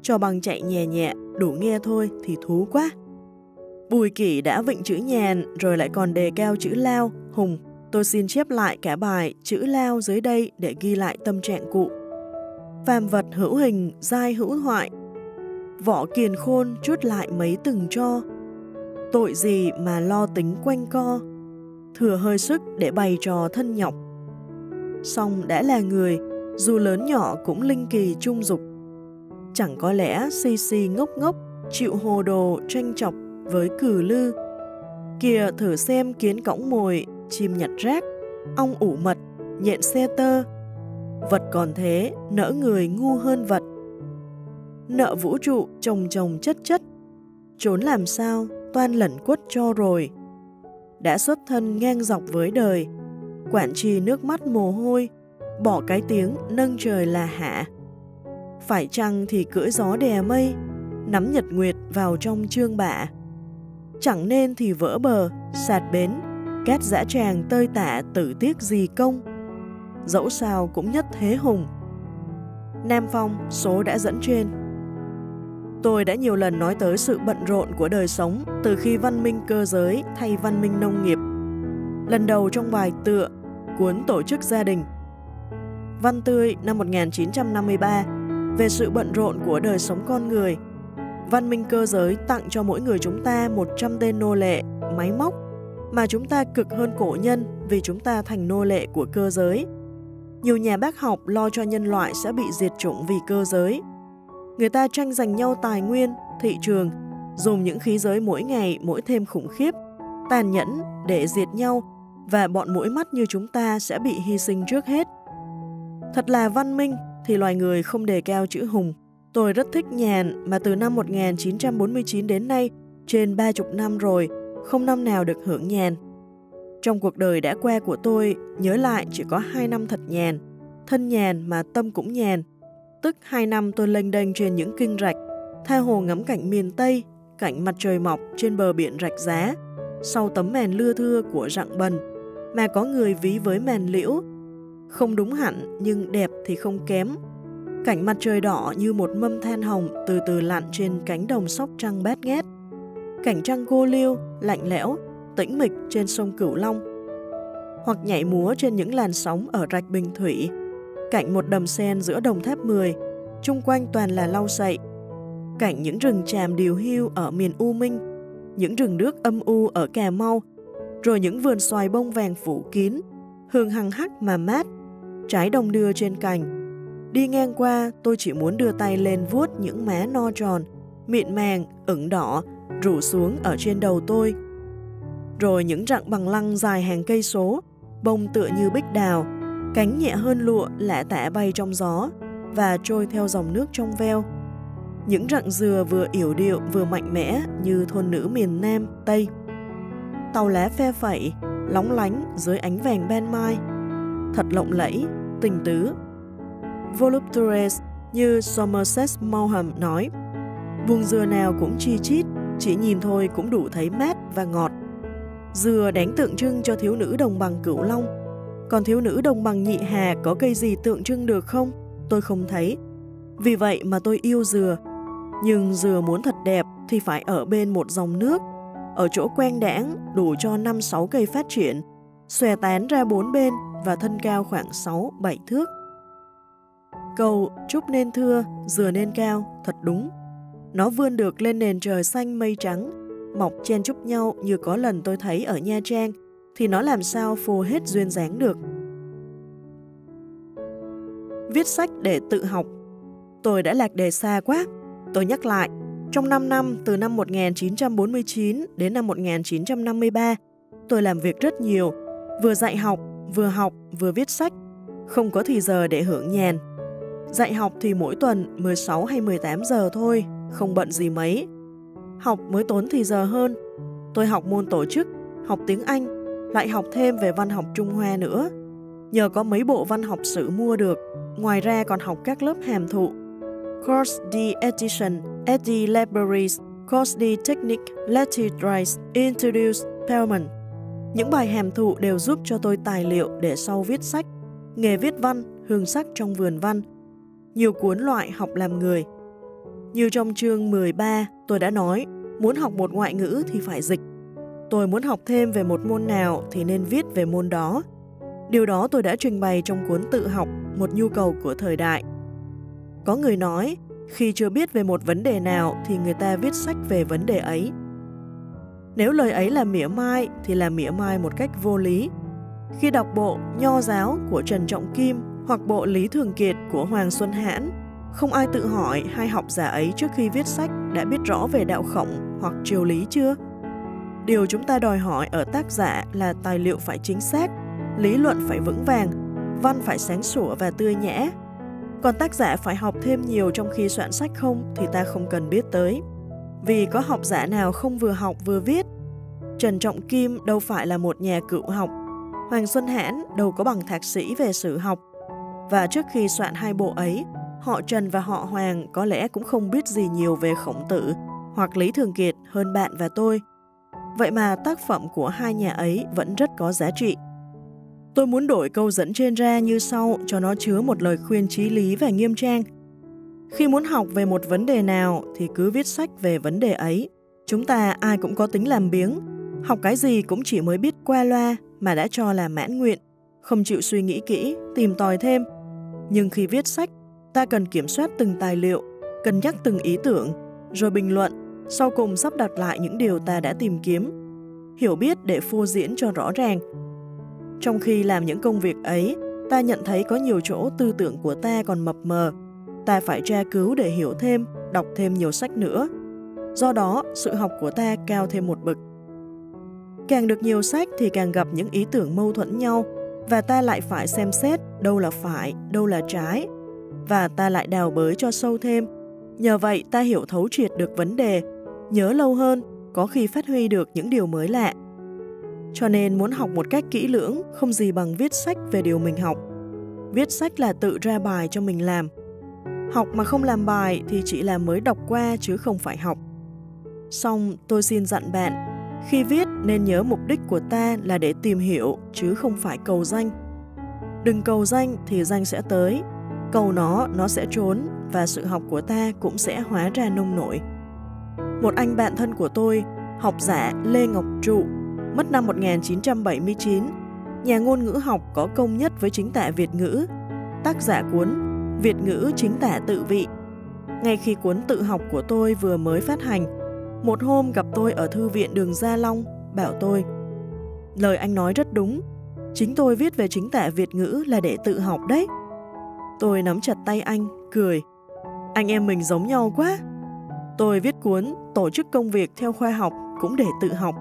cho bằng chạy nhẹ nhẹ, đủ nghe thôi thì thú quá. Bùi Kỷ đã vịnh chữ nhàn rồi lại còn đề cao chữ lao, hùng. Tôi xin chép lại cả bài chữ lao dưới đây để ghi lại tâm trạng cụ. Phàm vật hữu hình, giai hữu hoại. Võ kiền khôn chút lại mấy từng cho. Tội gì mà lo tính quanh co. Thừa hơi sức để bày trò thân nhọc. Song đã là người, dù lớn nhỏ cũng linh kỳ trung dục. Chẳng có lẽ si si ngốc ngốc, chịu hồ đồ tranh chọc với cừ lư. Kìa thử xem kiến cõng mồi, chim nhặt rác, ong ủ mật, nhện xe tơ. Vật còn thế, nỡ người ngu hơn vật. Nợ vũ trụ chồng chồng chất chất, trốn làm sao, toan lẩn quất cho rồi. Đã xuất thân ngang dọc với đời, quản trì nước mắt mồ hôi, bỏ cái tiếng nâng trời là hạ. Phải chăng thì cưỡi gió đè mây, nắm nhật nguyệt vào trong chương bạ. Chẳng nên thì vỡ bờ, sạt bến, cát dã tràng tơi tả tử tiếc gì công. Dẫu sao cũng nhất thế hùng. Nam Phong, số đã dẫn trên. Tôi đã nhiều lần nói tới sự bận rộn của đời sống từ khi văn minh cơ giới thay văn minh nông nghiệp. Lần đầu trong bài tựa, cuốn Tổ chức gia đình. Văn Tươi năm một nghìn chín trăm năm mươi ba về sự bận rộn của đời sống con người. Văn minh cơ giới tặng cho mỗi người chúng ta một trăm tên nô lệ, máy móc, mà chúng ta cực hơn cổ nhân vì chúng ta thành nô lệ của cơ giới. Nhiều nhà bác học lo cho nhân loại sẽ bị diệt chủng vì cơ giới. Người ta tranh giành nhau tài nguyên, thị trường, dùng những khí giới mỗi ngày mỗi thêm khủng khiếp, tàn nhẫn để diệt nhau, và bọn mũi mắt như chúng ta sẽ bị hy sinh trước hết. Thật là văn minh thì loài người không đề cao chữ hùng. Tôi rất thích nhàn mà từ năm một nghìn chín trăm bốn mươi chín đến nay, trên ba mươi năm rồi, không năm nào được hưởng nhàn. Trong cuộc đời đã qua của tôi, nhớ lại chỉ có hai năm thật nhàn, thân nhàn mà tâm cũng nhàn. Tức hai năm tôi lênh đênh trên những kinh rạch, tha hồ ngắm cảnh miền Tây, cảnh mặt trời mọc trên bờ biển rạch giá, sau tấm màn lưa thưa của rặng bần, mà có người ví với màn liễu. Không đúng hẳn nhưng đẹp thì không kém. Cảnh mặt trời đỏ như một mâm than hồng từ từ lặn trên cánh đồng Sóc Trăng bát ngát. Cảnh trăng cô liêu, lạnh lẽo, tĩnh mịch trên sông Cửu Long. Hoặc nhảy múa trên những làn sóng ở rạch Bình Thủy. Cảnh một đầm sen giữa đồng tháp mười, chung quanh toàn là lau sậy. Cảnh những rừng tràm điều hưu ở miền U Minh, những rừng nước âm u ở Cà Mau, rồi những vườn xoài bông vàng phủ kín, hương hằng hắc mà mát, trái đồng đưa trên cành. Đi ngang qua, tôi chỉ muốn đưa tay lên vuốt những má no tròn, mịn màng, ửng đỏ, rủ xuống ở trên đầu tôi. Rồi những rặng bằng lăng dài hàng cây số, bông tựa như bích đào, cánh nhẹ hơn lụa lả tả bay trong gió và trôi theo dòng nước trong veo. Những rặng dừa vừa yểu điệu vừa mạnh mẽ như thôn nữ miền Nam, Tây. Tàu lá phe phẩy, lóng lánh dưới ánh vàng ban mai. Thật lộng lẫy, tình tứ. Voluptuous như Somerset Maugham nói, buông dừa nào cũng chi chít, chỉ nhìn thôi cũng đủ thấy mát và ngọt. Dừa đáng tượng trưng cho thiếu nữ đồng bằng Cửu Long. Còn thiếu nữ đồng bằng Nhị Hà có cây gì tượng trưng được không? Tôi không thấy. Vì vậy mà tôi yêu dừa. Nhưng dừa muốn thật đẹp thì phải ở bên một dòng nước, ở chỗ quang đãng đủ cho năm sáu cây phát triển, xòe tán ra bốn bên và thân cao khoảng sáu bảy thước. Câu trúc nên thưa, dừa nên cao, thật đúng. Nó vươn được lên nền trời xanh mây trắng, mọc chen chúc nhau như có lần tôi thấy ở Nha Trang, thì nó làm sao phô hết duyên dáng được. Viết sách để tự học. Tôi đã lạc đề xa quá. Tôi nhắc lại, trong năm năm từ năm một nghìn chín trăm bốn mươi chín đến năm một nghìn chín trăm năm mươi ba, tôi làm việc rất nhiều, vừa dạy học, vừa học, vừa viết sách, không có thì giờ để hưởng nhàn. Dạy học thì mỗi tuần mười sáu hay mười tám giờ thôi, không bận gì mấy. Học mới tốn thì giờ hơn. Tôi học môn tổ chức, học tiếng Anh, lại học thêm về văn học Trung Hoa nữa. Nhờ có mấy bộ văn học sử mua được, ngoài ra còn học các lớp hàm thụ. Course de Edition at the Libraries, Course de Technique Littéraires Introduced Permanent. Những bài hàm thụ đều giúp cho tôi tài liệu để sau viết sách, nghề viết văn, hương sắc trong vườn văn, nhiều cuốn loại học làm người. Như trong chương mười ba, tôi đã nói, muốn học một ngoại ngữ thì phải dịch. Tôi muốn học thêm về một môn nào thì nên viết về môn đó. Điều đó tôi đã trình bày trong cuốn Tự học, một nhu cầu của thời đại. Có người nói, khi chưa biết về một vấn đề nào thì người ta viết sách về vấn đề ấy. Nếu lời ấy là mỉa mai thì là mỉa mai một cách vô lý. Khi đọc bộ Nho giáo của Trần Trọng Kim hoặc bộ Lý Thường Kiệt của Hoàng Xuân Hãn, không ai tự hỏi hai học giả ấy trước khi viết sách đã biết rõ về đạo khổng hoặc triều lý chưa? Điều chúng ta đòi hỏi ở tác giả là tài liệu phải chính xác, lý luận phải vững vàng, văn phải sáng sủa và tươi nhã. Còn tác giả phải học thêm nhiều trong khi soạn sách không thì ta không cần biết tới. Vì có học giả nào không vừa học vừa viết. Trần Trọng Kim đâu phải là một nhà cựu học, Hoàng Xuân Hãn đâu có bằng thạc sĩ về sử học. Và trước khi soạn hai bộ ấy, họ Trần và họ Hoàng có lẽ cũng không biết gì nhiều về Khổng Tử hoặc Lý Thường Kiệt hơn bạn và tôi. Vậy mà tác phẩm của hai nhà ấy vẫn rất có giá trị. Tôi muốn đổi câu dẫn trên ra như sau cho nó chứa một lời khuyên chí lý và nghiêm trang. Khi muốn học về một vấn đề nào thì cứ viết sách về vấn đề ấy. Chúng ta ai cũng có tính làm biếng, học cái gì cũng chỉ mới biết qua loa mà đã cho là mãn nguyện, không chịu suy nghĩ kỹ, tìm tòi thêm. Nhưng khi viết sách, ta cần kiểm soát từng tài liệu, cân nhắc từng ý tưởng, rồi bình luận, sau cùng sắp đặt lại những điều ta đã tìm kiếm, hiểu biết để phô diễn cho rõ ràng. Trong khi làm những công việc ấy, ta nhận thấy có nhiều chỗ tư tưởng của ta còn mập mờ. Ta phải tra cứu để hiểu thêm, đọc thêm nhiều sách nữa. Do đó, sự học của ta cao thêm một bậc. Càng được nhiều sách thì càng gặp những ý tưởng mâu thuẫn nhau, và ta lại phải xem xét đâu là phải, đâu là trái, và ta lại đào bới cho sâu thêm. Nhờ vậy ta hiểu thấu triệt được vấn đề, nhớ lâu hơn, có khi phát huy được những điều mới lạ. Cho nên muốn học một cách kỹ lưỡng không gì bằng viết sách về điều mình học. Viết sách là tự ra bài cho mình làm. Học mà không làm bài thì chỉ là mới đọc qua chứ không phải học. Xong tôi xin dặn bạn, khi viết nên nhớ mục đích của ta là để tìm hiểu chứ không phải cầu danh. Đừng cầu danh thì danh sẽ tới, cầu nó nó sẽ trốn và sự học của ta cũng sẽ hóa ra nông nổi. Một anh bạn thân của tôi, học giả Lê Ngọc Trụ, mất năm một nghìn chín trăm bảy mươi chín, nhà ngôn ngữ học có công nhất với chính tả Việt ngữ, tác giả cuốn Việt ngữ chính tả tự vị. Ngay khi cuốn tự học của tôi vừa mới phát hành, một hôm gặp tôi ở thư viện đường Gia Long, bảo tôi: lời anh nói rất đúng, chính tôi viết về chính tả Việt ngữ là để tự học đấy. Tôi nắm chặt tay anh, cười. Anh em mình giống nhau quá. Tôi viết cuốn Tổ chức công việc theo khoa học cũng để tự học.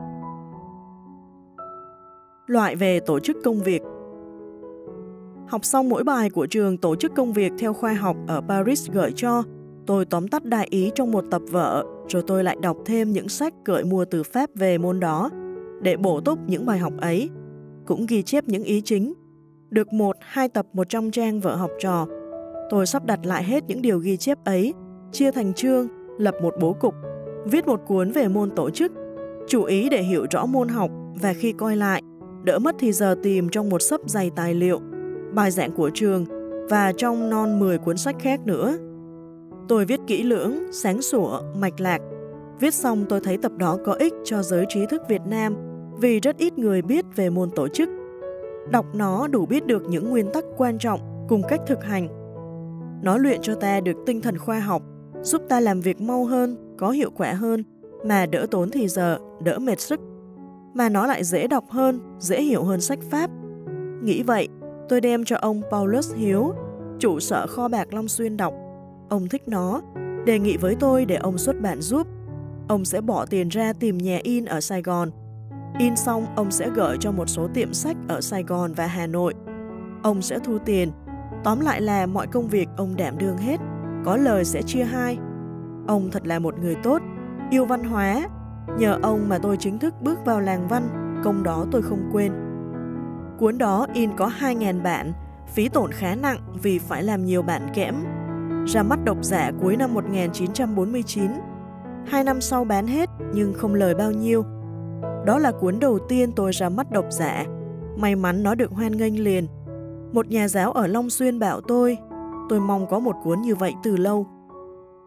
Loại về tổ chức công việc. Học xong mỗi bài của trường tổ chức công việc theo khoa học ở Paris gửi cho, tôi tóm tắt đại ý trong một tập vở, rồi tôi lại đọc thêm những sách gửi mua từ Pháp về môn đó, để bổ túc những bài học ấy, cũng ghi chép những ý chính. Được một, hai tập một trăm trang vở học trò, tôi sắp đặt lại hết những điều ghi chép ấy, chia thành chương, lập một bố cục, viết một cuốn về môn tổ chức, chủ ý để hiểu rõ môn học và khi coi lại, đỡ mất thì giờ tìm trong một xấp dày tài liệu, bài giảng của trường và trong non mười cuốn sách khác nữa. Tôi viết kỹ lưỡng, sáng sủa, mạch lạc. Viết xong tôi thấy tập đó có ích cho giới trí thức Việt Nam vì rất ít người biết về môn tổ chức. Đọc nó đủ biết được những nguyên tắc quan trọng cùng cách thực hành. Nó luyện cho ta được tinh thần khoa học, giúp ta làm việc mau hơn, có hiệu quả hơn, mà đỡ tốn thì giờ, đỡ mệt sức. Mà nó lại dễ đọc hơn, dễ hiểu hơn sách Pháp. Nghĩ vậy, tôi đem cho ông Paulus Hiếu, chủ sở kho bạc Long Xuyên đọc. Ông thích nó, đề nghị với tôi để ông xuất bản giúp. Ông sẽ bỏ tiền ra tìm nhà in ở Sài Gòn. In xong, ông sẽ gửi cho một số tiệm sách ở Sài Gòn và Hà Nội. Ông sẽ thu tiền. Tóm lại là mọi công việc ông đảm đương hết, có lời sẽ chia hai. Ông thật là một người tốt, yêu văn hóa. Nhờ ông mà tôi chính thức bước vào làng văn, công đó tôi không quên. Cuốn đó in có hai nghìn bản, phí tổn khá nặng vì phải làm nhiều bản kẽm. Ra mắt độc giả cuối năm một nghìn chín trăm bốn mươi chín. Hai năm sau bán hết nhưng không lời bao nhiêu. Đó là cuốn đầu tiên tôi ra mắt độc giả. May mắn nó được hoan nghênh liền. Một nhà giáo ở Long Xuyên bảo tôi, tôi mong có một cuốn như vậy từ lâu.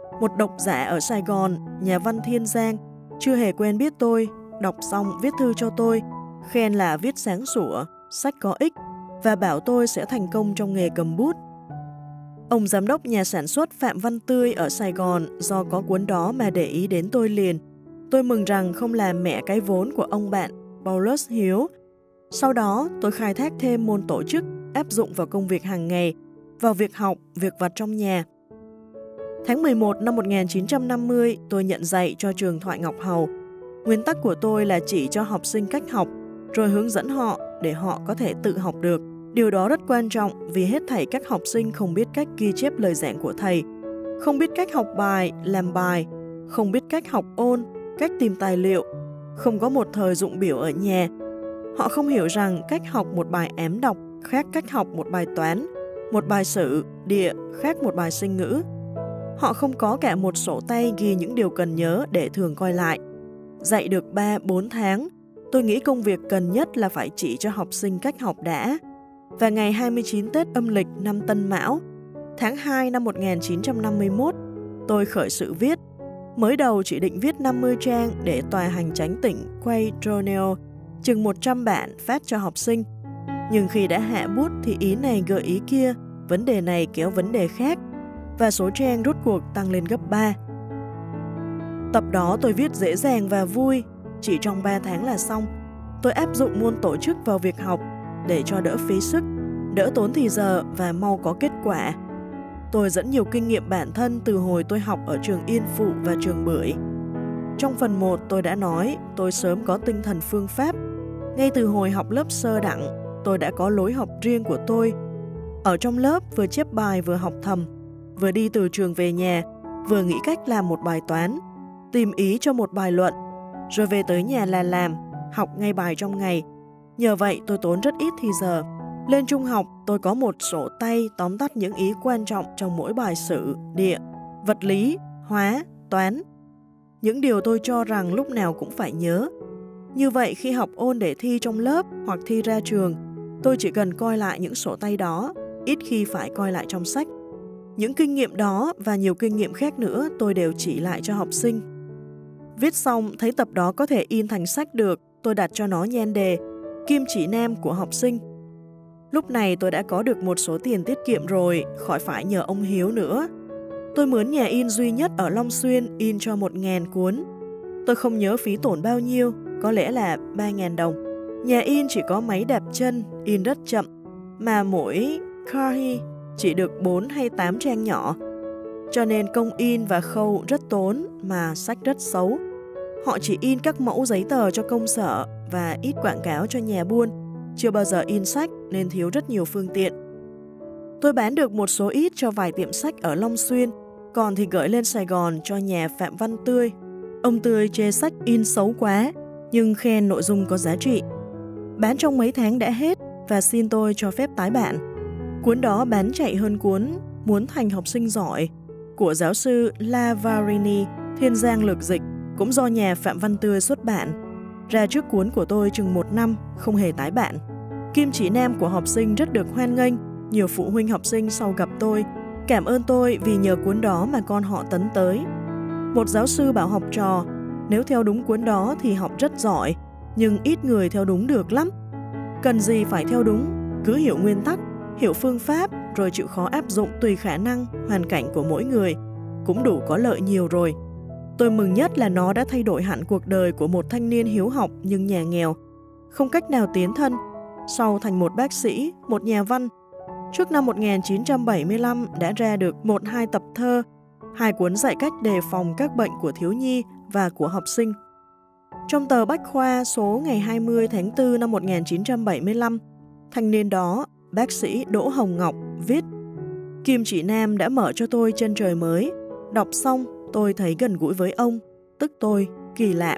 Một độc giả ở Sài Gòn, nhà văn Thiên Giang, chưa hề quen biết tôi, đọc xong viết thư cho tôi, khen là viết sáng sủa, sách có ích và bảo tôi sẽ thành công trong nghề cầm bút. Ông giám đốc nhà sản xuất Phạm Văn Tươi ở Sài Gòn do có cuốn đó mà để ý đến tôi liền. Tôi mừng rằng không làm mẹ cái vốn của ông bạn Paulus Hiếu. Sau đó, tôi khai thác thêm môn tổ chức áp dụng vào công việc hàng ngày, vào việc học, việc vặt trong nhà. Tháng mười một năm một nghìn chín trăm năm mươi, tôi nhận dạy cho trường Thoại Ngọc Hầu. Nguyên tắc của tôi là chỉ cho học sinh cách học, rồi hướng dẫn họ để họ có thể tự học được. Điều đó rất quan trọng vì hết thảy các học sinh không biết cách ghi chép lời giảng của thầy, không biết cách học bài, làm bài, không biết cách học ôn, cách tìm tài liệu, không có một thời dụng biểu ở nhà. Họ không hiểu rằng cách học một bài ém đọc khác cách học một bài toán, một bài sử, địa khác một bài sinh ngữ. Họ không có cả một sổ tay ghi những điều cần nhớ để thường coi lại. Dạy được ba bốn tháng, tôi nghĩ công việc cần nhất là phải chỉ cho học sinh cách học đã. Và ngày hai mươi chín Tết âm lịch năm Tân Mão, tháng hai năm một nghìn chín trăm năm mươi mốt, tôi khởi sự viết. Mới đầu chỉ định viết năm mươi trang để tòa hành chánh tỉnh quay journal, chừng một trăm bản phát cho học sinh. Nhưng khi đã hạ bút thì ý này gợi ý kia, vấn đề này kéo vấn đề khác, và số trang rốt cuộc tăng lên gấp ba. Tập đó tôi viết dễ dàng và vui, chỉ trong ba tháng là xong. Tôi áp dụng môn tổ chức vào việc học để cho đỡ phí sức, đỡ tốn thì giờ và mau có kết quả. Tôi dẫn nhiều kinh nghiệm bản thân từ hồi tôi học ở trường Yên Phụ và trường Bưởi. Trong phần một tôi đã nói tôi sớm có tinh thần phương pháp. Ngay từ hồi học lớp sơ đẳng, tôi đã có lối học riêng của tôi. Ở trong lớp vừa chép bài vừa học thầm, vừa đi từ trường về nhà, vừa nghĩ cách làm một bài toán, tìm ý cho một bài luận, rồi về tới nhà là làm, học ngay bài trong ngày. Nhờ vậy tôi tốn rất ít thì giờ. Lên trung học, tôi có một sổ tay tóm tắt những ý quan trọng trong mỗi bài sử, địa, vật lý, hóa, toán. Những điều tôi cho rằng lúc nào cũng phải nhớ. Như vậy khi học ôn để thi trong lớp hoặc thi ra trường, tôi chỉ cần coi lại những sổ tay đó, ít khi phải coi lại trong sách. Những kinh nghiệm đó và nhiều kinh nghiệm khác nữa tôi đều chỉ lại cho học sinh. Viết xong thấy tập đó có thể in thành sách được, tôi đặt cho nó nhan đề Kim chỉ nam của học sinh. Lúc này tôi đã có được một số tiền tiết kiệm rồi, khỏi phải nhờ ông Hiếu nữa. Tôi mướn nhà in duy nhất ở Long Xuyên in cho một ngàn cuốn. Tôi không nhớ phí tổn bao nhiêu, có lẽ là ba ngàn đồng. Nhà in chỉ có máy đạp chân, in rất chậm, mà mỗi copy chỉ được bốn hay tám trang nhỏ. Cho nên công in và khâu rất tốn mà sách rất xấu. Họ chỉ in các mẫu giấy tờ cho công sở và ít quảng cáo cho nhà buôn. Chưa bao giờ in sách nên thiếu rất nhiều phương tiện. Tôi bán được một số ít cho vài tiệm sách ở Long Xuyên, còn thì gửi lên Sài Gòn cho nhà Phạm Văn Tươi. Ông Tươi chê sách in xấu quá, nhưng khen nội dung có giá trị. Bán trong mấy tháng đã hết và xin tôi cho phép tái bản. Cuốn đó bán chạy hơn cuốn Muốn thành học sinh giỏi của giáo sư Lavarini, Thiên Giang lược dịch, cũng do nhà Phạm Văn Tươi xuất bản. Ra trước cuốn của tôi chừng một năm, không hề tái bản. Kim chỉ nam của học sinh rất được hoan nghênh. Nhiều phụ huynh học sinh sau gặp tôi cảm ơn tôi vì nhờ cuốn đó mà con họ tấn tới. Một giáo sư bảo học trò, nếu theo đúng cuốn đó thì học rất giỏi, nhưng ít người theo đúng được lắm. Cần gì phải theo đúng, cứ hiểu nguyên tắc, hiểu phương pháp, rồi chịu khó áp dụng tùy khả năng, hoàn cảnh của mỗi người, cũng đủ có lợi nhiều rồi. Tôi mừng nhất là nó đã thay đổi hẳn cuộc đời của một thanh niên hiếu học nhưng nhà nghèo, không cách nào tiến thân, sau thành một bác sĩ, một nhà văn. Trước năm một nghìn chín trăm bảy mươi lăm đã ra được một hai tập thơ, hai cuốn dạy cách đề phòng các bệnh của thiếu nhi và của học sinh. Trong tờ Bách Khoa số ngày hai mươi tháng tư năm một nghìn chín trăm bảy mươi lăm, thanh niên đó, bác sĩ Đỗ Hồng Ngọc, viết: Kim chỉ nam đã mở cho tôi chân trời mới. Đọc xong, tôi thấy gần gũi với ông, tức tôi, kỳ lạ.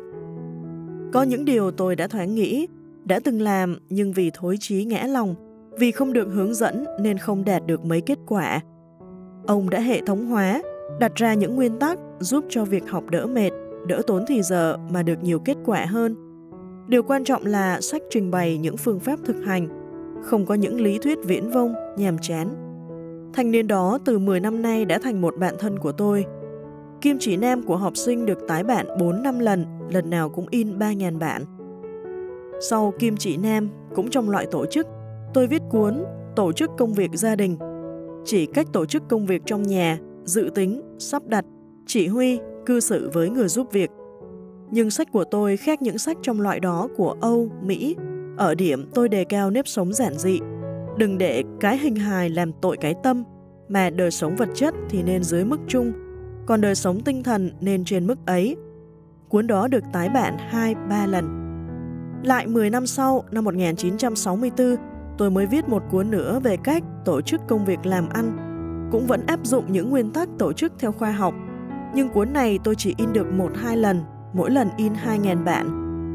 Có những điều tôi đã thoáng nghĩ, đã từng làm nhưng vì thối chí ngã lòng, vì không được hướng dẫn nên không đạt được mấy kết quả. Ông đã hệ thống hóa, đặt ra những nguyên tắc giúp cho việc học đỡ mệt, đỡ tốn thì giờ mà được nhiều kết quả hơn. Điều quan trọng là sách trình bày những phương pháp thực hành, không có những lý thuyết viễn vông, nhàm chán. Thanh niên đó từ mười năm nay đã thành một bạn thân của tôi. Kim chỉ nam của học sinh được tái bản bốn năm lần, lần nào cũng in ba nghìn bản. Sau kim chỉ nam, cũng trong loại tổ chức, tôi viết cuốn Tổ chức công việc gia đình, chỉ cách tổ chức công việc trong nhà, dự tính, sắp đặt, chỉ huy, cư xử với người giúp việc. Nhưng sách của tôi khác những sách trong loại đó của Âu, Mỹ, ở điểm tôi đề cao nếp sống giản dị. Đừng để cái hình hài làm tội cái tâm, mà đời sống vật chất thì nên dưới mức chung, còn đời sống tinh thần nên trên mức ấy. Cuốn đó được tái bản hai ba lần. Lại mười năm sau, năm một nghìn chín trăm sáu mươi tư, tôi mới viết một cuốn nữa về cách tổ chức công việc làm ăn, cũng vẫn áp dụng những nguyên tắc tổ chức theo khoa học. Nhưng cuốn này tôi chỉ in được một hai lần, mỗi lần in hai nghìn bản.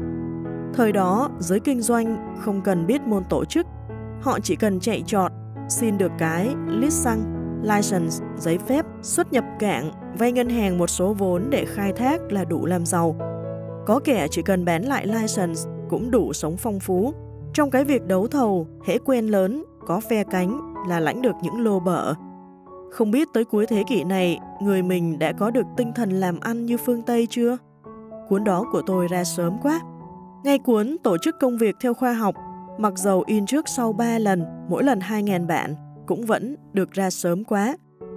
Thời đó, giới kinh doanh không cần biết môn tổ chức, họ chỉ cần chạy trọt, xin được cái license, license, giấy phép, xuất nhập cảng, vay ngân hàng một số vốn để khai thác là đủ làm giàu. Có kẻ chỉ cần bán lại license cũng đủ sống phong phú. Trong cái việc đấu thầu, hễ quen lớn, có phe cánh là lãnh được những lô bợ. Không biết tới cuối thế kỷ này, người mình đã có được tinh thần làm ăn như phương Tây chưa? Cuốn đó của tôi ra sớm quá. Ngay cuốn Tổ chức công việc theo khoa học, mặc dầu in trước sau ba lần, mỗi lần hai nghìn bản, cũng vẫn được ra sớm quá.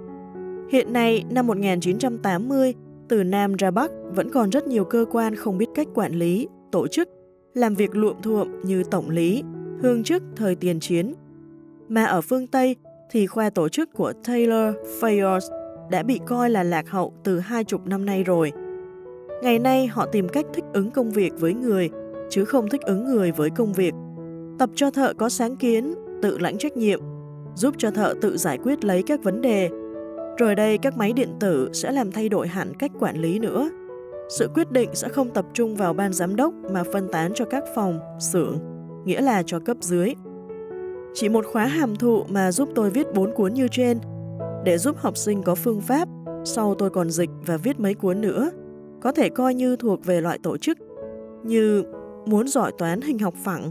Hiện nay, năm một nghìn chín trăm tám mươi, từ Nam ra Bắc vẫn còn rất nhiều cơ quan không biết cách quản lý, tổ chức, làm việc luộm thuộm như tổng lý, hương chức thời tiền chiến. Mà ở phương Tây thì khoa tổ chức của Taylor Fayos đã bị coi là lạc hậu từ hai chục năm nay rồi. Ngày nay họ tìm cách thích ứng công việc với người, chứ không thích ứng người với công việc. Tập cho thợ có sáng kiến, tự lãnh trách nhiệm, giúp cho thợ tự giải quyết lấy các vấn đề. Rồi đây các máy điện tử sẽ làm thay đổi hẳn cách quản lý nữa. Sự quyết định sẽ không tập trung vào ban giám đốc mà phân tán cho các phòng, xưởng, nghĩa là cho cấp dưới. Chỉ một khóa hàm thụ mà giúp tôi viết bốn cuốn như trên, để giúp học sinh có phương pháp. Sau tôi còn dịch và viết mấy cuốn nữa, có thể coi như thuộc về loại tổ chức, như Muốn giỏi toán hình học phẳng,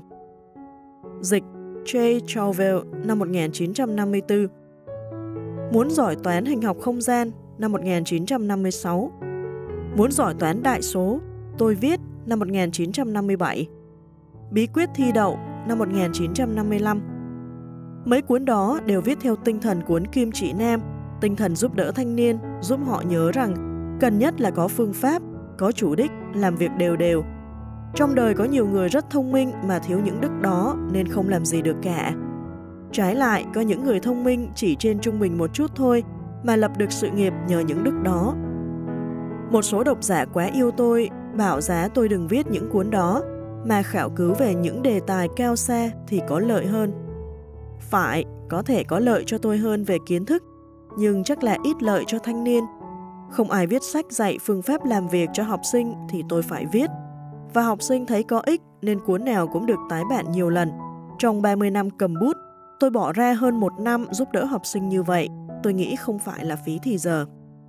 dịch J. Chauvel năm một nghìn chín trăm năm mươi tư, Muốn giỏi toán hình học không gian năm một nghìn chín trăm năm mươi sáu, Muốn giỏi toán đại số, tôi viết năm một nghìn chín trăm năm mươi bảy, Bí quyết thi đậu năm một nghìn chín trăm năm mươi lăm. Mấy cuốn đó đều viết theo tinh thần cuốn Kim chỉ nam, tinh thần giúp đỡ thanh niên, giúp họ nhớ rằng cần nhất là có phương pháp, có chủ đích, làm việc đều đều. Trong đời có nhiều người rất thông minh mà thiếu những đức đó nên không làm gì được cả. Trái lại, có những người thông minh chỉ trên trung bình một chút thôi mà lập được sự nghiệp nhờ những đức đó. Một số độc giả quá yêu tôi, bảo giá tôi đừng viết những cuốn đó, mà khảo cứu về những đề tài cao xa thì có lợi hơn. Phải, có thể có lợi cho tôi hơn về kiến thức, nhưng chắc là ít lợi cho thanh niên. Không ai viết sách dạy phương pháp làm việc cho học sinh thì tôi phải viết. Và học sinh thấy có ích nên cuốn nào cũng được tái bản nhiều lần. Trong ba mươi năm cầm bút, tôi bỏ ra hơn một năm giúp đỡ học sinh như vậy. Tôi nghĩ không phải là phí thì giờ.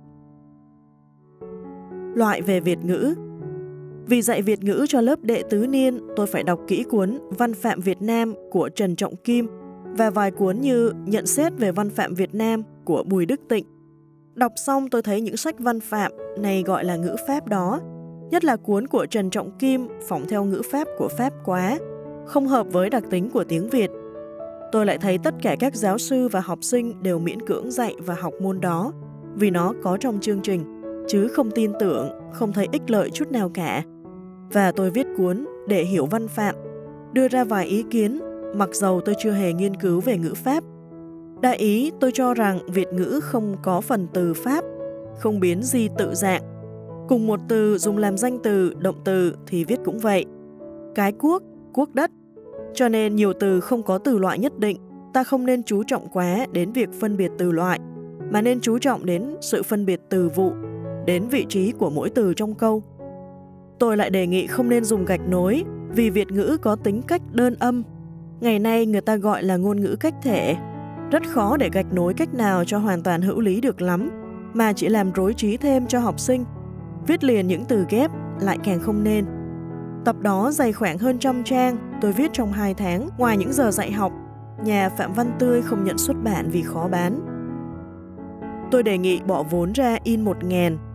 Loại về Việt ngữ. Vì dạy Việt ngữ cho lớp đệ tứ niên, tôi phải đọc kỹ cuốn Văn phạm Việt Nam của Trần Trọng Kim và vài cuốn như Nhận xét về văn phạm Việt Nam của Bùi Đức Tịnh. Đọc xong tôi thấy những sách văn phạm này gọi là ngữ pháp đó, nhất là cuốn của Trần Trọng Kim phỏng theo ngữ pháp của Pháp quá, không hợp với đặc tính của tiếng Việt. Tôi lại thấy tất cả các giáo sư và học sinh đều miễn cưỡng dạy và học môn đó vì nó có trong chương trình, chứ không tin tưởng, không thấy ích lợi chút nào cả. Và tôi viết cuốn để hiểu văn phạm, đưa ra vài ý kiến, mặc dầu tôi chưa hề nghiên cứu về ngữ pháp. Đại ý tôi cho rằng Việt ngữ không có phần từ Pháp, không biến gì tự dạng. Cùng một từ dùng làm danh từ, động từ thì viết cũng vậy. Cái quốc, quốc đất. Cho nên nhiều từ không có từ loại nhất định, ta không nên chú trọng quá đến việc phân biệt từ loại, mà nên chú trọng đến sự phân biệt từ vụ, đến vị trí của mỗi từ trong câu. Tôi lại đề nghị không nên dùng gạch nối, vì Việt ngữ có tính cách đơn âm. Ngày nay người ta gọi là ngôn ngữ cách thể. Rất khó để gạch nối cách nào cho hoàn toàn hữu lý được lắm, mà chỉ làm rối trí thêm cho học sinh. Viết liền những từ ghép lại càng không nên. Tập đó dày khoảng hơn trăm trang, tôi viết trong hai tháng, ngoài những giờ dạy học. Nhà Phạm Văn Tươi không nhận xuất bản vì khó bán. Tôi đề nghị bỏ vốn ra in một nghìn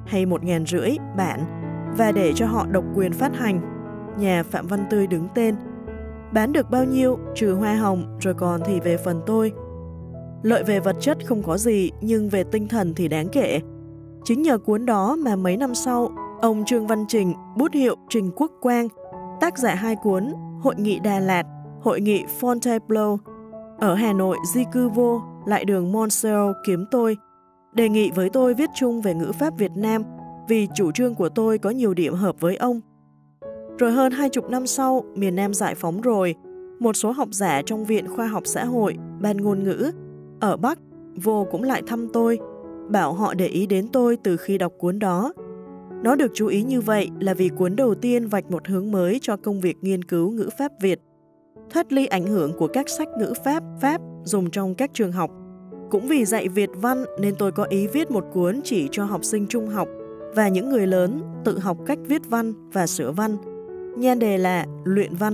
hay một nghìn rưỡi bản và để cho họ độc quyền phát hành. Nhà Phạm Văn Tươi đứng tên. Bán được bao nhiêu, trừ hoa hồng, rồi còn thì về phần tôi. Lợi về vật chất không có gì, nhưng về tinh thần thì đáng kể. Chính nhờ cuốn đó mà mấy năm sau, ông Trương Văn Trình, bút hiệu Trình Quốc Quang, tác giả hai cuốn Hội nghị Đà Lạt, Hội nghị Fontainebleau, ở Hà Nội di cư vô, lại đường Montserrat kiếm tôi, đề nghị với tôi viết chung về ngữ pháp Việt Nam vì chủ trương của tôi có nhiều điểm hợp với ông. Rồi hơn hai chục năm sau, miền Nam giải phóng rồi, một số học giả trong Viện Khoa học Xã hội, Ban ngôn ngữ, ở Bắc, vô cũng lại thăm tôi, bảo họ để ý đến tôi từ khi đọc cuốn đó. Nó được chú ý như vậy là vì cuốn đầu tiên vạch một hướng mới cho công việc nghiên cứu ngữ pháp Việt, thoát ly ảnh hưởng của các sách ngữ pháp Pháp dùng trong các trường học. Cũng vì dạy Việt văn nên tôi có ý viết một cuốn chỉ cho học sinh trung học và những người lớn tự học cách viết văn và sửa văn. Nhan đề là Luyện văn.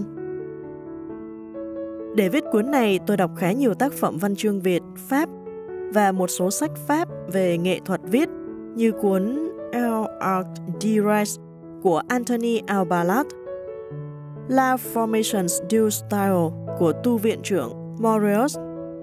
Để viết cuốn này, tôi đọc khá nhiều tác phẩm văn chương Việt, Pháp và một số sách Pháp về nghệ thuật viết như cuốn L'Art d'Écrire của Anthony Albalat, La Formations du Style của tu viện trưởng Moreus,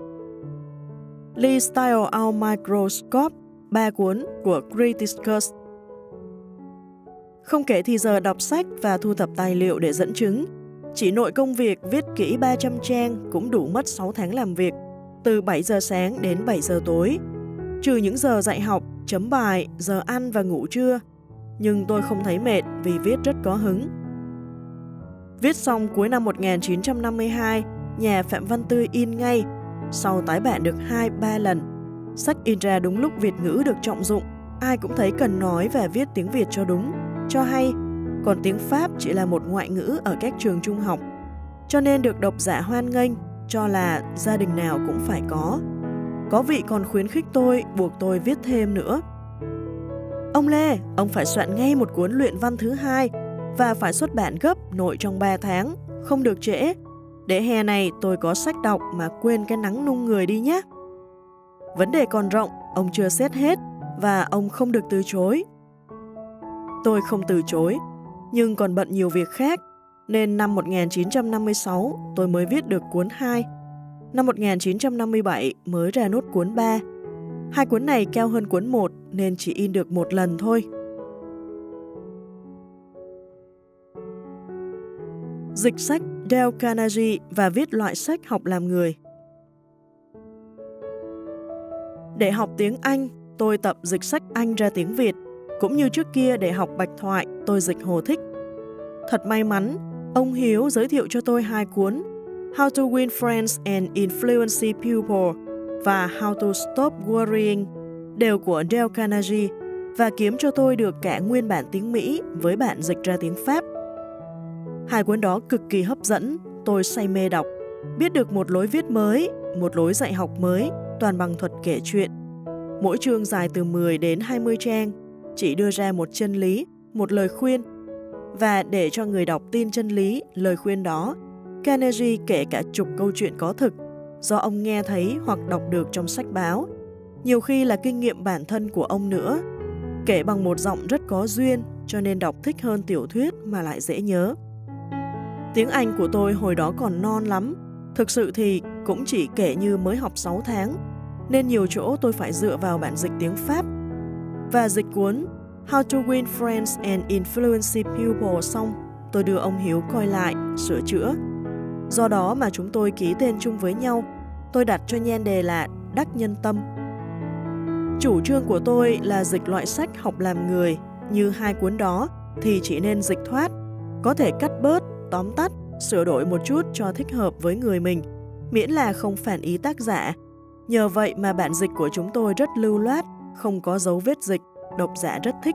Le Style au Microscope, ba cuốn của Criticus. Không kể thì giờ đọc sách và thu thập tài liệu để dẫn chứng, chỉ nội công việc viết kỹ ba trăm trang cũng đủ mất sáu tháng làm việc, từ bảy giờ sáng đến bảy giờ tối, trừ những giờ dạy học, chấm bài, giờ ăn và ngủ trưa. Nhưng tôi không thấy mệt vì viết rất có hứng. Viết xong cuối năm một nghìn chín trăm năm mươi hai, nhà Phạm Văn Tươi in ngay, sau tái bản được hai ba lần. Sách in ra đúng lúc Việt ngữ được trọng dụng, ai cũng thấy cần nói và viết tiếng Việt cho đúng, cho hay, còn tiếng Pháp chỉ là một ngoại ngữ ở các trường trung học, cho nên được độc giả hoan nghênh, cho là gia đình nào cũng phải có. Có vị còn khuyến khích tôi, buộc tôi viết thêm nữa. Ông Lê, ông phải soạn ngay một cuốn luyện văn thứ hai và phải xuất bản gấp nội trong ba tháng, không được trễ. Để hè này tôi có sách đọc mà quên cái nắng nung người đi nhé. Vấn đề còn rộng, ông chưa xét hết và ông không được từ chối. Tôi không từ chối, nhưng còn bận nhiều việc khác, nên năm một nghìn chín trăm năm mươi sáu tôi mới viết được cuốn hai. Năm một nghìn chín trăm năm mươi bảy mới ra nốt cuốn ba. Hai cuốn này cao hơn cuốn một nên chỉ in được một lần thôi. Dịch sách Dale Carnegie và viết loại sách học làm người. Để học tiếng Anh, tôi tập dịch sách Anh ra tiếng Việt, cũng như trước kia để học bạch thoại, tôi dịch Hồ Thích. Thật may mắn, ông Hiếu giới thiệu cho tôi hai cuốn How to Win Friends and Influence People và How to Stop Worrying, đều của Dale Carnegie, và kiếm cho tôi được cả nguyên bản tiếng Mỹ với bản dịch ra tiếng Pháp. Hai cuốn đó cực kỳ hấp dẫn, tôi say mê đọc, biết được một lối viết mới, một lối dạy học mới, toàn bằng thuật kể chuyện. Mỗi chương dài từ mười đến hai mươi trang, chỉ đưa ra một chân lý, một lời khuyên. Và để cho người đọc tin chân lý, lời khuyên đó, Carnegie kể cả chục câu chuyện có thực, do ông nghe thấy hoặc đọc được trong sách báo. Nhiều khi là kinh nghiệm bản thân của ông nữa. Kể bằng một giọng rất có duyên, cho nên đọc thích hơn tiểu thuyết mà lại dễ nhớ. Tiếng Anh của tôi hồi đó còn non lắm, thực sự thì cũng chỉ kể như mới học sáu tháng, nên nhiều chỗ tôi phải dựa vào bản dịch tiếng Pháp. Và dịch cuốn How to Win Friends and Influence People xong, tôi đưa ông Hiếu coi lại, sửa chữa. Do đó mà chúng tôi ký tên chung với nhau, tôi đặt cho nhan đề là Đắc Nhân Tâm. Chủ trương của tôi là dịch loại sách học làm người, như hai cuốn đó thì chỉ nên dịch thoát, có thể cắt bớt, tóm tắt, sửa đổi một chút cho thích hợp với người mình, miễn là không phản ý tác giả. Nhờ vậy mà bản dịch của chúng tôi rất lưu loát, không có dấu vết dịch, độc giả rất thích.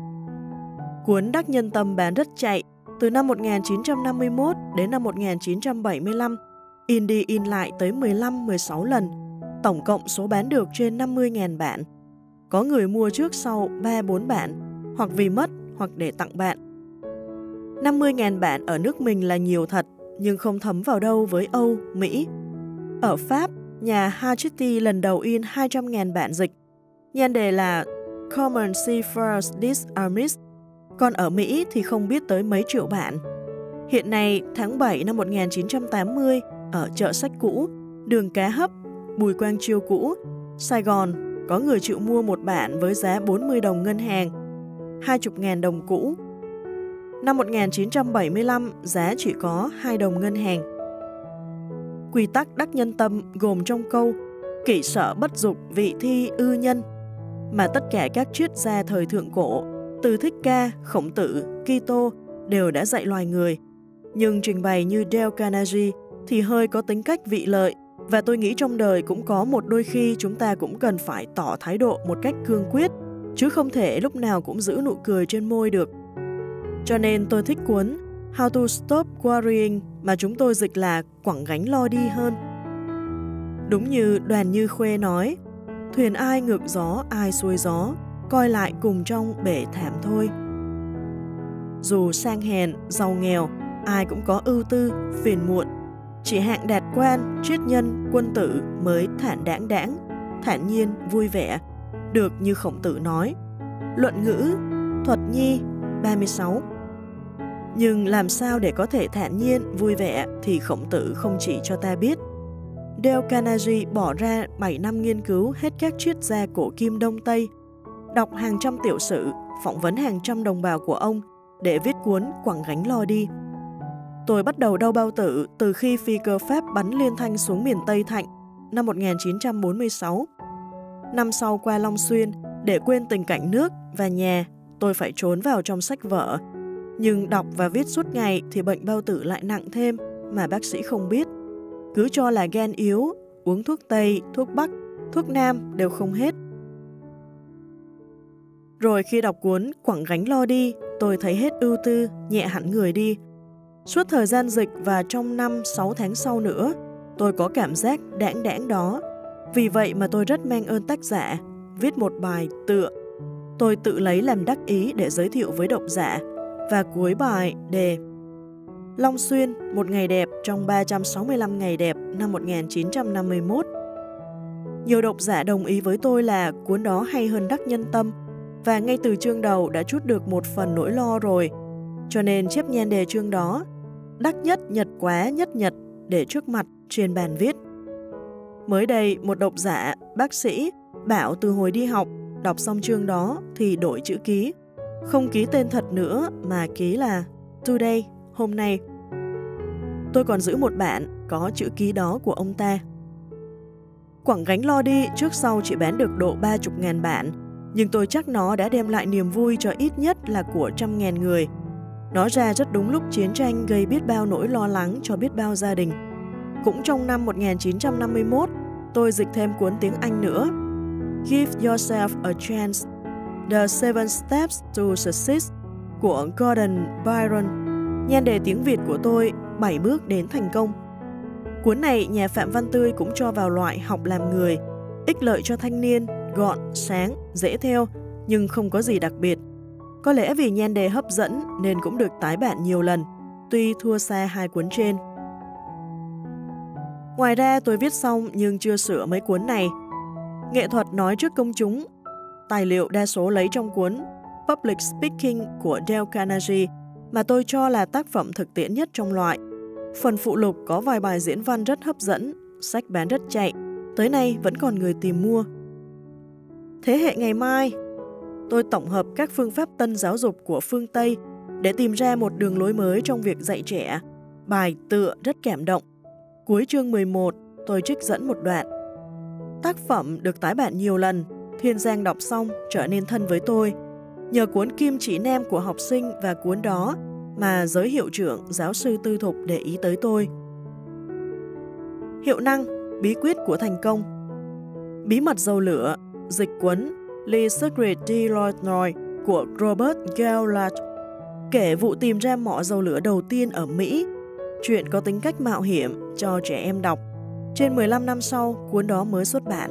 Cuốn Đắc Nhân Tâm bán rất chạy, từ năm một nghìn chín trăm năm mươi mốt đến năm một nghìn chín trăm bảy mươi lăm, in đi in lại tới mười lăm mười sáu lần, tổng cộng số bán được trên năm mươi nghìn bản. Có người mua trước sau ba bốn bản, hoặc vì mất hoặc để tặng bạn. năm mươi nghìn bản ở nước mình là nhiều thật, nhưng không thấm vào đâu với Âu, Mỹ. Ở Pháp, nhà Hachette lần đầu in hai trăm nghìn bản dịch. Nhan đề là Common Seafarers List Armies, còn ở Mỹ thì không biết tới mấy triệu bản. Hiện nay, tháng bảy năm một nghìn chín trăm tám mươi, ở chợ sách cũ, đường Cá Hấp, Bùi Quang Chiêu cũ, Sài Gòn, có người chịu mua một bản với giá bốn mươi đồng ngân hàng, hai mươi nghìn đồng cũ. Năm một nghìn chín trăm bảy mươi lăm, giá chỉ có hai đồng ngân hàng. Quy tắc đắc nhân tâm gồm trong câu kỷ sở bất dục vị thi ư nhân, mà tất cả các triết gia thời thượng cổ, từ Thích Ca, Khổng Tử, Kitô đều đã dạy loài người. Nhưng trình bày như Dale Carnegie thì hơi có tính cách vị lợi, và tôi nghĩ trong đời cũng có một đôi khi chúng ta cũng cần phải tỏ thái độ một cách cương quyết, chứ không thể lúc nào cũng giữ nụ cười trên môi được. Cho nên tôi thích cuốn How to Stop Worrying mà chúng tôi dịch là quẳng gánh lo đi hơn. Đúng như Đoàn Như Khuê nói, thuyền ai ngược gió ai xuôi gió, coi lại cùng trong bể thảm thôi. Dù sang hèn, giàu nghèo, ai cũng có ưu tư, phiền muộn. Chỉ hạng đạt quan, triết nhân, quân tử mới thản đãng đãng, thản nhiên, vui vẻ, được như Khổng Tử nói. Luận ngữ, Thuật Nhi, ba mươi sáu. Nhưng làm sao để có thể thản nhiên, vui vẻ thì Khổng Tử không chỉ cho ta biết. Dale Carnegie bỏ ra bảy năm nghiên cứu hết các triết gia cổ kim Đông Tây, đọc hàng trăm tiểu sử, phỏng vấn hàng trăm đồng bào của ông để viết cuốn Quẳng gánh lo đi. Tôi bắt đầu đau bao tử từ khi phi cơ Pháp bắn liên thanh xuống miền Tây Thạnh năm một nghìn chín trăm bốn mươi sáu. Năm sau qua Long Xuyên, để quên tình cảnh nước và nhà, tôi phải trốn vào trong sách vở. Nhưng đọc và viết suốt ngày thì bệnh bao tử lại nặng thêm mà bác sĩ không biết. Cứ cho là gan yếu, uống thuốc Tây, thuốc Bắc, thuốc Nam đều không hết. Rồi khi đọc cuốn Quẳng gánh lo đi, tôi thấy hết ưu tư, nhẹ hẳn người đi. Suốt thời gian dịch và trong năm sáu tháng sau nữa, tôi có cảm giác đãng đãng đó. Vì vậy mà tôi rất mang ơn tác giả, viết một bài tựa. Tôi tự lấy làm đắc ý để giới thiệu với độc giả, và cuối bài đề Long Xuyên, một ngày đẹp trong ba trăm sáu mươi lăm ngày đẹp năm một nghìn chín trăm năm mươi mốt. Nhiều độc giả đồng ý với tôi là cuốn đó hay hơn Đắc Nhân Tâm, và ngay từ chương đầu đã trút được một phần nỗi lo rồi, cho nên chép nhan đề chương đó, đắc nhất nhật quá nhất nhật, để trước mặt trên bàn viết. Mới đây, một độc giả, bác sĩ, bảo từ hồi đi học, đọc xong chương đó thì đổi chữ ký, không ký tên thật nữa mà ký là Today, hôm nay. Tôi còn giữ một bản có chữ ký đó của ông ta. Quẳng gánh lo đi trước sau chỉ bán được độ ba mươi nghìn bản, nhưng tôi chắc nó đã đem lại niềm vui cho ít nhất là của trăm ngàn người. Nó ra rất đúng lúc chiến tranh gây biết bao nỗi lo lắng cho biết bao gia đình. Cũng trong năm một nghìn chín trăm năm mươi mốt, tôi dịch thêm cuốn tiếng Anh nữa, Give Yourself a Chance, The Seven Steps to Success của Gordon Byron. Nhan đề tiếng Việt của tôi, bảy bước đến thành công. Cuốn này nhà Phạm Văn Tươi cũng cho vào loại học làm người, ích lợi cho thanh niên, gọn, sáng, dễ theo, nhưng không có gì đặc biệt. Có lẽ vì nhan đề hấp dẫn nên cũng được tái bản nhiều lần, tuy thua xa hai cuốn trên. Ngoài ra tôi viết xong nhưng chưa sửa mấy cuốn này. Nghệ thuật nói trước công chúng, tài liệu đa số lấy trong cuốn Public Speaking của Dale Carnegie mà tôi cho là tác phẩm thực tiễn nhất trong loại. Phần phụ lục có vài bài diễn văn rất hấp dẫn, sách bán rất chạy, tới nay vẫn còn người tìm mua. Thế hệ ngày mai, tôi tổng hợp các phương pháp tân giáo dục của phương Tây để tìm ra một đường lối mới trong việc dạy trẻ. Bài tựa rất cảm động. Cuối chương mười một, tôi trích dẫn một đoạn. Tác phẩm được tái bản nhiều lần, Thiên Giang đọc xong trở nên thân với tôi. Nhờ cuốn Kim Chỉ Nam của học sinh và cuốn đó mà giới hiệu trưởng, giáo sư tư thục để ý tới tôi. Hiệu năng, bí quyết của thành công. Bí mật dầu lửa, dịch cuốn Le Secret de l'Oil của Robert Galbraith, kể vụ tìm ra mỏ dầu lửa đầu tiên ở Mỹ. Chuyện có tính cách mạo hiểm cho trẻ em đọc. Trên mười lăm năm sau, cuốn đó mới xuất bản.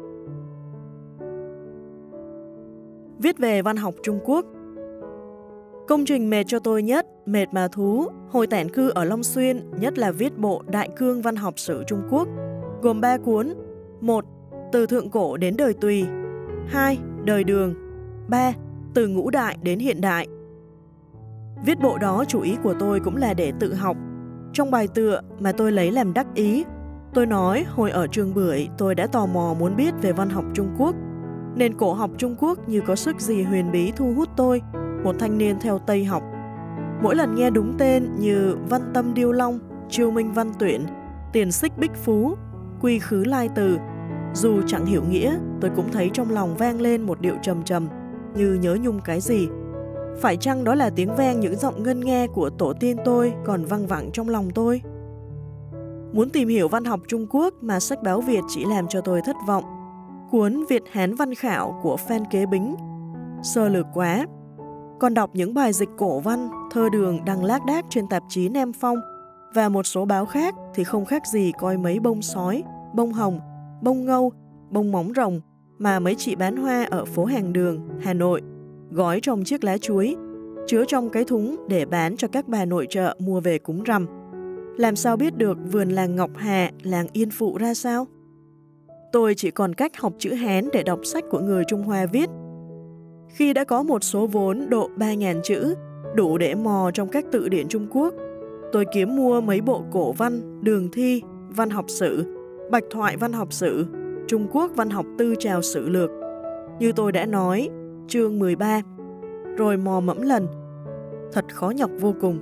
Viết về văn học Trung Quốc. Công trình mệt cho tôi nhất, mệt mà thú, hồi tản cư ở Long Xuyên, nhất là viết bộ Đại cương văn học sử Trung Quốc, gồm ba cuốn. một. Từ thượng cổ đến đời Tùy. hai. Đời Đường. ba, từ ngũ đại đến hiện đại. Viết bộ đó chủ ý của tôi cũng là để tự học. Trong bài tựa mà tôi lấy làm đắc ý, tôi nói hồi ở trường Bưởi tôi đã tò mò muốn biết về văn học Trung Quốc. Nền cổ học Trung Quốc như có sức gì huyền bí thu hút tôi, một thanh niên theo Tây học. Mỗi lần nghe đúng tên như Văn Tâm Điêu Long, Chiêu Minh Văn Tuyển, Tiền Xích Bích Phú, Quy Khứ Lai Từ, dù chẳng hiểu nghĩa, tôi cũng thấy trong lòng vang lên một điệu trầm trầm, như nhớ nhung cái gì. Phải chăng đó là tiếng vang những giọng ngân nghe của tổ tiên tôi còn văng vẳng trong lòng tôi? Muốn tìm hiểu văn học Trung Quốc mà sách báo Việt chỉ làm cho tôi thất vọng. Cuốn Việt Hán Văn Khảo của Phan Kế Bính sơ lược quá. Còn đọc những bài dịch cổ văn, thơ đường đăng lác đác trên tạp chí Nem Phong và một số báo khác thì không khác gì coi mấy bông sói, bông hồng, bông ngâu, bông móng rồng mà mấy chị bán hoa ở phố Hàng Đường, Hà Nội, gói trong chiếc lá chuối, chứa trong cái thúng để bán cho các bà nội trợ mua về cúng rằm. Làm sao biết được vườn làng Ngọc Hà, làng Yên Phụ ra sao? Tôi chỉ còn cách học chữ Hán để đọc sách của người Trung Hoa viết. Khi đã có một số vốn độ ba nghìn chữ, đủ để mò trong các tự điển Trung Quốc, tôi kiếm mua mấy bộ cổ văn, đường thi, văn học sử, bạch thoại văn học sử, Trung Quốc văn học tư trào sử lược. Như tôi đã nói, chương mười ba, rồi mò mẫm lần. Thật khó nhọc vô cùng.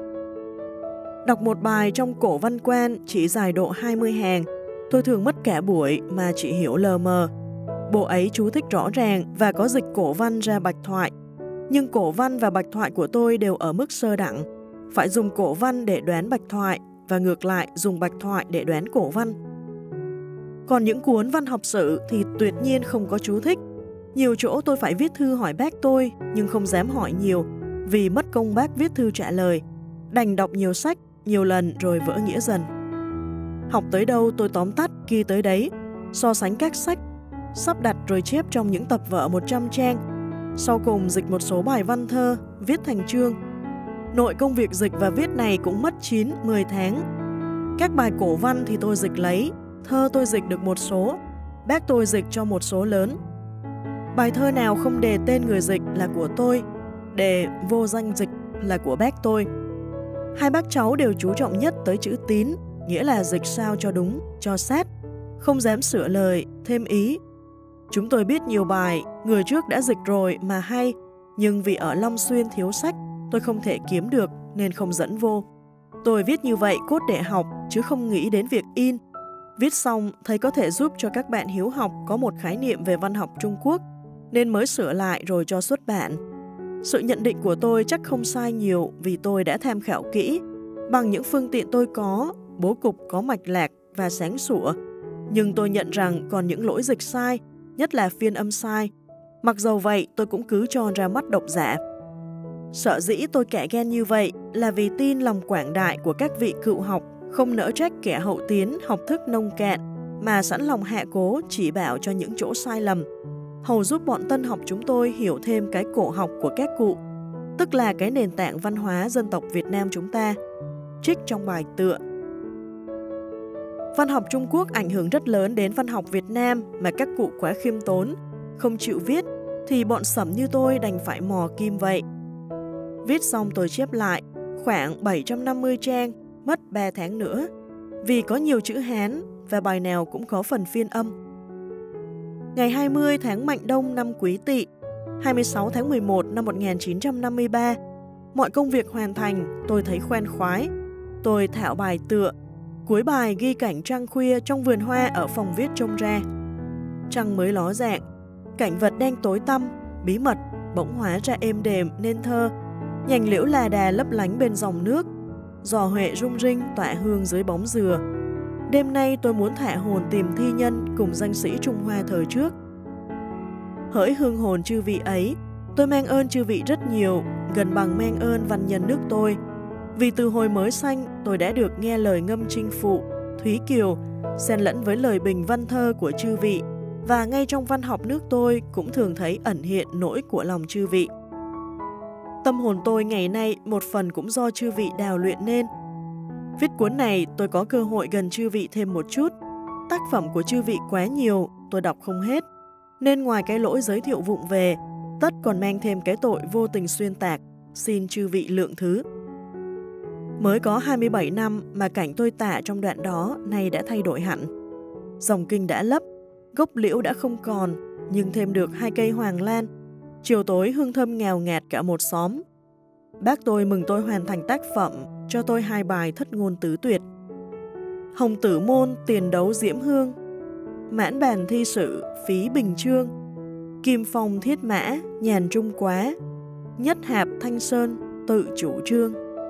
Đọc một bài trong cổ văn quan chỉ dài độ hai mươi hàng, tôi thường mất cả buổi mà chỉ hiểu lờ mờ. Bộ ấy chú thích rõ ràng và có dịch cổ văn ra bạch thoại. Nhưng cổ văn và bạch thoại của tôi đều ở mức sơ đẳng. Phải dùng cổ văn để đoán bạch thoại và ngược lại dùng bạch thoại để đoán cổ văn. Còn những cuốn văn học sử thì tuyệt nhiên không có chú thích. Nhiều chỗ tôi phải viết thư hỏi bác tôi nhưng không dám hỏi nhiều vì mất công bác viết thư trả lời. Đành đọc nhiều sách, nhiều lần rồi vỡ nghĩa dần. Học tới đâu tôi tóm tắt ghi tới đấy, so sánh các sách, sắp đặt rồi chép trong những tập vở một trăm trang, sau cùng dịch một số bài văn thơ, viết thành chương. Nội công việc dịch và viết này cũng mất chín mười tháng. Các bài cổ văn thì tôi dịch lấy, thơ tôi dịch được một số, bác tôi dịch cho một số lớn. Bài thơ nào không đề tên người dịch là của tôi, đề vô danh dịch là của bác tôi. Hai bác cháu đều chú trọng nhất tới chữ tín, nghĩa là dịch sao cho đúng, cho sát, không dám sửa lời, thêm ý. Chúng tôi biết nhiều bài, người trước đã dịch rồi mà hay, nhưng vì ở Long Xuyên thiếu sách, tôi không thể kiếm được nên không dẫn vô. Tôi viết như vậy cốt để học, chứ không nghĩ đến việc in. Viết xong, thấy có thể giúp cho các bạn hiếu học có một khái niệm về văn học Trung Quốc, nên mới sửa lại rồi cho xuất bản. Sự nhận định của tôi chắc không sai nhiều vì tôi đã tham khảo kỹ. Bằng những phương tiện tôi có, bố cục có mạch lạc và sáng sủa. Nhưng tôi nhận rằng còn những lỗi dịch sai, nhất là phiên âm sai. Mặc dầu vậy tôi cũng cứ cho ra mắt độc giả. Sợ dĩ tôi kẻ ghen như vậy là vì tin lòng quảng đại của các vị cựu học, không nỡ trách kẻ hậu tiến học thức nông cạn, mà sẵn lòng hạ cố chỉ bảo cho những chỗ sai lầm, hầu giúp bọn tân học chúng tôi hiểu thêm cái cổ học của các cụ, tức là cái nền tảng văn hóa dân tộc Việt Nam chúng ta. Trích trong bài tựa. Văn học Trung Quốc ảnh hưởng rất lớn đến văn học Việt Nam mà các cụ quá khiêm tốn, không chịu viết, thì bọn sẩm như tôi đành phải mò kim vậy. Viết xong tôi chép lại, khoảng bảy trăm năm mươi trang, mất ba tháng nữa, vì có nhiều chữ Hán và bài nào cũng có phần phiên âm. Ngày hai mươi tháng Mạnh Đông năm Quý Tỵ, hai mươi sáu tháng mười một năm một nghìn chín trăm năm mươi ba, mọi công việc hoàn thành, tôi thấy khoan khoái. Tôi thạo bài tựa, cuối bài ghi cảnh trăng khuya trong vườn hoa ở phòng viết trông ra. Trăng mới ló dạng, cảnh vật đen tối tăm, bí mật, bỗng hóa ra êm đềm nên thơ. Nhành liễu là đà lấp lánh bên dòng nước, giò huệ rung rinh tỏa hương dưới bóng dừa. Đêm nay tôi muốn thả hồn tìm thi nhân cùng danh sĩ Trung Hoa thời trước. Hỡi hương hồn chư vị ấy, tôi mang ơn chư vị rất nhiều, gần bằng mang ơn văn nhân nước tôi. Vì từ hồi mới sanh, tôi đã được nghe lời ngâm Trinh Phụ, Thúy Kiều, xen lẫn với lời bình văn thơ của chư vị, và ngay trong văn học nước tôi cũng thường thấy ẩn hiện nỗi của lòng chư vị. Tâm hồn tôi ngày nay một phần cũng do chư vị đào luyện nên. Viết cuốn này tôi có cơ hội gần chư vị thêm một chút. Tác phẩm của chư vị quá nhiều, tôi đọc không hết. Nên ngoài cái lỗi giới thiệu vụng về, tất còn mang thêm cái tội vô tình xuyên tạc, xin chư vị lượng thứ. Mới có hai mươi bảy năm mà cảnh tôi tả trong đoạn đó nay đã thay đổi hẳn. Dòng kinh đã lấp, gốc liễu đã không còn, nhưng thêm được hai cây hoàng lan. Chiều tối hương thơm ngào ngạt cả một xóm. Bác tôi mừng tôi hoàn thành tác phẩm, cho tôi hai bài thất ngôn tứ tuyệt. Hồng tử môn tiền đấu diễm hương, mãn bàn thi sự phí bình chương, kim phong thiết mã nhàn trung quá, nhất hạp thanh sơn tự chủ trương.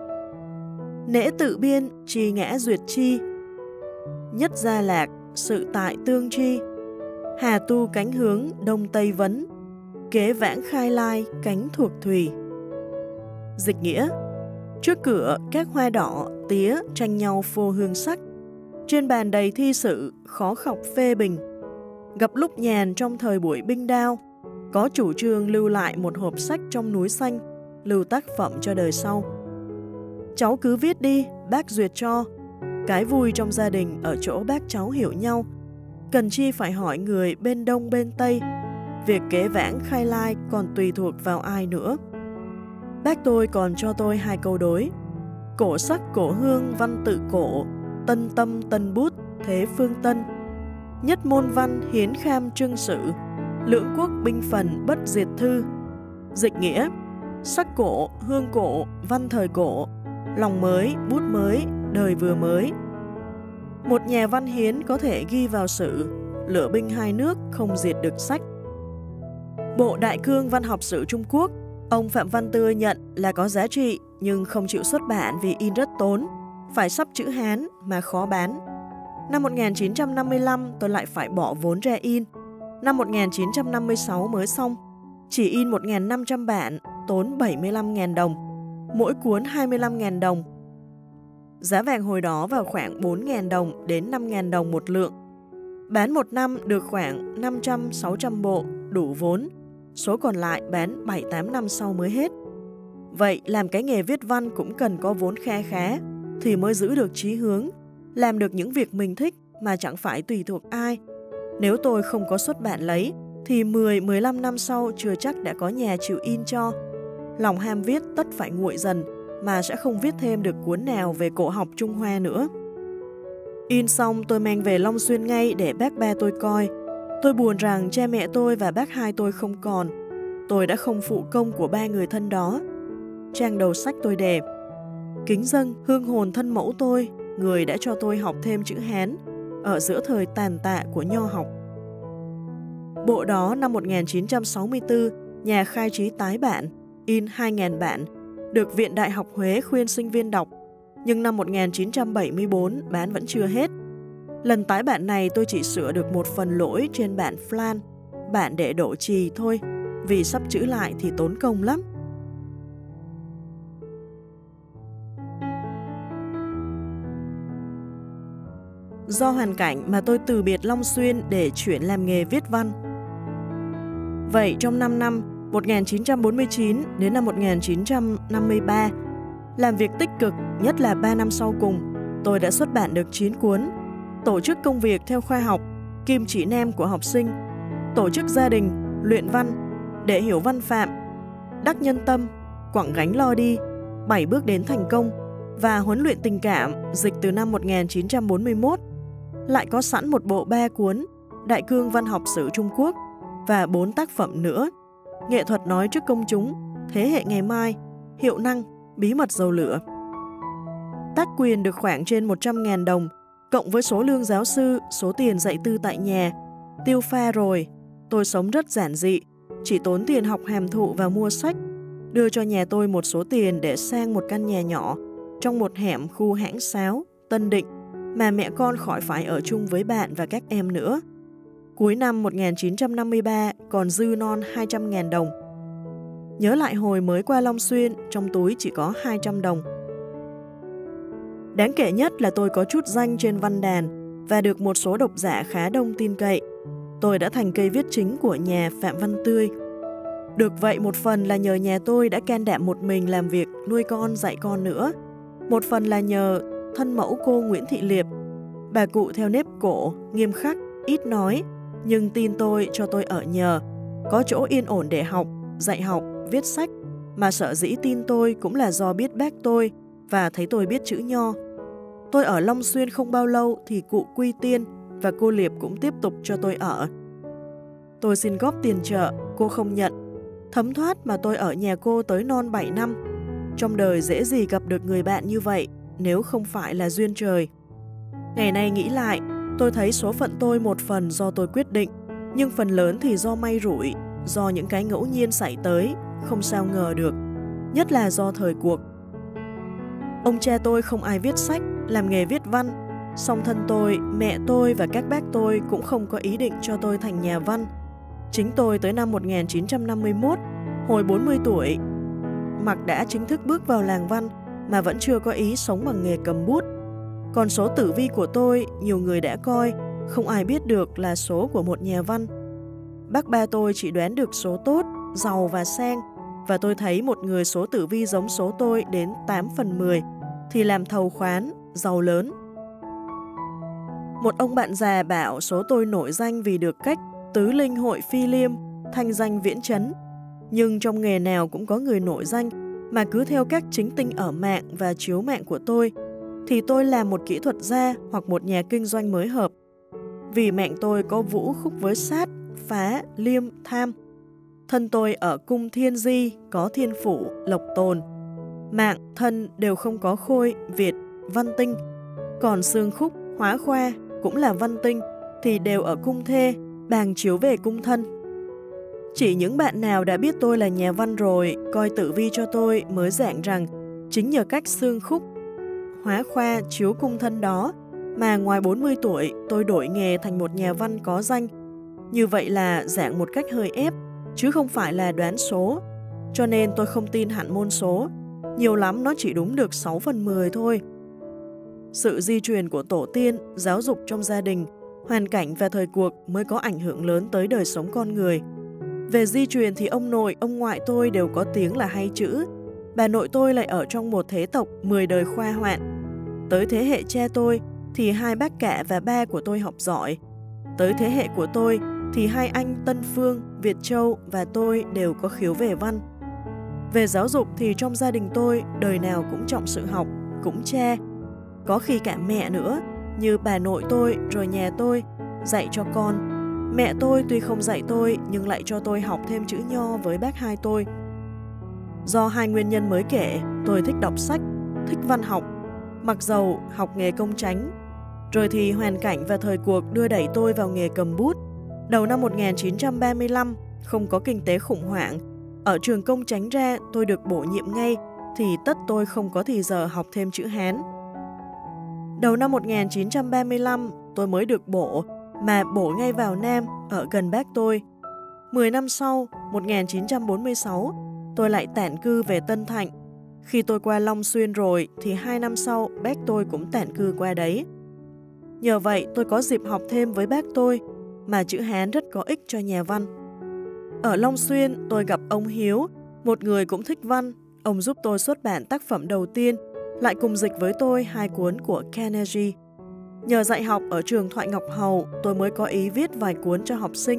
Nễ tự biên trì ngã duyệt chi, nhất gia lạc sự tại tương tri, hà tu cánh hướng đông tây vấn, kế vãng khai lai cánh thuộc thùy. Dịch nghĩa: trước cửa các hoa đỏ tía tranh nhau phô hương sắc, trên bàn đầy thi sự khó khọc phê bình. Gặp lúc nhàn trong thời buổi binh đao, có chủ trương lưu lại một hộp sách trong núi xanh, lưu tác phẩm cho đời sau. Cháu cứ viết đi, bác duyệt cho. Cái vui trong gia đình ở chỗ bác cháu hiểu nhau, cần chi phải hỏi người bên đông bên tây. Việc kế vãng khai lai còn tùy thuộc vào ai nữa. Bác tôi còn cho tôi hai câu đối: cổ sắc cổ hương văn tự cổ, tân tâm tân bút thế phương tân. Nhất môn văn hiến kham trưng sự, lưỡng quốc binh phần bất diệt thư. Dịch nghĩa: sắc cổ, hương cổ, văn thời cổ, lòng mới, bút mới, đời vừa mới. Một nhà văn hiến có thể ghi vào sử, lửa binh hai nước không diệt được sách. Bộ Đại cương văn học sử Trung Quốc, ông Phạm Văn Tươi nhận là có giá trị nhưng không chịu xuất bản vì in rất tốn, phải sắp chữ Hán mà khó bán. Năm một nghìn chín trăm năm mươi lăm tôi lại phải bỏ vốn ra in. Năm một nghìn chín trăm năm mươi sáu mới xong, chỉ in một nghìn năm trăm bản, tốn bảy mươi lăm nghìn đồng, mỗi cuốn hai mươi lăm nghìn đồng. Giá vàng hồi đó vào khoảng bốn nghìn đồng đến năm nghìn đồng một lượng. Bán một năm được khoảng năm trăm đến sáu trăm bộ, đủ vốn. Số còn lại bán bảy tám năm sau mới hết. Vậy làm cái nghề viết văn cũng cần có vốn kha khá thì mới giữ được chí hướng, làm được những việc mình thích mà chẳng phải tùy thuộc ai. Nếu tôi không có xuất bản lấy thì mười đến mười lăm năm sau chưa chắc đã có nhà chịu in cho. Lòng ham viết tất phải nguội dần mà sẽ không viết thêm được cuốn nào về cổ học Trung Hoa nữa. In xong tôi mang về Long Xuyên ngay để bác ba tôi coi. Tôi buồn rằng cha mẹ tôi và bác hai tôi không còn. Tôi đã không phụ công của ba người thân đó. Trang đầu sách tôi đề: kính dâng hương hồn thân mẫu tôi, người đã cho tôi học thêm chữ Hán ở giữa thời tàn tạ của nho học. Bộ đó năm một nghìn chín trăm sáu mươi tư, nhà khai trí tái bản, in hai nghìn bản, được Viện Đại học Huế khuyên sinh viên đọc, nhưng năm một nghìn chín trăm bảy mươi tư bán vẫn chưa hết. Lần tái bản này tôi chỉ sửa được một phần lỗi trên bản Flan, bản để đổ chì thôi, vì sắp chữ lại thì tốn công lắm. Do hoàn cảnh mà tôi từ biệt Long Xuyên để chuyển làm nghề viết văn. Vậy trong năm năm một nghìn chín trăm bốn mươi chín đến năm một nghìn chín trăm năm mươi ba, làm việc tích cực, nhất là ba năm sau cùng, tôi đã xuất bản được chín cuốn: tổ chức công việc theo khoa học, kim chỉ nam của học sinh, tổ chức gia đình, luyện văn, để hiểu văn phạm, đắc nhân tâm, quẳng gánh lo đi, bảy bước đến thành công và huấn luyện tình cảm, dịch từ năm một nghìn chín trăm bốn mươi mốt. Lại có sẵn một bộ ba cuốn Đại cương văn học sử Trung Quốc và bốn tác phẩm nữa: nghệ thuật nói trước công chúng, thế hệ ngày mai, hiệu năng, bí mật dầu lửa. Tác quyền được khoảng trên một trăm nghìn đồng, cộng với số lương giáo sư, số tiền dạy tư tại nhà, tiêu pha rồi. Tôi sống rất giản dị, chỉ tốn tiền học hàm thụ và mua sách, đưa cho nhà tôi một số tiền để sang một căn nhà nhỏ trong một hẻm khu Hãng Sáo, Tân Định, mà mẹ con khỏi phải ở chung với bạn và các em nữa. Cuối năm một nghìn chín trăm năm mươi ba còn dư non hai trăm nghìn đồng. Nhớ lại hồi mới qua Long Xuyên, trong túi chỉ có hai trăm đồng. Đáng kể nhất là tôi có chút danh trên văn đàn và được một số độc giả khá đông tin cậy. Tôi đã thành cây viết chính của nhà Phạm Văn Tươi. Được vậy một phần là nhờ nhà tôi đã can đảm một mình làm việc nuôi con dạy con nữa. Một phần là nhờ thân mẫu cô Nguyễn Thị Liệp. Bà cụ theo nếp cổ, nghiêm khắc, ít nói, nhưng tin tôi cho tôi ở nhờ, có chỗ yên ổn để học, dạy học, viết sách, mà sở dĩ tin tôi cũng là do biết bác tôi và thấy tôi biết chữ Nho. Tôi ở Long Xuyên không bao lâu thì cụ quy tiên và cô Liệp cũng tiếp tục cho tôi ở. Tôi xin góp tiền trợ, cô không nhận. Thấm thoát mà tôi ở nhà cô tới non bảy năm. Trong đời dễ gì gặp được người bạn như vậy nếu không phải là duyên trời. Ngày nay nghĩ lại, tôi thấy số phận tôi một phần do tôi quyết định, nhưng phần lớn thì do may rủi, do những cái ngẫu nhiên xảy tới, không sao ngờ được, nhất là do thời cuộc. Ông cha tôi không ai viết sách, làm nghề viết văn, song thân tôi, mẹ tôi và các bác tôi cũng không có ý định cho tôi thành nhà văn. Chính tôi tới năm một nghìn chín trăm năm mươi mốt, hồi bốn mươi tuổi, mặc đã chính thức bước vào làng văn mà vẫn chưa có ý sống bằng nghề cầm bút. Còn số tử vi của tôi, nhiều người đã coi, không ai biết được là số của một nhà văn. Bác ba tôi chỉ đoán được số tốt, giàu và sang, và tôi thấy một người số tử vi giống số tôi đến tám phần mười, thì làm thầu khoán, giàu lớn. Một ông bạn già bảo số tôi nổi danh vì được cách tứ linh hội phi liêm, thanh danh viễn chấn. Nhưng trong nghề nào cũng có người nổi danh, mà cứ theo các chính tinh ở mạng và chiếu mạng của tôi, thì tôi là một kỹ thuật gia hoặc một nhà kinh doanh mới hợp. Vì mạng tôi có vũ khúc với sát, phá, liêm, tham. Thân tôi ở cung thiên di, có thiên phủ, lộc tồn. Mạng, thân đều không có khôi, việt, văn tinh. Còn xương khúc, hóa khoa, cũng là văn tinh, thì đều ở cung thê, bàng chiếu về cung thân. Chỉ những bạn nào đã biết tôi là nhà văn rồi, coi tử vi cho tôi mới giảng rằng chính nhờ cách xương khúc, hóa khoa chiếu cung thân đó mà ngoài bốn mươi tuổi tôi đổi nghề thành một nhà văn có danh. Như vậy là giảng một cách hơi ép, chứ không phải là đoán số. Cho nên tôi không tin hẳn môn số, nhiều lắm nó chỉ đúng được sáu phần mười thôi. Sự di truyền của tổ tiên, giáo dục trong gia đình, hoàn cảnh và thời cuộc mới có ảnh hưởng lớn tới đời sống con người. Về di truyền thì ông nội, ông ngoại tôi đều có tiếng là hay chữ. Bà nội tôi lại ở trong một thế tộc mười đời khoa hoạn. Tới thế hệ cha tôi thì hai bác cả và ba của tôi học giỏi. Tới thế hệ của tôi thì hai anh Tân Phương, Việt Châu và tôi đều có khiếu về văn. Về giáo dục thì trong gia đình tôi đời nào cũng trọng sự học, cũng cha. Có khi cả mẹ nữa, như bà nội tôi rồi nhà tôi, dạy cho con. Mẹ tôi tuy không dạy tôi nhưng lại cho tôi học thêm chữ Nho với bác hai tôi. Do hai nguyên nhân mới kể, tôi thích đọc sách, thích văn học, mặc dầu học nghề công chánh. Rồi thì hoàn cảnh và thời cuộc đưa đẩy tôi vào nghề cầm bút. Đầu năm một nghìn chín trăm ba mươi lăm, không có kinh tế khủng hoảng. Ở trường công chánh ra tôi được bổ nhiệm ngay, thì tất tôi không có thì giờ học thêm chữ Hán. Đầu năm một nghìn chín trăm ba mươi lăm, tôi mới được bổ, mà bổ ngay vào Nam, ở gần bác tôi. Mười năm sau, một nghìn chín trăm bốn mươi sáu, tôi lại tản cư về Tân Thạnh. Khi tôi qua Long Xuyên rồi, thì hai năm sau, bác tôi cũng tản cư qua đấy. Nhờ vậy, tôi có dịp học thêm với bác tôi, mà chữ Hán rất có ích cho nhà văn. Ở Long Xuyên, tôi gặp ông Hiếu, một người cũng thích văn. Ông giúp tôi xuất bản tác phẩm đầu tiên, lại cùng dịch với tôi hai cuốn của Carnegie. Nhờ dạy học ở trường Thoại Ngọc Hầu, tôi mới có ý viết vài cuốn cho học sinh.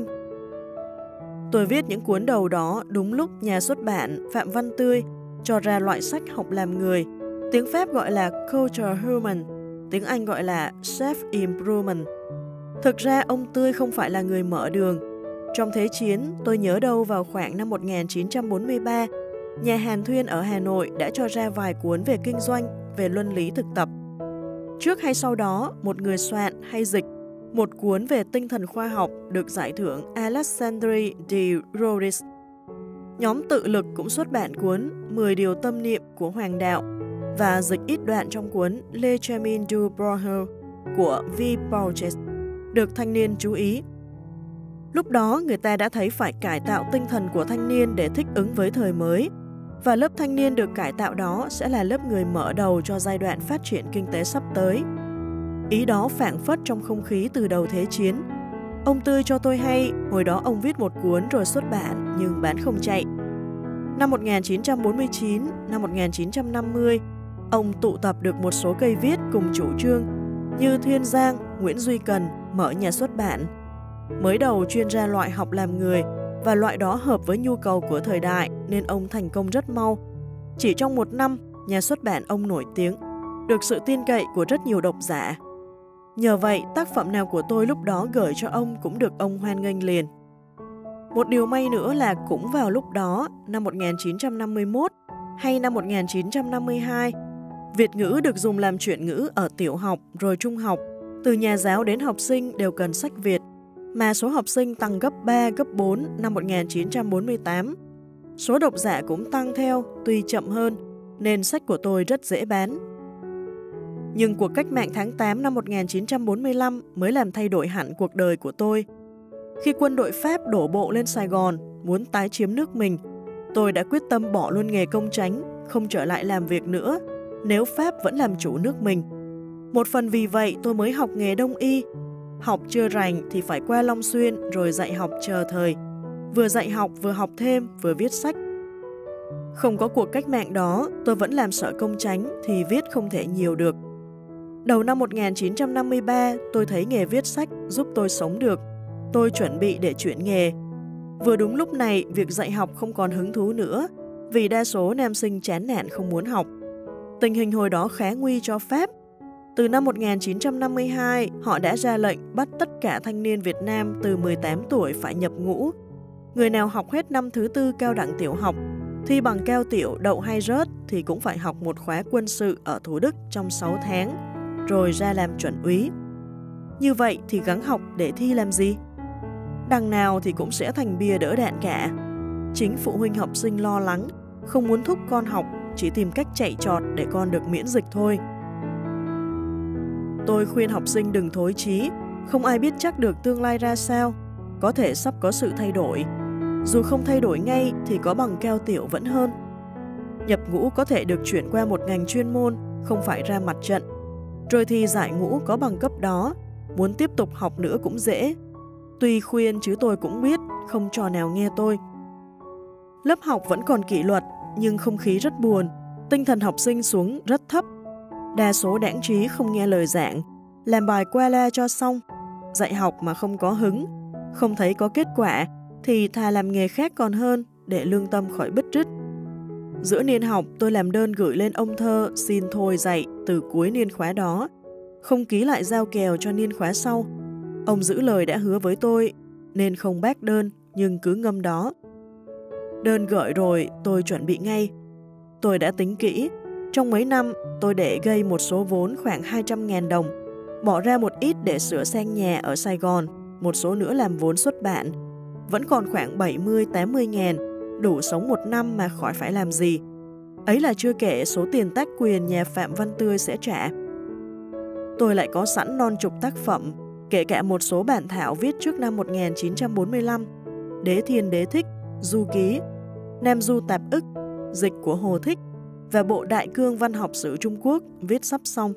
Tôi viết những cuốn đầu đó đúng lúc nhà xuất bản Phạm Văn Tươi cho ra loại sách học làm người, tiếng Pháp gọi là Culture Human, tiếng Anh gọi là Self-Improvement. Thực ra ông Tươi không phải là người mở đường. Trong Thế chiến, tôi nhớ đâu vào khoảng năm một nghìn chín trăm bốn mươi ba, nhà Hàn Thuyên ở Hà Nội đã cho ra vài cuốn về kinh doanh, về luân lý thực tập. Trước hay sau đó, một người soạn hay dịch một cuốn về tinh thần khoa học được giải thưởng Alexandre de Rhodes. Nhóm Tự Lực cũng xuất bản cuốn mười điều tâm niệm của Hoàng đạo và dịch ít đoạn trong cuốn Le Chemin du Bonheur của V. Borges, được thanh niên chú ý. Lúc đó người ta đã thấy phải cải tạo tinh thần của thanh niên để thích ứng với thời mới, và lớp thanh niên được cải tạo đó sẽ là lớp người mở đầu cho giai đoạn phát triển kinh tế sắp tới. Ý đó phảng phất trong không khí từ đầu Thế chiến. Ông Tươi cho tôi hay, hồi đó ông viết một cuốn rồi xuất bản nhưng bán không chạy. Năm một nghìn chín trăm bốn mươi chín, năm một nghìn chín trăm năm mươi, ông tụ tập được một số cây viết cùng chủ trương như Thiên Giang, Nguyễn Duy Cần mở nhà xuất bản. Mới đầu chuyên ra loại học làm người, và loại đó hợp với nhu cầu của thời đại nên ông thành công rất mau. Chỉ trong một năm, nhà xuất bản ông nổi tiếng, được sự tin cậy của rất nhiều độc giả. Nhờ vậy, tác phẩm nào của tôi lúc đó gửi cho ông cũng được ông hoan nghênh liền. Một điều may nữa là cũng vào lúc đó, năm một nghìn chín trăm năm mươi mốt hay năm một nghìn chín trăm năm mươi hai, Việt ngữ được dùng làm chuyển ngữ ở tiểu học rồi trung học. Từ nhà giáo đến học sinh đều cần sách Việt, mà số học sinh tăng gấp ba, gấp bốn năm một nghìn chín trăm bốn mươi tám. Số độc giả cũng tăng theo, tuy chậm hơn, nên sách của tôi rất dễ bán. Nhưng cuộc cách mạng tháng tám năm một nghìn chín trăm bốn mươi lăm mới làm thay đổi hẳn cuộc đời của tôi. Khi quân đội Pháp đổ bộ lên Sài Gòn, muốn tái chiếm nước mình, tôi đã quyết tâm bỏ luôn nghề công chánh, không trở lại làm việc nữa, nếu Pháp vẫn làm chủ nước mình. Một phần vì vậy tôi mới học nghề đông y. Học chưa rành thì phải qua Long Xuyên rồi dạy học chờ thời. Vừa dạy học vừa học thêm, vừa viết sách. Không có cuộc cách mạng đó, tôi vẫn làm sở công chánh thì viết không thể nhiều được. Đầu năm một nghìn chín trăm năm mươi ba, tôi thấy nghề viết sách giúp tôi sống được. Tôi chuẩn bị để chuyển nghề. Vừa đúng lúc này, việc dạy học không còn hứng thú nữa, vì đa số nam sinh chán nản không muốn học. Tình hình hồi đó khá nguy cho Pháp. Từ năm một nghìn chín trăm năm mươi hai, họ đã ra lệnh bắt tất cả thanh niên Việt Nam từ mười tám tuổi phải nhập ngũ. Người nào học hết năm thứ tư cao đẳng tiểu học, thi bằng cao tiểu đậu hay rớt thì cũng phải học một khóa quân sự ở Thủ Đức trong sáu tháng, rồi ra làm chuẩn úy. Như vậy thì gắng học để thi làm gì? Đằng nào thì cũng sẽ thành bia đỡ đạn cả. Chính phụ huynh học sinh lo lắng, không muốn thúc con học, chỉ tìm cách chạy trọt để con được miễn dịch thôi. Tôi khuyên học sinh đừng thối chí, không ai biết chắc được tương lai ra sao, có thể sắp có sự thay đổi. Dù không thay đổi ngay thì có bằng cao tiểu vẫn hơn. Nhập ngũ có thể được chuyển qua một ngành chuyên môn, không phải ra mặt trận. Rồi thì giải ngũ có bằng cấp đó, muốn tiếp tục học nữa cũng dễ. Tuy khuyên chứ tôi cũng biết, không trò nào nghe tôi. Lớp học vẫn còn kỷ luật, nhưng không khí rất buồn, tinh thần học sinh xuống rất thấp. Đa số đãng trí không nghe lời giảng, làm bài qua la cho xong. Dạy học mà không có hứng, không thấy có kết quả, thì thà làm nghề khác còn hơn để lương tâm khỏi bứt rứt. Giữa niên học tôi làm đơn gửi lên ông Thơ xin thôi dạy từ cuối niên khóa đó, không ký lại giao kèo cho niên khóa sau. Ông giữ lời đã hứa với tôi nên không bác đơn nhưng cứ ngâm đó. Đơn gửi rồi tôi chuẩn bị ngay. Tôi đã tính kỹ, trong mấy năm tôi để gây một số vốn khoảng hai trăm nghìn đồng, bỏ ra một ít để sửa sang nhà ở Sài Gòn, một số nữa làm vốn xuất bản. Vẫn còn khoảng bảy mươi đến tám mươi ngàn, đủ sống một năm mà khỏi phải làm gì. Ấy là chưa kể số tiền tác quyền nhà Phạm Văn Tươi sẽ trả. Tôi lại có sẵn non chục tác phẩm, kể cả một số bản thảo viết trước năm một nghìn chín trăm bốn mươi lăm, Đế Thiên Đế Thích, Du Ký, Nam Du Tạp Ức, Dịch của Hồ Thích và bộ Đại cương văn học sử Trung Quốc viết sắp xong.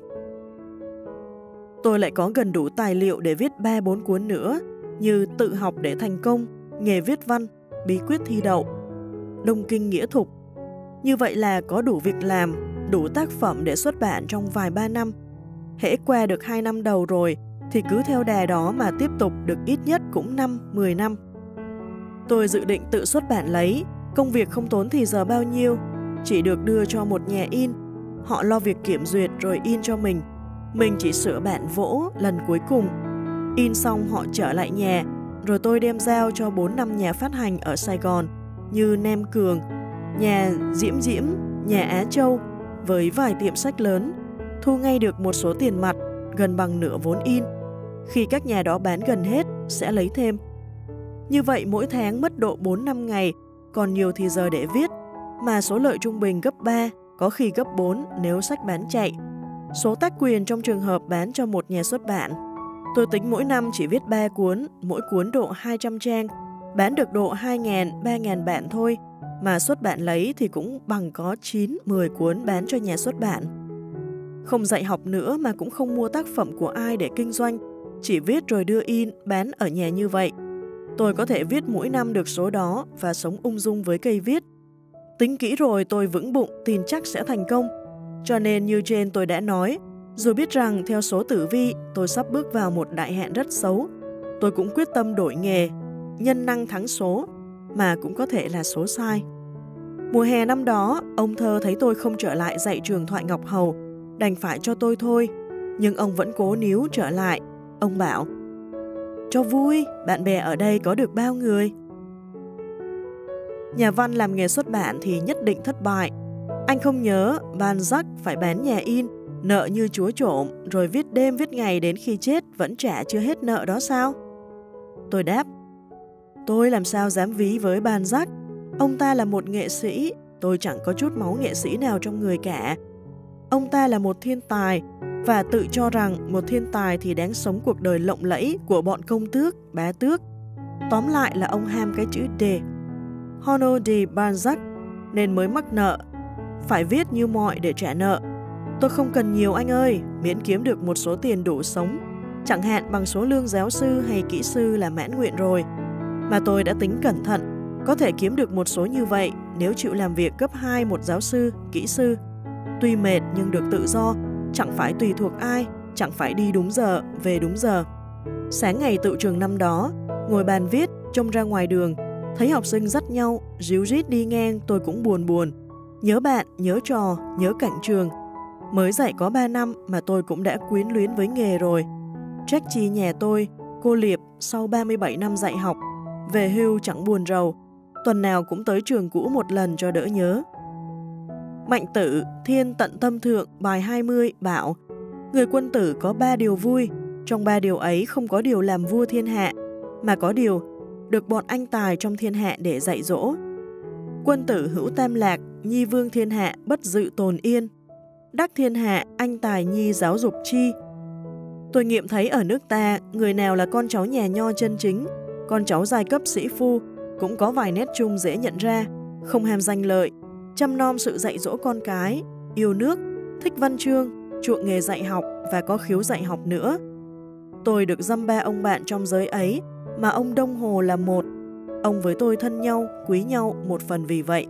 Tôi lại có gần đủ tài liệu để viết ba bốn cuốn nữa, như Tự học để thành công, Nghề viết văn, Bí quyết thi đậu, Đông Kinh nghĩa thục. Như vậy là có đủ việc làm, đủ tác phẩm để xuất bản trong vài ba năm. Hễ qua được hai năm đầu rồi thì cứ theo đà đó mà tiếp tục được ít nhất cũng năm, mười năm. Tôi dự định tự xuất bản lấy, công việc không tốn thì giờ bao nhiêu, chỉ được đưa cho một nhà in. Họ lo việc kiểm duyệt rồi in cho mình. Mình chỉ sửa bản vỗ lần cuối cùng. In xong họ trở lại nhà, rồi tôi đem giao cho bốn năm nhà phát hành ở Sài Gòn như Nam Cường, nhà Diễm Diễm, nhà Á Châu với vài tiệm sách lớn, thu ngay được một số tiền mặt gần bằng nửa vốn in. Khi các nhà đó bán gần hết, sẽ lấy thêm. Như vậy mỗi tháng mất độ bốn năm ngày, còn nhiều thì giờ để viết, mà số lợi trung bình gấp ba, có khi gấp bốn nếu sách bán chạy. Số tác quyền trong trường hợp bán cho một nhà xuất bản. Tôi tính mỗi năm chỉ viết ba cuốn, mỗi cuốn độ hai trăm trang, bán được độ hai nghìn, ba nghìn bản thôi, mà xuất bản lấy thì cũng bằng có chín, mười cuốn bán cho nhà xuất bản. Không dạy học nữa mà cũng không mua tác phẩm của ai để kinh doanh, chỉ viết rồi đưa in, bán ở nhà như vậy. Tôi có thể viết mỗi năm được số đó và sống ung dung với cây viết. Tính kỹ rồi tôi vững bụng tin chắc sẽ thành công. Cho nên như trên tôi đã nói, dù biết rằng theo số tử vi tôi sắp bước vào một đại hạn rất xấu, tôi cũng quyết tâm đổi nghề, nhân năng thắng số, mà cũng có thể là số sai. Mùa hè năm đó, ông Thơ thấy tôi không trở lại dạy trường Thoại Ngọc Hầu, đành phải cho tôi thôi, nhưng ông vẫn cố níu trở lại. Ông bảo, cho vui, bạn bè ở đây có được bao người. Nhà văn làm nghề xuất bản thì nhất định thất bại. Anh không nhớ Balzac phải bán nhà in, nợ như chúa trộm, rồi viết đêm viết ngày đến khi chết vẫn trả chưa hết nợ đó sao? Tôi đáp, tôi làm sao dám ví với Balzac, ông ta là một nghệ sĩ, tôi chẳng có chút máu nghệ sĩ nào trong người cả. Ông ta là một thiên tài, và tự cho rằng một thiên tài thì đáng sống cuộc đời lộng lẫy của bọn công tước, bá tước. Tóm lại là ông ham cái chữ D, Honor de Balzac, nên mới mắc nợ, phải viết như mọi để trả nợ. Tôi không cần nhiều anh ơi, miễn kiếm được một số tiền đủ sống, chẳng hạn bằng số lương giáo sư hay kỹ sư là mãn nguyện rồi. Mà tôi đã tính cẩn thận, có thể kiếm được một số như vậy nếu chịu làm việc gấp hai một giáo sư, kỹ sư. Tuy mệt nhưng được tự do, chẳng phải tùy thuộc ai, chẳng phải đi đúng giờ, về đúng giờ. Sáng ngày tự trường năm đó, ngồi bàn viết, trông ra ngoài đường, thấy học sinh dắt nhau, ríu rít đi ngang, tôi cũng buồn buồn. Nhớ bạn, nhớ trò, nhớ cảnh trường. Mới dạy có ba năm mà tôi cũng đã quyến luyến với nghề rồi. Trách chi nhà tôi, cô Liệp sau ba mươi bảy năm dạy học, về hưu chẳng buồn rầu, tuần nào cũng tới trường cũ một lần cho đỡ nhớ. Mạnh Tử, Thiên Tận Tâm Thượng, bài hai mươi bảo, người quân tử có ba điều vui, trong ba điều ấy không có điều làm vua thiên hạ, mà có điều được bọn anh tài trong thiên hạ để dạy dỗ. Quân tử hữu tam lạc, nhi vương thiên hạ bất dự tồn yên. Đắc thiên hạ, anh tài nhi giáo dục chi. Tôi nghiệm thấy ở nước ta, người nào là con cháu nhà nho chân chính, con cháu giai cấp sĩ phu, cũng có vài nét chung dễ nhận ra, không ham danh lợi, chăm nom sự dạy dỗ con cái, yêu nước, thích văn chương, chuộng nghề dạy học và có khiếu dạy học nữa. Tôi được dăm ba ông bạn trong giới ấy, mà ông Đông Hồ là một. Ông với tôi thân nhau, quý nhau một phần vì vậy.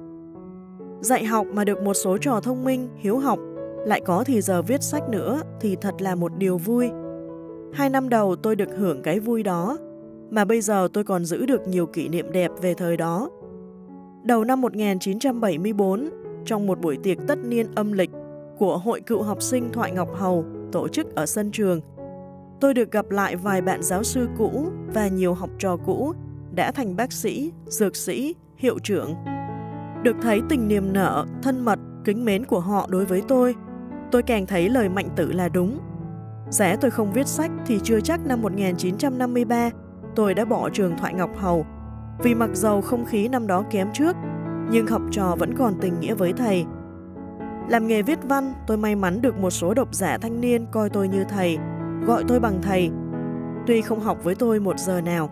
Dạy học mà được một số trò thông minh, hiếu học, lại có thì giờ viết sách nữa thì thật là một điều vui. Hai năm đầu tôi được hưởng cái vui đó, mà bây giờ tôi còn giữ được nhiều kỷ niệm đẹp về thời đó. Đầu năm một nghìn chín trăm bảy mươi tư, trong một buổi tiệc tất niên âm lịch của Hội Cựu Học sinh Thoại Ngọc Hầu tổ chức ở sân trường, tôi được gặp lại vài bạn giáo sư cũ và nhiều học trò cũ đã thành bác sĩ, dược sĩ, hiệu trưởng. Được thấy tình niềm nở, thân mật, kính mến của họ đối với tôi, tôi càng thấy lời Mạnh Tử là đúng. Giá tôi không viết sách thì chưa chắc năm một nghìn chín trăm năm mươi ba tôi đã bỏ trường Thoại Ngọc Hầu, vì mặc dầu không khí năm đó kém trước, nhưng học trò vẫn còn tình nghĩa với thầy. Làm nghề viết văn, tôi may mắn được một số độc giả thanh niên coi tôi như thầy, gọi tôi bằng thầy, tuy không học với tôi một giờ nào.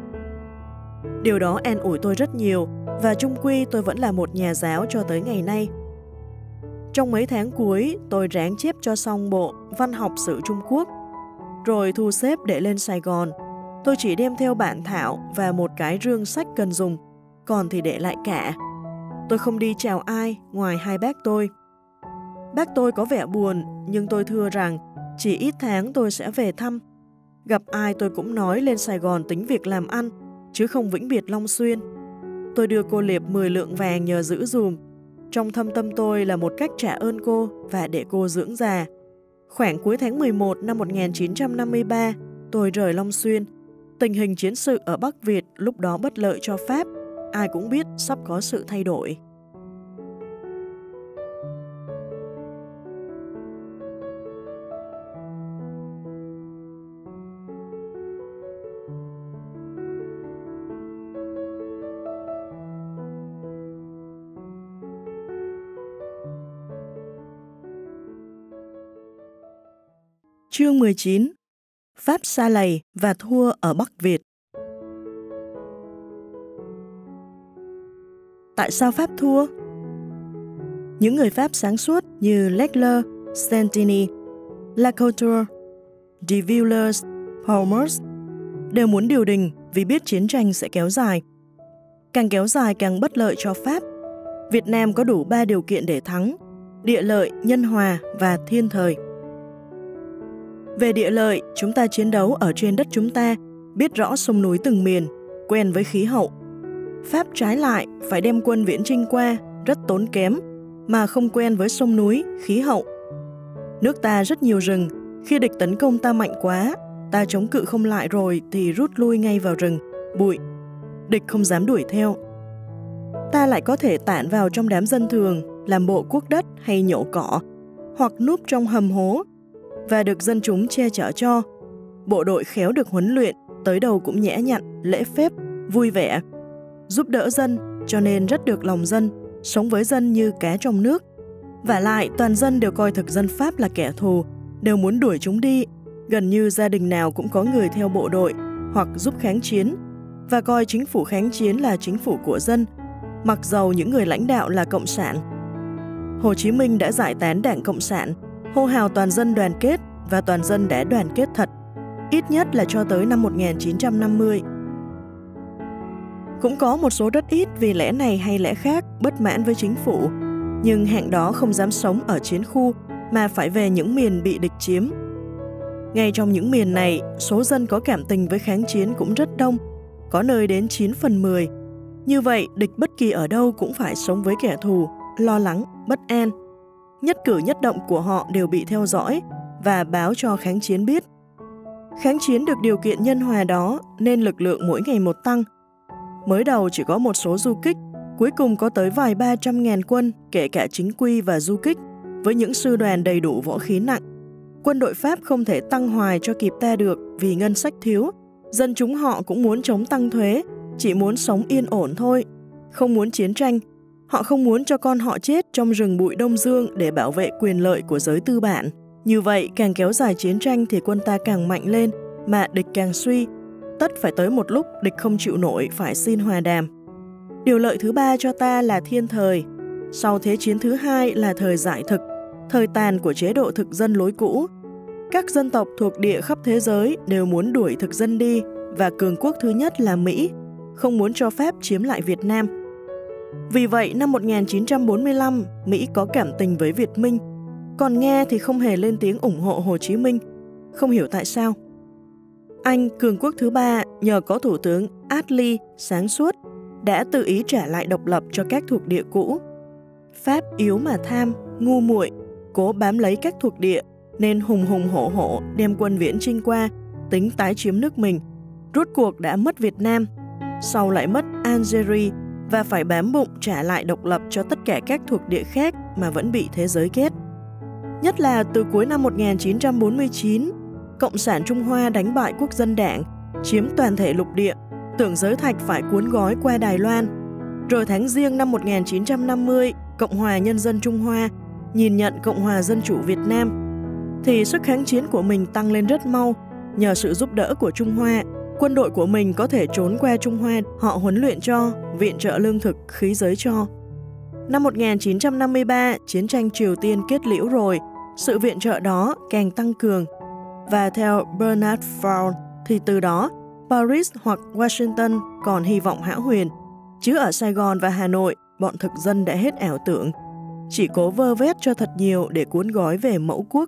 Điều đó an ủi tôi rất nhiều, và chung quy tôi vẫn là một nhà giáo cho tới ngày nay. Trong mấy tháng cuối, tôi ráng chép cho xong bộ Văn học sử Trung Quốc, rồi thu xếp để lên Sài Gòn. Tôi chỉ đem theo bản thảo và một cái rương sách cần dùng, còn thì để lại cả. Tôi không đi chào ai ngoài hai bác tôi. Bác tôi có vẻ buồn, nhưng tôi thưa rằng chỉ ít tháng tôi sẽ về thăm. Gặp ai tôi cũng nói lên Sài Gòn tính việc làm ăn, chứ không vĩnh biệt Long Xuyên. Tôi đưa cô Liệp mười lượng vàng nhờ giữ dùm. Trong thâm tâm tôi là một cách trả ơn cô và để cô dưỡng già. Khoảng cuối tháng mười một năm một nghìn chín trăm năm mươi ba, tôi rời Long Xuyên. Tình hình chiến sự ở Bắc Việt lúc đó bất lợi cho Pháp. Ai cũng biết sắp có sự thay đổi. Chương mười chín. Pháp sa lầy và thua ở Bắc Việt. Tại sao Pháp thua? Những người Pháp sáng suốt như Leclerc, Santini, Lacouture, de Villers, Palmers đều muốn điều đình vì biết chiến tranh sẽ kéo dài. Càng kéo dài càng bất lợi cho Pháp. Việt Nam có đủ ba điều kiện để thắng: địa lợi, nhân hòa và thiên thời. Về địa lợi, chúng ta chiến đấu ở trên đất chúng ta, biết rõ sông núi từng miền, quen với khí hậu. Pháp trái lại phải đem quân viễn chinh qua, rất tốn kém, mà không quen với sông núi, khí hậu. Nước ta rất nhiều rừng, khi địch tấn công ta mạnh quá, ta chống cự không lại rồi thì rút lui ngay vào rừng, bụi. Địch không dám đuổi theo. Ta lại có thể tản vào trong đám dân thường, làm bộ cuốc đất hay nhổ cỏ, hoặc núp trong hầm hố, và được dân chúng che chở cho. Bộ đội khéo được huấn luyện, tới đầu cũng nhẽ nhặn, lễ phép, vui vẻ, giúp đỡ dân, cho nên rất được lòng dân, sống với dân như cá trong nước. Vả lại, toàn dân đều coi thực dân Pháp là kẻ thù, đều muốn đuổi chúng đi. Gần như gia đình nào cũng có người theo bộ đội hoặc giúp kháng chiến, và coi chính phủ kháng chiến là chính phủ của dân, mặc dầu những người lãnh đạo là Cộng sản. Hồ Chí Minh đã giải tán Đảng Cộng sản, hô hào toàn dân đoàn kết, và toàn dân đã đoàn kết thật, ít nhất là cho tới năm một nghìn chín trăm năm mươi. Cũng có một số rất ít vì lẽ này hay lẽ khác bất mãn với chính phủ, nhưng hạng đó không dám sống ở chiến khu mà phải về những miền bị địch chiếm. Ngay trong những miền này, số dân có cảm tình với kháng chiến cũng rất đông, có nơi đến chín phần mười. Như vậy, địch bất kỳ ở đâu cũng phải sống với kẻ thù, lo lắng, bất an. Nhất cử nhất động của họ đều bị theo dõi và báo cho kháng chiến biết. Kháng chiến được điều kiện nhân hòa đó nên lực lượng mỗi ngày một tăng. Mới đầu chỉ có một số du kích, cuối cùng có tới vài ba trăm ngàn quân, kể cả chính quy và du kích, với những sư đoàn đầy đủ võ khí nặng. Quân đội Pháp không thể tăng hoài cho kịp ta được vì ngân sách thiếu. Dân chúng họ cũng muốn chống tăng thuế, chỉ muốn sống yên ổn thôi, không muốn chiến tranh. Họ không muốn cho con họ chết trong rừng bụi Đông Dương để bảo vệ quyền lợi của giới tư bản. Như vậy, càng kéo dài chiến tranh thì quân ta càng mạnh lên, mà địch càng suy. Tất phải tới một lúc địch không chịu nổi phải xin hòa đàm. Điều lợi thứ ba cho ta là thiên thời. Sau Thế chiến thứ hai là thời giải thực, thời tàn của chế độ thực dân lối cũ. Các dân tộc thuộc địa khắp thế giới đều muốn đuổi thực dân đi, và cường quốc thứ nhất là Mỹ, không muốn cho Pháp chiếm lại Việt Nam. Vì vậy, năm một nghìn chín trăm bốn mươi lăm, Mỹ có cảm tình với Việt Minh, còn Nga thì không hề lên tiếng ủng hộ Hồ Chí Minh. Không hiểu tại sao. Anh, cường quốc thứ ba, nhờ có Thủ tướng Attlee sáng suốt, đã tự ý trả lại độc lập cho các thuộc địa cũ. Pháp yếu mà tham, ngu muội, cố bám lấy các thuộc địa, nên hùng hùng hổ hổ đem quân viễn chinh qua, tính tái chiếm nước mình. Rốt cuộc đã mất Việt Nam, sau lại mất Algeria, và phải bám bụng trả lại độc lập cho tất cả các thuộc địa khác mà vẫn bị thế giới ghét. Nhất là từ cuối năm một nghìn chín trăm bốn mươi chín, Cộng sản Trung Hoa đánh bại Quốc dân Đảng, chiếm toàn thể lục địa, tưởng giới thạch phải cuốn gói qua Đài Loan. Rồi tháng Giêng năm một nghìn chín trăm năm mươi, Cộng hòa Nhân dân Trung Hoa nhìn nhận Cộng hòa Dân chủ Việt Nam, thì sức kháng chiến của mình tăng lên rất mau. Nhờ sự giúp đỡ của Trung Hoa, quân đội của mình có thể trốn qua Trung Hoa, họ huấn luyện cho, viện trợ lương thực, khí giới cho. Năm một nghìn chín trăm năm mươi ba, chiến tranh Triều Tiên kết liễu rồi, sự viện trợ đó càng tăng cường. Và theo Bernard Fraun, thì từ đó, Paris hoặc Washington còn hy vọng hão huyền, chứ ở Sài Gòn và Hà Nội, bọn thực dân đã hết ảo tưởng, chỉ cố vơ vét cho thật nhiều để cuốn gói về mẫu quốc.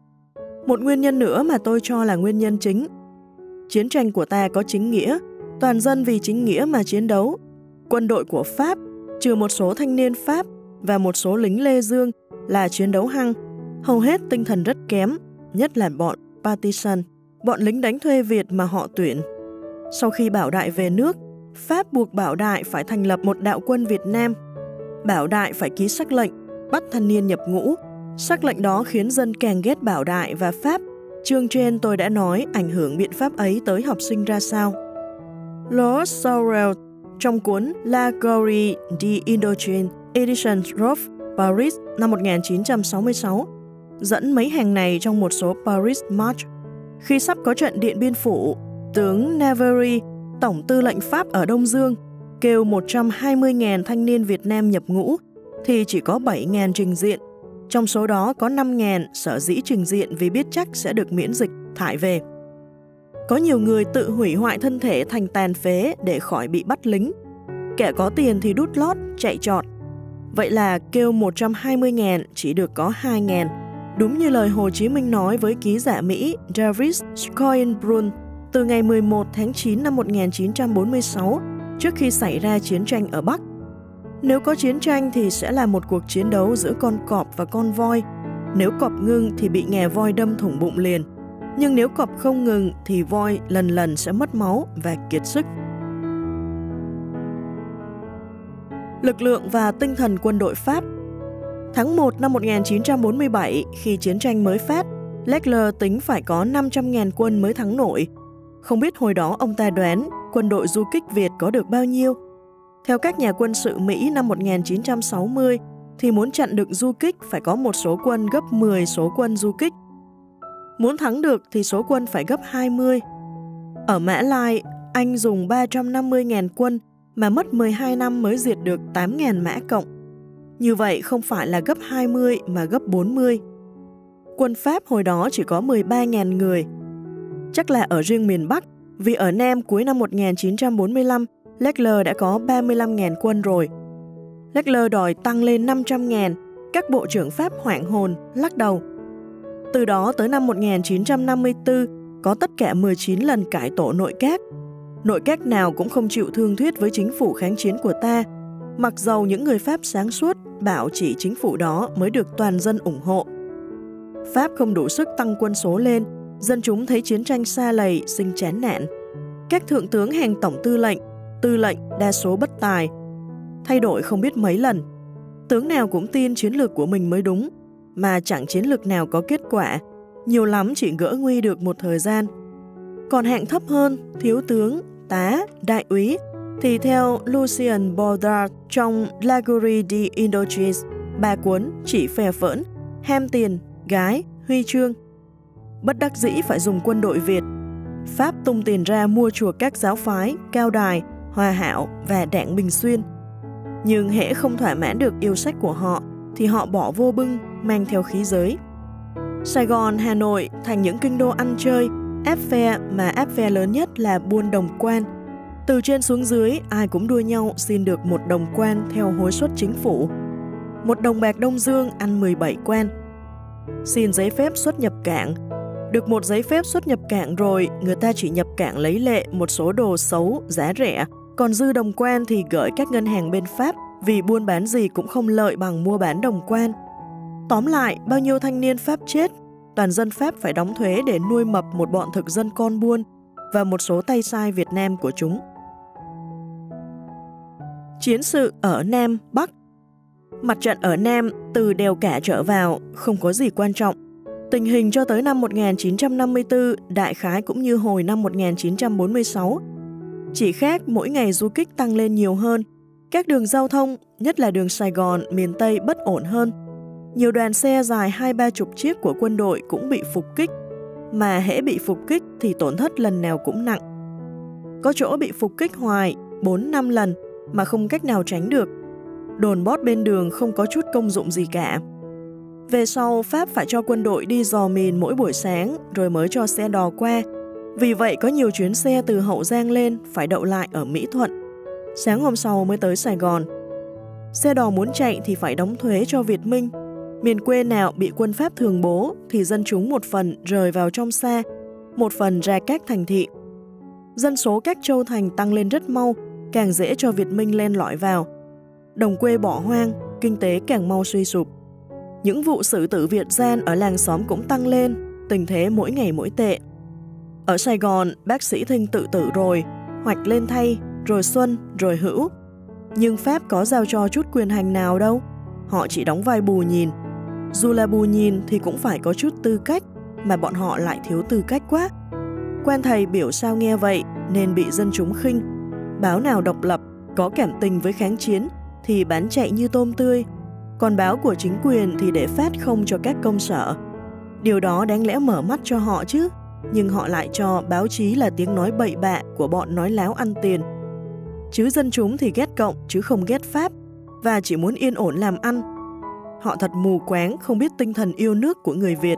Một nguyên nhân nữa mà tôi cho là nguyên nhân chính. Chiến tranh của ta có chính nghĩa, toàn dân vì chính nghĩa mà chiến đấu. Quân đội của Pháp, trừ một số thanh niên Pháp và một số lính Lê Dương là chiến đấu hăng, hầu hết tinh thần rất kém, nhất là bọn partisan, bọn lính đánh thuê Việt mà họ tuyển. Sau khi Bảo Đại về nước, Pháp buộc Bảo Đại phải thành lập một đạo quân Việt Nam. Bảo Đại phải ký sắc lệnh, bắt thanh niên nhập ngũ. Sắc lệnh đó khiến dân càng ghét Bảo Đại và Pháp. Chương trên tôi đã nói ảnh hưởng biện pháp ấy tới học sinh ra sao. Lord Sorel trong cuốn La Gloire d'Indochine, Edition Roth, Paris năm một nghìn chín trăm sáu mươi sáu, dẫn mấy hàng này trong một số Paris March. Khi sắp có trận Điện Biên Phủ, tướng Navarre, tổng tư lệnh Pháp ở Đông Dương, kêu một trăm hai mươi nghìn thanh niên Việt Nam nhập ngũ, thì chỉ có bảy nghìn trình diện. Trong số đó có năm nghìn sở dĩ trình diện vì biết chắc sẽ được miễn dịch, thải về. Có nhiều người tự hủy hoại thân thể thành tàn phế để khỏi bị bắt lính. Kẻ có tiền thì đút lót, chạy trọt. Vậy là kêu một trăm hai mươi nghìn chỉ được có hai nghìn. Đúng như lời Hồ Chí Minh nói với ký giả Mỹ David Schoenbrunn từ ngày mười một tháng chín năm một nghìn chín trăm bốn mươi sáu trước khi xảy ra chiến tranh ở Bắc. Nếu có chiến tranh thì sẽ là một cuộc chiến đấu giữa con cọp và con voi. Nếu cọp ngưng thì bị nghè voi đâm thủng bụng liền. Nhưng nếu cọp không ngừng thì voi lần lần sẽ mất máu và kiệt sức. Lực lượng và tinh thần quân đội Pháp. Tháng một năm một nghìn chín trăm bốn mươi bảy, khi chiến tranh mới phát, Leclerc tính phải có năm trăm nghìn quân mới thắng nổi. Không biết hồi đó ông ta đoán quân đội du kích Việt có được bao nhiêu. Theo các nhà quân sự Mỹ năm một nghìn chín trăm sáu mươi, thì muốn chặn được du kích phải có một số quân gấp mười số quân du kích. Muốn thắng được thì số quân phải gấp hai mươi. Ở Mã Lai, Anh dùng ba trăm năm mươi nghìn quân mà mất mười hai năm mới diệt được tám nghìn mã cộng. Như vậy không phải là gấp hai mươi mà gấp bốn mươi. Quân Pháp hồi đó chỉ có mười ba nghìn người. Chắc là ở riêng miền Bắc, vì ở Nam cuối năm một nghìn chín trăm bốn mươi lăm, Leclerc đã có ba mươi lăm nghìn quân rồi. Leclerc đòi tăng lên năm trăm nghìn, các bộ trưởng Pháp hoảng hồn, lắc đầu. Từ đó tới năm một nghìn chín trăm năm mươi tư, có tất cả mười chín lần cải tổ nội các. Nội các nào cũng không chịu thương thuyết với chính phủ kháng chiến của ta, mặc dầu những người Pháp sáng suốt bảo chỉ chính phủ đó mới được toàn dân ủng hộ. Pháp không đủ sức tăng quân số lên, dân chúng thấy chiến tranh xa lầy, sinh chán nản. Các thượng tướng hàng tổng tư lệnh, tư lệnh đa số bất tài, thay đổi không biết mấy lần. Tướng nào cũng tin chiến lược của mình mới đúng, mà chẳng chiến lược nào có kết quả, nhiều lắm chỉ gỡ nguy được một thời gian. Còn hạng thấp hơn, thiếu tướng, tá, đại úy, thì theo Lucien Baudard trong L'Allégorie d'Indochine, ba cuốn chỉ phè phỡn, ham tiền, gái, huy chương. Bất đắc dĩ phải dùng quân đội Việt. Pháp tung tiền ra mua chuộc các giáo phái, Cao Đài, Hòa Hảo và Đảng Bình Xuyên. Nhưng hễ không thỏa mãn được yêu sách của họ, thì họ bỏ vô bưng, mang theo khí giới. Sài Gòn, Hà Nội thành những kinh đô ăn chơi, áp phe mà áp phe lớn nhất là buôn đồng quan. Từ trên xuống dưới, ai cũng đua nhau xin được một đồng quan theo hối suất chính phủ. Một đồng bạc Đông Dương ăn mười bảy quan. Xin giấy phép xuất nhập cảng. Được một giấy phép xuất nhập cảng rồi, người ta chỉ nhập cảng lấy lệ một số đồ xấu, giá rẻ, còn dư đồng quan thì gửi các ngân hàng bên Pháp, vì buôn bán gì cũng không lợi bằng mua bán đồng quan. Tóm lại, bao nhiêu thanh niên Pháp chết, toàn dân Pháp phải đóng thuế để nuôi mập một bọn thực dân con buôn và một số tay sai Việt Nam của chúng. Chiến sự ở Nam, Bắc. Mặt trận ở Nam, từ đèo cả trở vào, không có gì quan trọng. Tình hình cho tới năm một nghìn chín trăm năm mươi tư, đại khái cũng như hồi năm một nghìn chín trăm bốn mươi sáu. Chỉ khác mỗi ngày du kích tăng lên nhiều hơn. Các đường giao thông, nhất là đường Sài Gòn, miền Tây bất ổn hơn. Nhiều đoàn xe dài hai ba chục chiếc của quân đội cũng bị phục kích, mà hễ bị phục kích thì tổn thất lần nào cũng nặng. Có chỗ bị phục kích hoài, bốn năm lần mà không cách nào tránh được. Đồn bót bên đường không có chút công dụng gì cả. Về sau, Pháp phải cho quân đội đi dò mìn mỗi buổi sáng rồi mới cho xe đò qua. Vì vậy có nhiều chuyến xe từ Hậu Giang lên phải đậu lại ở Mỹ Thuận. Sáng hôm sau mới tới Sài Gòn. Xe đò muốn chạy thì phải đóng thuế cho Việt Minh. Miền quê nào bị quân Pháp thường bố thì dân chúng một phần rời vào trong xa, một phần ra các thành thị. Dân số các châu thành tăng lên rất mau, càng dễ cho Việt Minh len lỏi vào. Đồng quê bỏ hoang, kinh tế càng mau suy sụp. Những vụ xử tử Việt gian ở làng xóm cũng tăng lên, tình thế mỗi ngày mỗi tệ. Ở Sài Gòn, bác sĩ Thinh tự tử rồi, Hoạch lên thay, rồi Xuân, rồi Hữu. Nhưng Pháp có giao cho chút quyền hành nào đâu, họ chỉ đóng vai bù nhìn. Dù là bù nhìn thì cũng phải có chút tư cách, mà bọn họ lại thiếu tư cách quá. Quan thầy biểu sao nghe vậy nên bị dân chúng khinh. Báo nào độc lập, có cảm tình với kháng chiến thì bán chạy như tôm tươi, còn báo của chính quyền thì để phát không cho các công sở. Điều đó đáng lẽ mở mắt cho họ chứ, nhưng họ lại cho báo chí là tiếng nói bậy bạ của bọn nói láo ăn tiền. Chứ dân chúng thì ghét Cộng chứ không ghét Pháp, và chỉ muốn yên ổn làm ăn. Họ thật mù quáng, không biết tinh thần yêu nước của người Việt.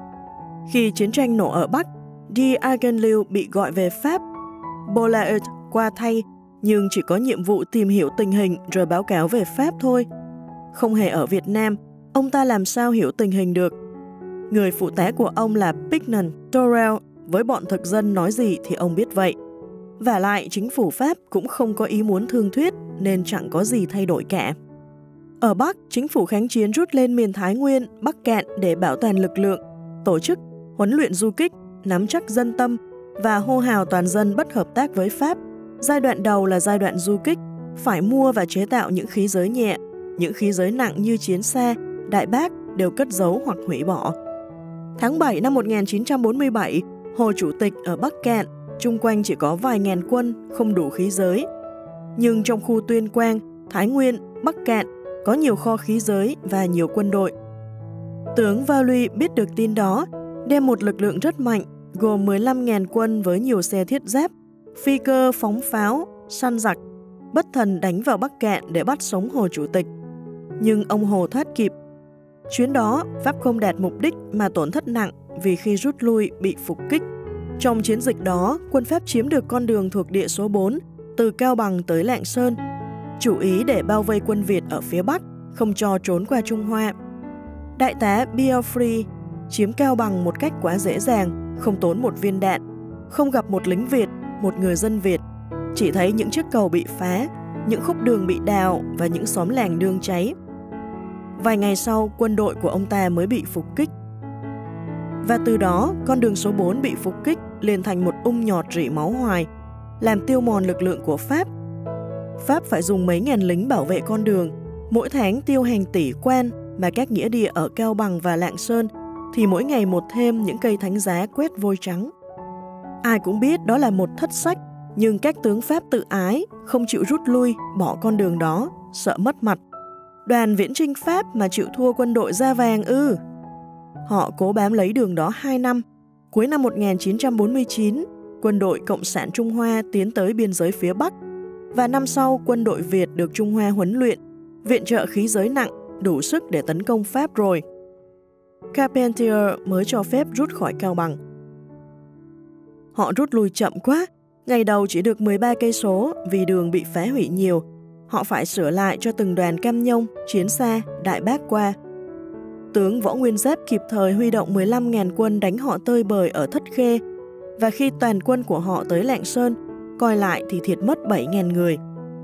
Khi chiến tranh nổ ở Bắc, D'Argenlieu bị gọi về Pháp. Bollaert qua thay, nhưng chỉ có nhiệm vụ tìm hiểu tình hình rồi báo cáo về Pháp thôi. Không hề ở Việt Nam, ông ta làm sao hiểu tình hình được. Người phụ tá của ông là Pignon, Torrell, với bọn thực dân nói gì thì ông biết vậy. Vả lại, chính phủ Pháp cũng không có ý muốn thương thuyết nên chẳng có gì thay đổi cả. Ở Bắc, chính phủ kháng chiến rút lên miền Thái Nguyên, Bắc Cạn để bảo toàn lực lượng, tổ chức, huấn luyện du kích, nắm chắc dân tâm và hô hào toàn dân bất hợp tác với Pháp. Giai đoạn đầu là giai đoạn du kích, phải mua và chế tạo những khí giới nhẹ, những khí giới nặng như chiến xa, đại bác đều cất giấu hoặc hủy bỏ. Tháng bảy năm một nghìn chín trăm bốn mươi bảy, Hồ Chủ tịch ở Bắc Cạn, chung quanh chỉ có vài ngàn quân, không đủ khí giới. Nhưng trong khu Tuyên Quang, Thái Nguyên, Bắc Cạn có nhiều kho khí giới và nhiều quân đội. Tướng Vauly biết được tin đó, đem một lực lượng rất mạnh, gồm mười lăm nghìn quân với nhiều xe thiết giáp, phi cơ phóng pháo, săn giặc, bất thần đánh vào Bắc Cạn để bắt sống Hồ Chủ tịch. Nhưng ông Hồ thoát kịp. Chuyến đó, Pháp không đạt mục đích mà tổn thất nặng vì khi rút lui bị phục kích. Trong chiến dịch đó, quân Pháp chiếm được con đường thuộc địa số bốn, từ Cao Bằng tới Lạng Sơn, chủ ý để bao vây quân Việt ở phía Bắc, không cho trốn qua Trung Hoa. Đại tá Biafri chiếm Cao Bằng một cách quá dễ dàng, không tốn một viên đạn, không gặp một lính Việt, một người dân Việt, chỉ thấy những chiếc cầu bị phá, những khúc đường bị đào và những xóm làng đương cháy. Vài ngày sau, quân đội của ông ta mới bị phục kích. Và từ đó, con đường số bốn bị phục kích liền thành một ung nhọt rỉ máu hoài, làm tiêu mòn lực lượng của Pháp. Pháp phải dùng mấy ngàn lính bảo vệ con đường, mỗi tháng tiêu hàng tỷ quan, mà các nghĩa địa ở Cao Bằng và Lạng Sơn thì mỗi ngày một thêm những cây thánh giá quét vôi trắng. Ai cũng biết đó là một thất sách, nhưng các tướng Pháp tự ái, không chịu rút lui, bỏ con đường đó, sợ mất mặt. Đoàn viễn chinh Pháp mà chịu thua quân đội da vàng ư? Họ cố bám lấy đường đó hai năm. Cuối năm một nghìn chín trăm bốn mươi chín, quân đội Cộng sản Trung Hoa tiến tới biên giới phía Bắc, và năm sau quân đội Việt được Trung Hoa huấn luyện, viện trợ khí giới nặng, đủ sức để tấn công Pháp rồi. Carpentier mới cho phép rút khỏi Cao Bằng. Họ rút lui chậm quá, ngày đầu chỉ được mười ba cây số vì đường bị phá hủy nhiều. Họ phải sửa lại cho từng đoàn cam nhông, chiến xa, đại bác qua. Tướng Võ Nguyên Giáp kịp thời huy động mười lăm nghìn quân đánh họ tơi bời ở Thất Khê, và khi toàn quân của họ tới Lạng Sơn, coi lại thì thiệt mất bảy nghìn người.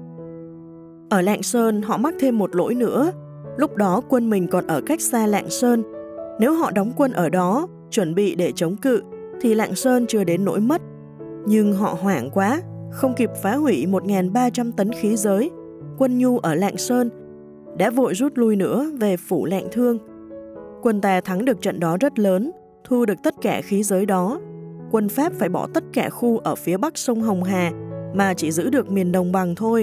Ở Lạng Sơn họ mắc thêm một lỗi nữa, lúc đó quân mình còn ở cách xa Lạng Sơn. Nếu họ đóng quân ở đó, chuẩn bị để chống cự, thì Lạng Sơn chưa đến nỗi mất. Nhưng họ hoảng quá, không kịp phá hủy một nghìn ba trăm tấn khí giới, quân nhu ở Lạng Sơn, đã vội rút lui nữa về phủ Lạng Thương. Quân ta thắng được trận đó rất lớn, thu được tất cả khí giới đó. Quân Pháp phải bỏ tất cả khu ở phía bắc sông Hồng Hà, mà chỉ giữ được miền Đồng Bằng thôi.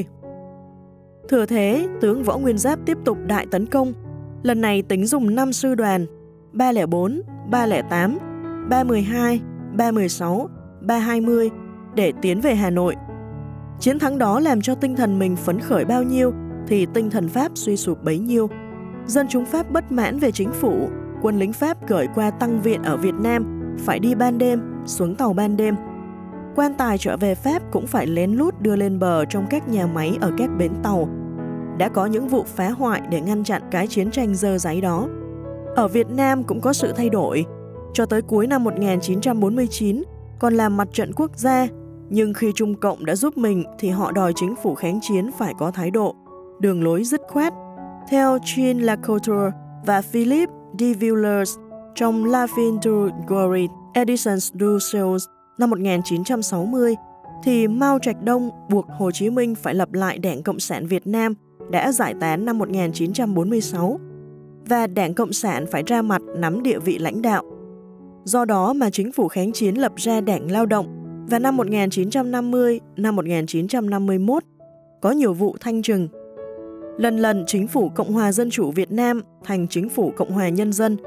Thừa thế, tướng Võ Nguyên Giáp tiếp tục đại tấn công. Lần này tính dùng năm sư đoàn, ba không bốn, ba không tám, ba một hai, ba một sáu, ba hai mươi để tiến về Hà Nội. Chiến thắng đó làm cho tinh thần mình phấn khởi bao nhiêu thì tinh thần Pháp suy sụp bấy nhiêu. Dân chúng Pháp bất mãn về chính phủ, quân lính Pháp gửi qua tăng viện ở Việt Nam phải đi ban đêm, xuống tàu ban đêm. Quan tài trở về Pháp cũng phải lén lút đưa lên bờ trong các nhà máy ở các bến tàu. Đã có những vụ phá hoại để ngăn chặn cái chiến tranh dơ dáy đó. Ở Việt Nam cũng có sự thay đổi. Cho tới cuối năm một nghìn chín trăm bốn mươi chín, còn làm mặt trận quốc gia, nhưng khi Trung Cộng đã giúp mình thì họ đòi chính phủ kháng chiến phải có thái độ, đường lối dứt khoát. Theo Jean Lacouture và Philippe de Villers trong La Fin du Glory, Editions du Seuss năm một nghìn chín trăm sáu mươi, thì Mao Trạch Đông buộc Hồ Chí Minh phải lập lại Đảng Cộng sản Việt Nam đã giải tán năm một nghìn chín trăm bốn mươi sáu, và Đảng Cộng sản phải ra mặt nắm địa vị lãnh đạo. Do đó mà chính phủ kháng chiến lập ra Đảng Lao động, và năm một nghìn chín trăm năm mươi, năm một nghìn chín trăm năm mươi mốt có nhiều vụ thanh trừng. Lần lần chính phủ Cộng hòa Dân chủ Việt Nam thành chính phủ Cộng hòa Nhân dân.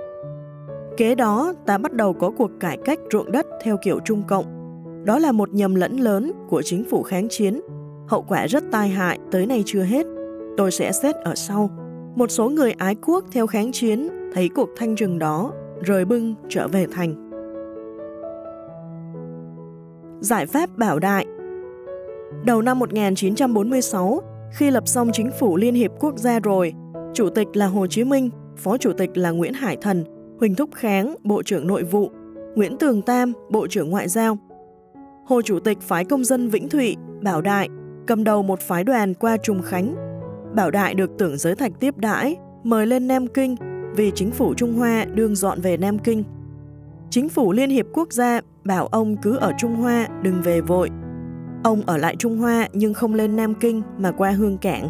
Kế đó ta bắt đầu có cuộc cải cách ruộng đất theo kiểu Trung Cộng. Đó là một nhầm lẫn lớn của chính phủ kháng chiến. Hậu quả rất tai hại, tới nay chưa hết. Tôi sẽ xét ở sau. Một số người ái quốc theo kháng chiến thấy cuộc thanh trừng đó, rời bưng trở về thành. Giải pháp Bảo Đại. Đầu năm một nghìn chín trăm bốn mươi sáu, khi lập xong chính phủ Liên hiệp Quốc gia rồi, Chủ tịch là Hồ Chí Minh, Phó Chủ tịch là Nguyễn Hải Thần, Huỳnh Thúc Kháng, Bộ trưởng Nội vụ, Nguyễn Tường Tam, Bộ trưởng Ngoại giao. Hồ Chủ tịch phái công dân Vĩnh Thụy, Bảo Đại, cầm đầu một phái đoàn qua Trùng Khánh. Bảo Đại được Tưởng Giới Thạch tiếp đãi, mời lên Nam Kinh vì chính phủ Trung Hoa đương dọn về Nam Kinh. Chính phủ Liên hiệp Quốc gia bảo ông cứ ở Trung Hoa, đừng về vội. Ông ở lại Trung Hoa nhưng không lên Nam Kinh mà qua Hương Cảng.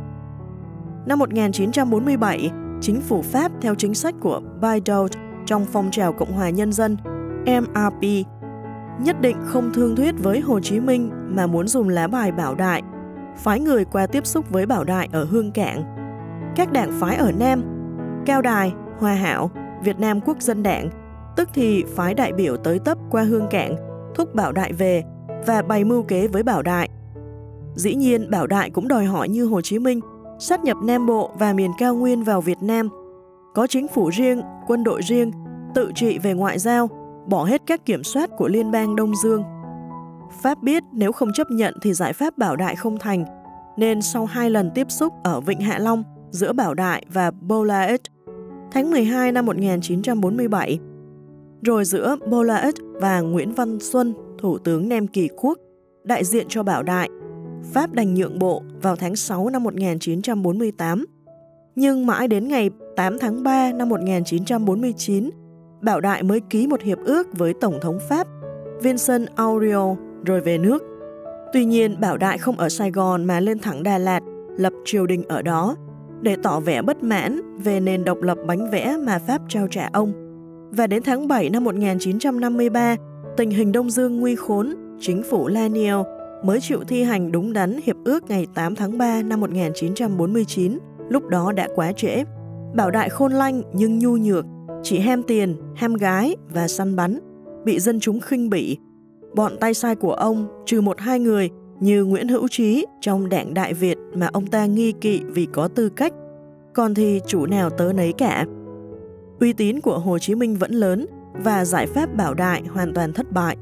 Năm một nghìn chín trăm bốn mươi bảy, chính phủ Pháp theo chính sách của Bidault trong phong trào Cộng hòa Nhân dân M R P nhất định không thương thuyết với Hồ Chí Minh mà muốn dùng lá bài Bảo Đại, phái người qua tiếp xúc với Bảo Đại ở Hương Cảng. Các đảng phái ở Nam, Cao Đài, Hòa Hảo, Việt Nam Quốc dân đảng, tức thì phái đại biểu tới tấp qua Hương Cảng, thúc Bảo Đại về và bày mưu kế với Bảo Đại. Dĩ nhiên Bảo Đại cũng đòi hỏi như Hồ Chí Minh sát nhập Nam Bộ và miền cao nguyên vào Việt Nam, có chính phủ riêng, quân đội riêng, tự trị về ngoại giao, bỏ hết các kiểm soát của Liên bang Đông Dương. Pháp biết nếu không chấp nhận thì giải pháp Bảo Đại không thành, nên sau hai lần tiếp xúc ở Vịnh Hạ Long giữa Bảo Đại và Bolaet, tháng mười hai năm một nghìn chín trăm bốn mươi bảy, rồi giữa Bolaet và Nguyễn Văn Xuân, Thủ tướng Nam Kỳ Quốc, đại diện cho Bảo Đại, Pháp đành nhượng bộ vào tháng sáu năm một nghìn chín trăm bốn mươi tám. Nhưng mãi đến ngày tám tháng ba năm một nghìn chín trăm bốn mươi chín, Bảo Đại mới ký một hiệp ước với Tổng thống Pháp Vincent Auriol rồi về nước. Tuy nhiên, Bảo Đại không ở Sài Gòn mà lên thẳng Đà Lạt, lập triều đình ở đó, để tỏ vẻ bất mãn về nền độc lập bánh vẽ mà Pháp trao trả ông. Và đến tháng bảy năm một nghìn chín trăm năm mươi ba, tình hình Đông Dương nguy khốn, chính phủ Lanier mới chịu thi hành đúng đắn hiệp ước ngày tám tháng ba năm một nghìn chín trăm bốn mươi chín, lúc đó đã quá trễ. Bảo Đại khôn lanh nhưng nhu nhược, chỉ ham tiền, ham gái và săn bắn, bị dân chúng khinh bỉ. Bọn tay sai của ông, trừ một hai người như Nguyễn Hữu Trí trong đảng Đại Việt mà ông ta nghi kỵ vì có tư cách, còn thì chủ nào tớ nấy cả. Uy tín của Hồ Chí Minh vẫn lớn và giải pháp Bảo Đại hoàn toàn thất bại.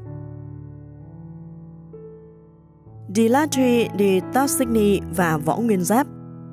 De Latry de Tassigny và Võ Nguyên Giáp.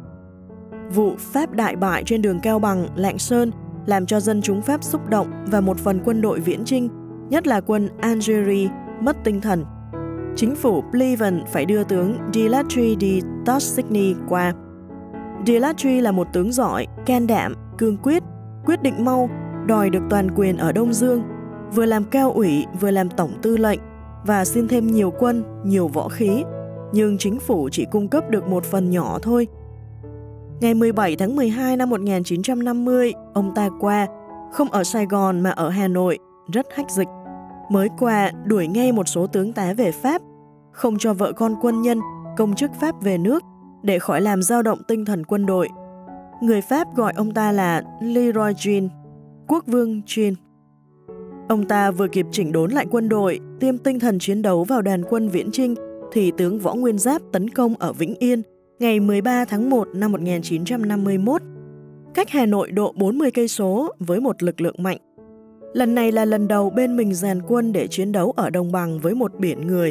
Vụ Pháp đại bại trên đường Cao Bằng, Lạng Sơn làm cho dân chúng Pháp xúc động và một phần quân đội viễn chinh, nhất là quân Algeria, mất tinh thần. Chính phủ Pleven phải đưa tướng De Latry de Tassigny qua. De Latry là một tướng giỏi, can đảm, cương quyết, quyết định mau, đòi được toàn quyền ở Đông Dương, vừa làm cao ủy vừa làm tổng tư lệnh và xin thêm nhiều quân, nhiều võ khí, nhưng chính phủ chỉ cung cấp được một phần nhỏ thôi. Ngày mười bảy tháng mười hai năm một nghìn chín trăm năm mươi, ông ta qua, không ở Sài Gòn mà ở Hà Nội, rất hách dịch. Mới qua đuổi ngay một số tướng tá về Pháp, không cho vợ con quân nhân, công chức Pháp về nước để khỏi làm dao động tinh thần quân đội. Người Pháp gọi ông ta là Leroy Jean, quốc vương Jean. Ông ta vừa kịp chỉnh đốn lại quân đội, tiêm tinh thần chiến đấu vào đoàn quân viễn chinh, thì tướng Võ Nguyên Giáp tấn công ở Vĩnh Yên ngày mười ba tháng một năm một nghìn chín trăm năm mươi mốt, cách Hà Nội độ bốn mươi cây số với một lực lượng mạnh. Lần này là lần đầu bên mình dàn quân để chiến đấu ở đồng bằng với một biển người.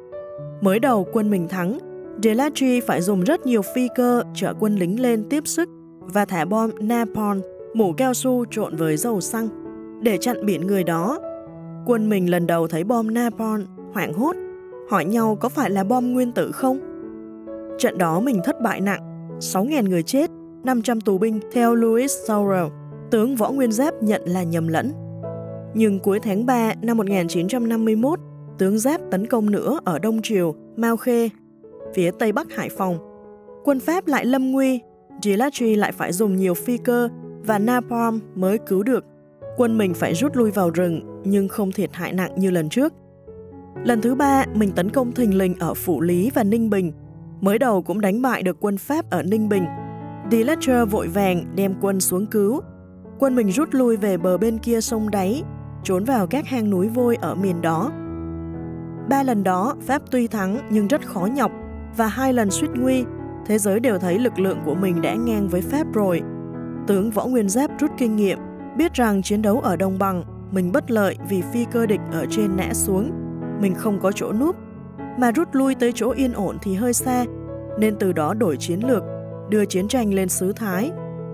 Mới đầu quân mình thắng, De Latry phải dùng rất nhiều phi cơ chở quân lính lên tiếp sức và thả bom napalm, mủ cao su trộn với dầu xăng, để chặn biển người đó. Quân mình lần đầu thấy bom napalm, hoảng hốt, hỏi nhau có phải là bom nguyên tử không? Trận đó mình thất bại nặng, sáu nghìn người chết, năm trăm tù binh theo Louis Saurer, tướng Võ Nguyên Giáp nhận là nhầm lẫn. Nhưng cuối tháng ba năm một nghìn chín trăm năm mươi mốt, tướng Giáp tấn công nữa ở Đông Triều, Mao Khê, phía tây bắc Hải Phòng. Quân Pháp lại lâm nguy, De Latry lại phải dùng nhiều phi cơ và napalm mới cứu được. Quân mình phải rút lui vào rừng nhưng không thiệt hại nặng như lần trước. Lần thứ ba, mình tấn công thình lình ở Phủ Lý và Ninh Bình. Mới đầu cũng đánh bại được quân Pháp ở Ninh Bình. De Latry vội vàng đem quân xuống cứu. Quân mình rút lui về bờ bên kia sông Đáy, trốn vào các hang núi vôi ở miền đó. Ba lần đó, Pháp tuy thắng nhưng rất khó nhọc, và hai lần suýt nguy, thế giới đều thấy lực lượng của mình đã ngang với Pháp rồi. Tướng Võ Nguyên Giáp rút kinh nghiệm, biết rằng chiến đấu ở đồng bằng, mình bất lợi vì phi cơ địch ở trên nã xuống, mình không có chỗ núp, mà rút lui tới chỗ yên ổn thì hơi xa, nên từ đó đổi chiến lược, đưa chiến tranh lên xứ Thái.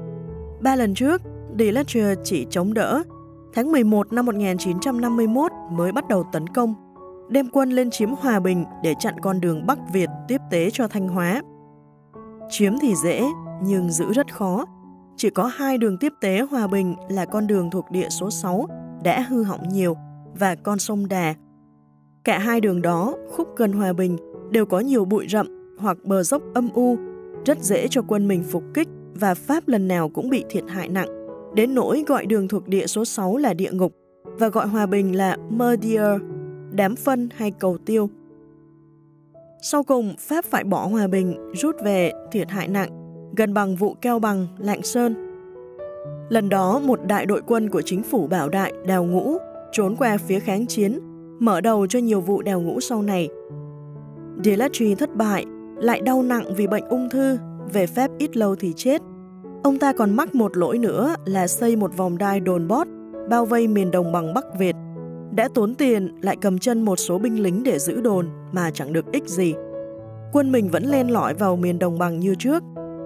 Ba lần trước, De Latry chỉ chống đỡ, tháng mười một năm một nghìn chín trăm năm mươi mốt mới bắt đầu tấn công. đem quân lên chiếm Hòa Bình để chặn con đường Bắc Việt tiếp tế cho Thanh Hóa. Chiếm thì dễ, nhưng giữ rất khó. Chỉ có hai đường tiếp tế Hòa Bình là con đường thuộc địa số sáu đã hư hỏng nhiều và con sông Đà. Cả hai đường đó, khúc gần Hòa Bình, đều có nhiều bụi rậm hoặc bờ dốc âm u, rất dễ cho quân mình phục kích và Pháp lần nào cũng bị thiệt hại nặng, đến nỗi gọi đường thuộc địa số sáu là địa ngục và gọi Hòa Bình là Merdier, đám phân hay cầu tiêu. Sau cùng, Pháp phải bỏ Hòa Bình, rút về thiệt hại nặng, gần bằng vụ Cao Bằng, Lạng Sơn. Lần đó, một đại đội quân của chính phủ Bảo Đại đào ngũ, trốn qua phía kháng chiến, mở đầu cho nhiều vụ đào ngũ sau này. De Latry thất bại, lại đau nặng vì bệnh ung thư, về Pháp ít lâu thì chết. Ông ta còn mắc một lỗi nữa là xây một vòng đai đồn bót, bao vây miền đồng bằng Bắc Việt. Đã tốn tiền, lại cầm chân một số binh lính để giữ đồn mà chẳng được ích gì. Quân mình vẫn len lỏi vào miền đồng bằng như trước.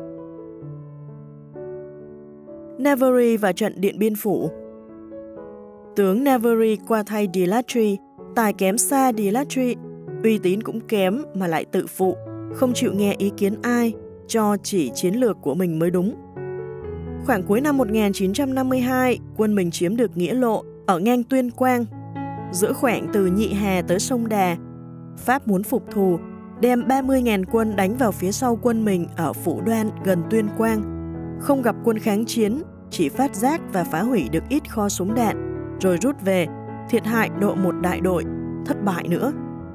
Navarre và trận Điện Biên Phủ. Tướng Navarre qua thay De Latry, tài kém xa De Latry, uy tín cũng kém mà lại tự phụ, không chịu nghe ý kiến ai, cho chỉ chiến lược của mình mới đúng. Khoảng cuối năm một nghìn chín trăm năm mươi hai, quân mình chiếm được Nghĩa Lộ ở ngang Tuyên Quang. Giữa khoảng từ Nhị Hà tới sông Đà, Pháp muốn phục thù, đem ba mươi nghìn quân đánh vào phía sau quân mình ở Phủ Đoan gần Tuyên Quang. Không gặp quân kháng chiến, chỉ phát giác và phá hủy được ít kho súng đạn, rồi rút về, thiệt hại độ một đại đội, thất bại nữa.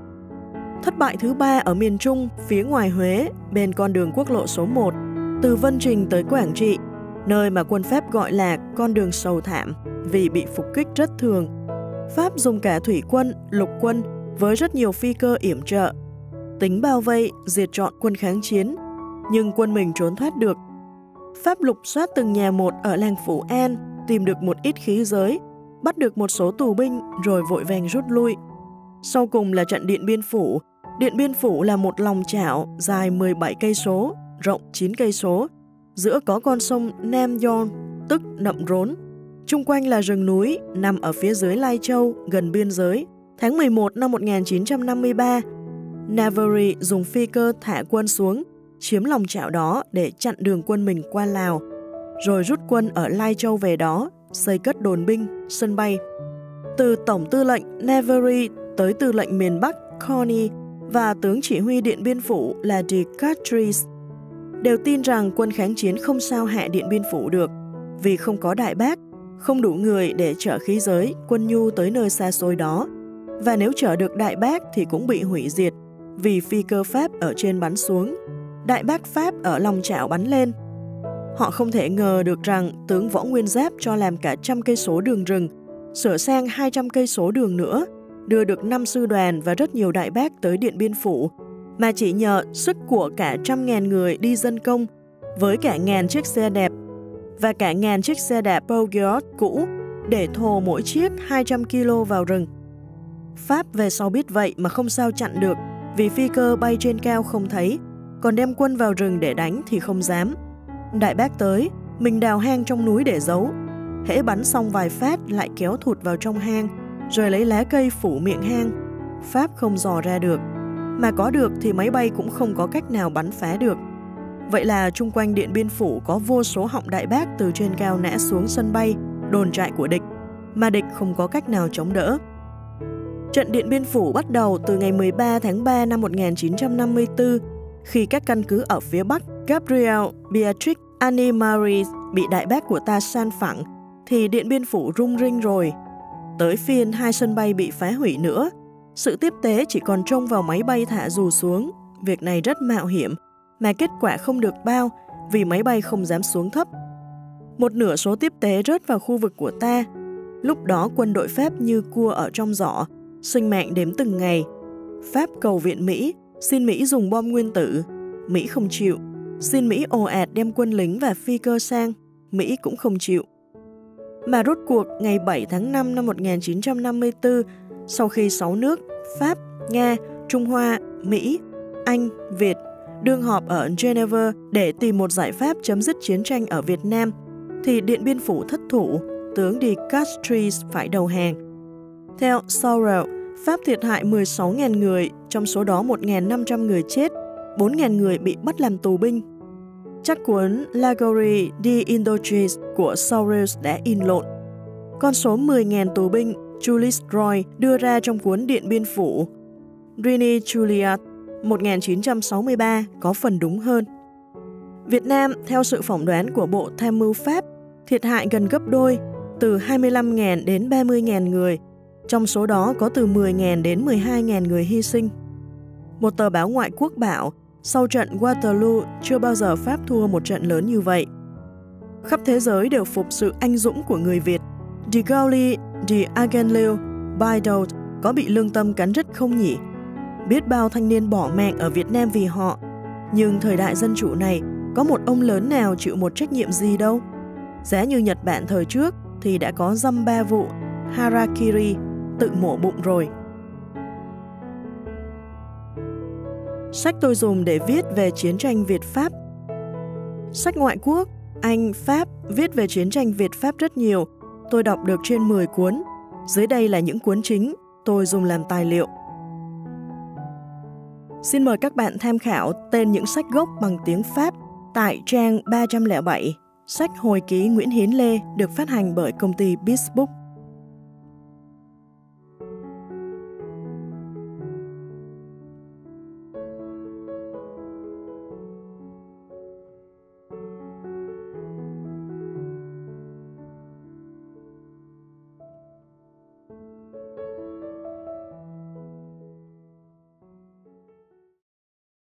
Thất bại thứ ba ở miền Trung, phía ngoài Huế, bên con đường quốc lộ số một, từ Vân Trình tới Quảng Trị, nơi mà quân Pháp gọi là con đường sầu thảm vì bị phục kích rất thường. Pháp dùng cả thủy quân, lục quân với rất nhiều phi cơ yểm trợ, tính bao vây, diệt trọn quân kháng chiến, nhưng quân mình trốn thoát được. Pháp lục soát từng nhà một ở làng Phủ An, tìm được một ít khí giới, bắt được một số tù binh rồi vội vàng rút lui. Sau cùng là trận Điện Biên Phủ. Điện Biên Phủ là một lòng chảo dài mười bảy cây số, rộng chín cây số. Giữa có con sông Nam Yon, tức Nậm Rốn. Chung quanh là rừng núi, nằm ở phía dưới Lai Châu, gần biên giới. Tháng mười một năm một nghìn chín trăm năm mươi ba, Navarre dùng phi cơ thả quân xuống, chiếm lòng chảo đó để chặn đường quân mình qua Lào, rồi rút quân ở Lai Châu về đó, xây cất đồn binh, sân bay. Từ Tổng tư lệnh Navarre tới tư lệnh miền Bắc Corny và tướng chỉ huy Điện Biên Phủ là de Castries đều tin rằng quân kháng chiến không sao hạ Điện Biên Phủ được, vì không có đại bác, không đủ người để chở khí giới, quân nhu tới nơi xa xôi đó, và nếu chở được đại bác thì cũng bị hủy diệt, vì phi cơ Pháp ở trên bắn xuống, đại bác Pháp ở lòng chảo bắn lên. Họ không thể ngờ được rằng tướng Võ Nguyên Giáp cho làm cả trăm cây số đường rừng, sửa sang hai trăm cây số đường nữa, đưa được năm sư đoàn và rất nhiều đại bác tới Điện Biên Phủ, mà chỉ nhờ sức của cả trăm ngàn người đi dân công, với cả ngàn chiếc xe đẹp và cả ngàn chiếc xe đạp Peugeot cũ để thồ mỗi chiếc hai trăm ki lô vào rừng. Pháp về sau biết vậy mà không sao chặn được, vì phi cơ bay trên cao không thấy, còn đem quân vào rừng để đánh thì không dám. Đại bác tới, mình đào hang trong núi để giấu. Hễ bắn xong vài phát lại kéo thụt vào trong hang, rồi lấy lá cây phủ miệng hang. Pháp không dò ra được. Mà có được thì máy bay cũng không có cách nào bắn phá được. Vậy là chung quanh Điện Biên Phủ có vô số họng đại bác từ trên cao nã xuống sân bay, đồn trại của địch, mà địch không có cách nào chống đỡ. Trận Điện Biên Phủ bắt đầu từ ngày mười ba tháng ba năm một nghìn chín trăm năm mươi tư, khi các căn cứ ở phía Bắc Gabriel, Beatrix, Annie Marie bị đại bác của ta san phẳng, thì Điện Biên Phủ rung rinh rồi. Tới phiên hai sân bay bị phá hủy nữa, sự tiếp tế chỉ còn trông vào máy bay thả dù xuống. Việc này rất mạo hiểm, mà kết quả không được bao vì máy bay không dám xuống thấp. Một nửa số tiếp tế rớt vào khu vực của ta. Lúc đó quân đội Pháp như cua ở trong giỏ, sinh mạng đếm từng ngày. Pháp cầu viện Mỹ, xin Mỹ dùng bom nguyên tử. Mỹ không chịu. Xin Mỹ ồ ạt đem quân lính và phi cơ sang. Mỹ cũng không chịu. Mà rốt cuộc ngày bảy tháng năm năm một nghìn chín trăm năm mươi tư, sau khi sáu nước Pháp, Nga, Trung Hoa, Mỹ, Anh, Việt đương họp ở Geneva để tìm một giải pháp chấm dứt chiến tranh ở Việt Nam, thì Điện Biên Phủ thất thủ, tướng de Castries phải đầu hàng. Theo Sorel, Pháp thiệt hại mười sáu nghìn người, trong số đó một nghìn năm trăm người chết, bốn nghìn người bị bắt làm tù binh. Chắc cuốn La Guerre d'Indochine của Soros đã in lộn. Con số mười nghìn tù binh Julius Roy đưa ra trong cuốn Điện Biên Phủ Rini Juliet một nghìn chín trăm sáu mươi ba có phần đúng hơn. Việt Nam, theo sự phỏng đoán của Bộ Tham mưu Pháp, thiệt hại gần gấp đôi, từ hai mươi lăm nghìn đến ba mươi nghìn người, trong số đó có từ mười nghìn đến mười hai nghìn người hy sinh. Một tờ báo ngoại quốc bảo, sau trận Waterloo chưa bao giờ Pháp thua một trận lớn như vậy. Khắp thế giới đều phục sự anh dũng của người Việt. De Gaulle, de Agenlew, Bidault có bị lương tâm cắn rứt không nhỉ? Biết bao thanh niên bỏ mạng ở Việt Nam vì họ. Nhưng thời đại dân chủ này, có một ông lớn nào chịu một trách nhiệm gì đâu. Giá như Nhật Bản thời trước thì đã có dăm ba vụ Harakiri, tự mổ bụng rồi. Sách tôi dùng để viết về chiến tranh Việt-Pháp. Sách ngoại quốc, Anh, Pháp viết về chiến tranh Việt-Pháp rất nhiều. Tôi đọc được trên mười cuốn. Dưới đây là những cuốn chính tôi dùng làm tài liệu. Xin mời các bạn tham khảo tên những sách gốc bằng tiếng Pháp tại trang ba trăm lẻ bảy, sách hồi ký Nguyễn Hiến Lê được phát hành bởi công ty Bizbook.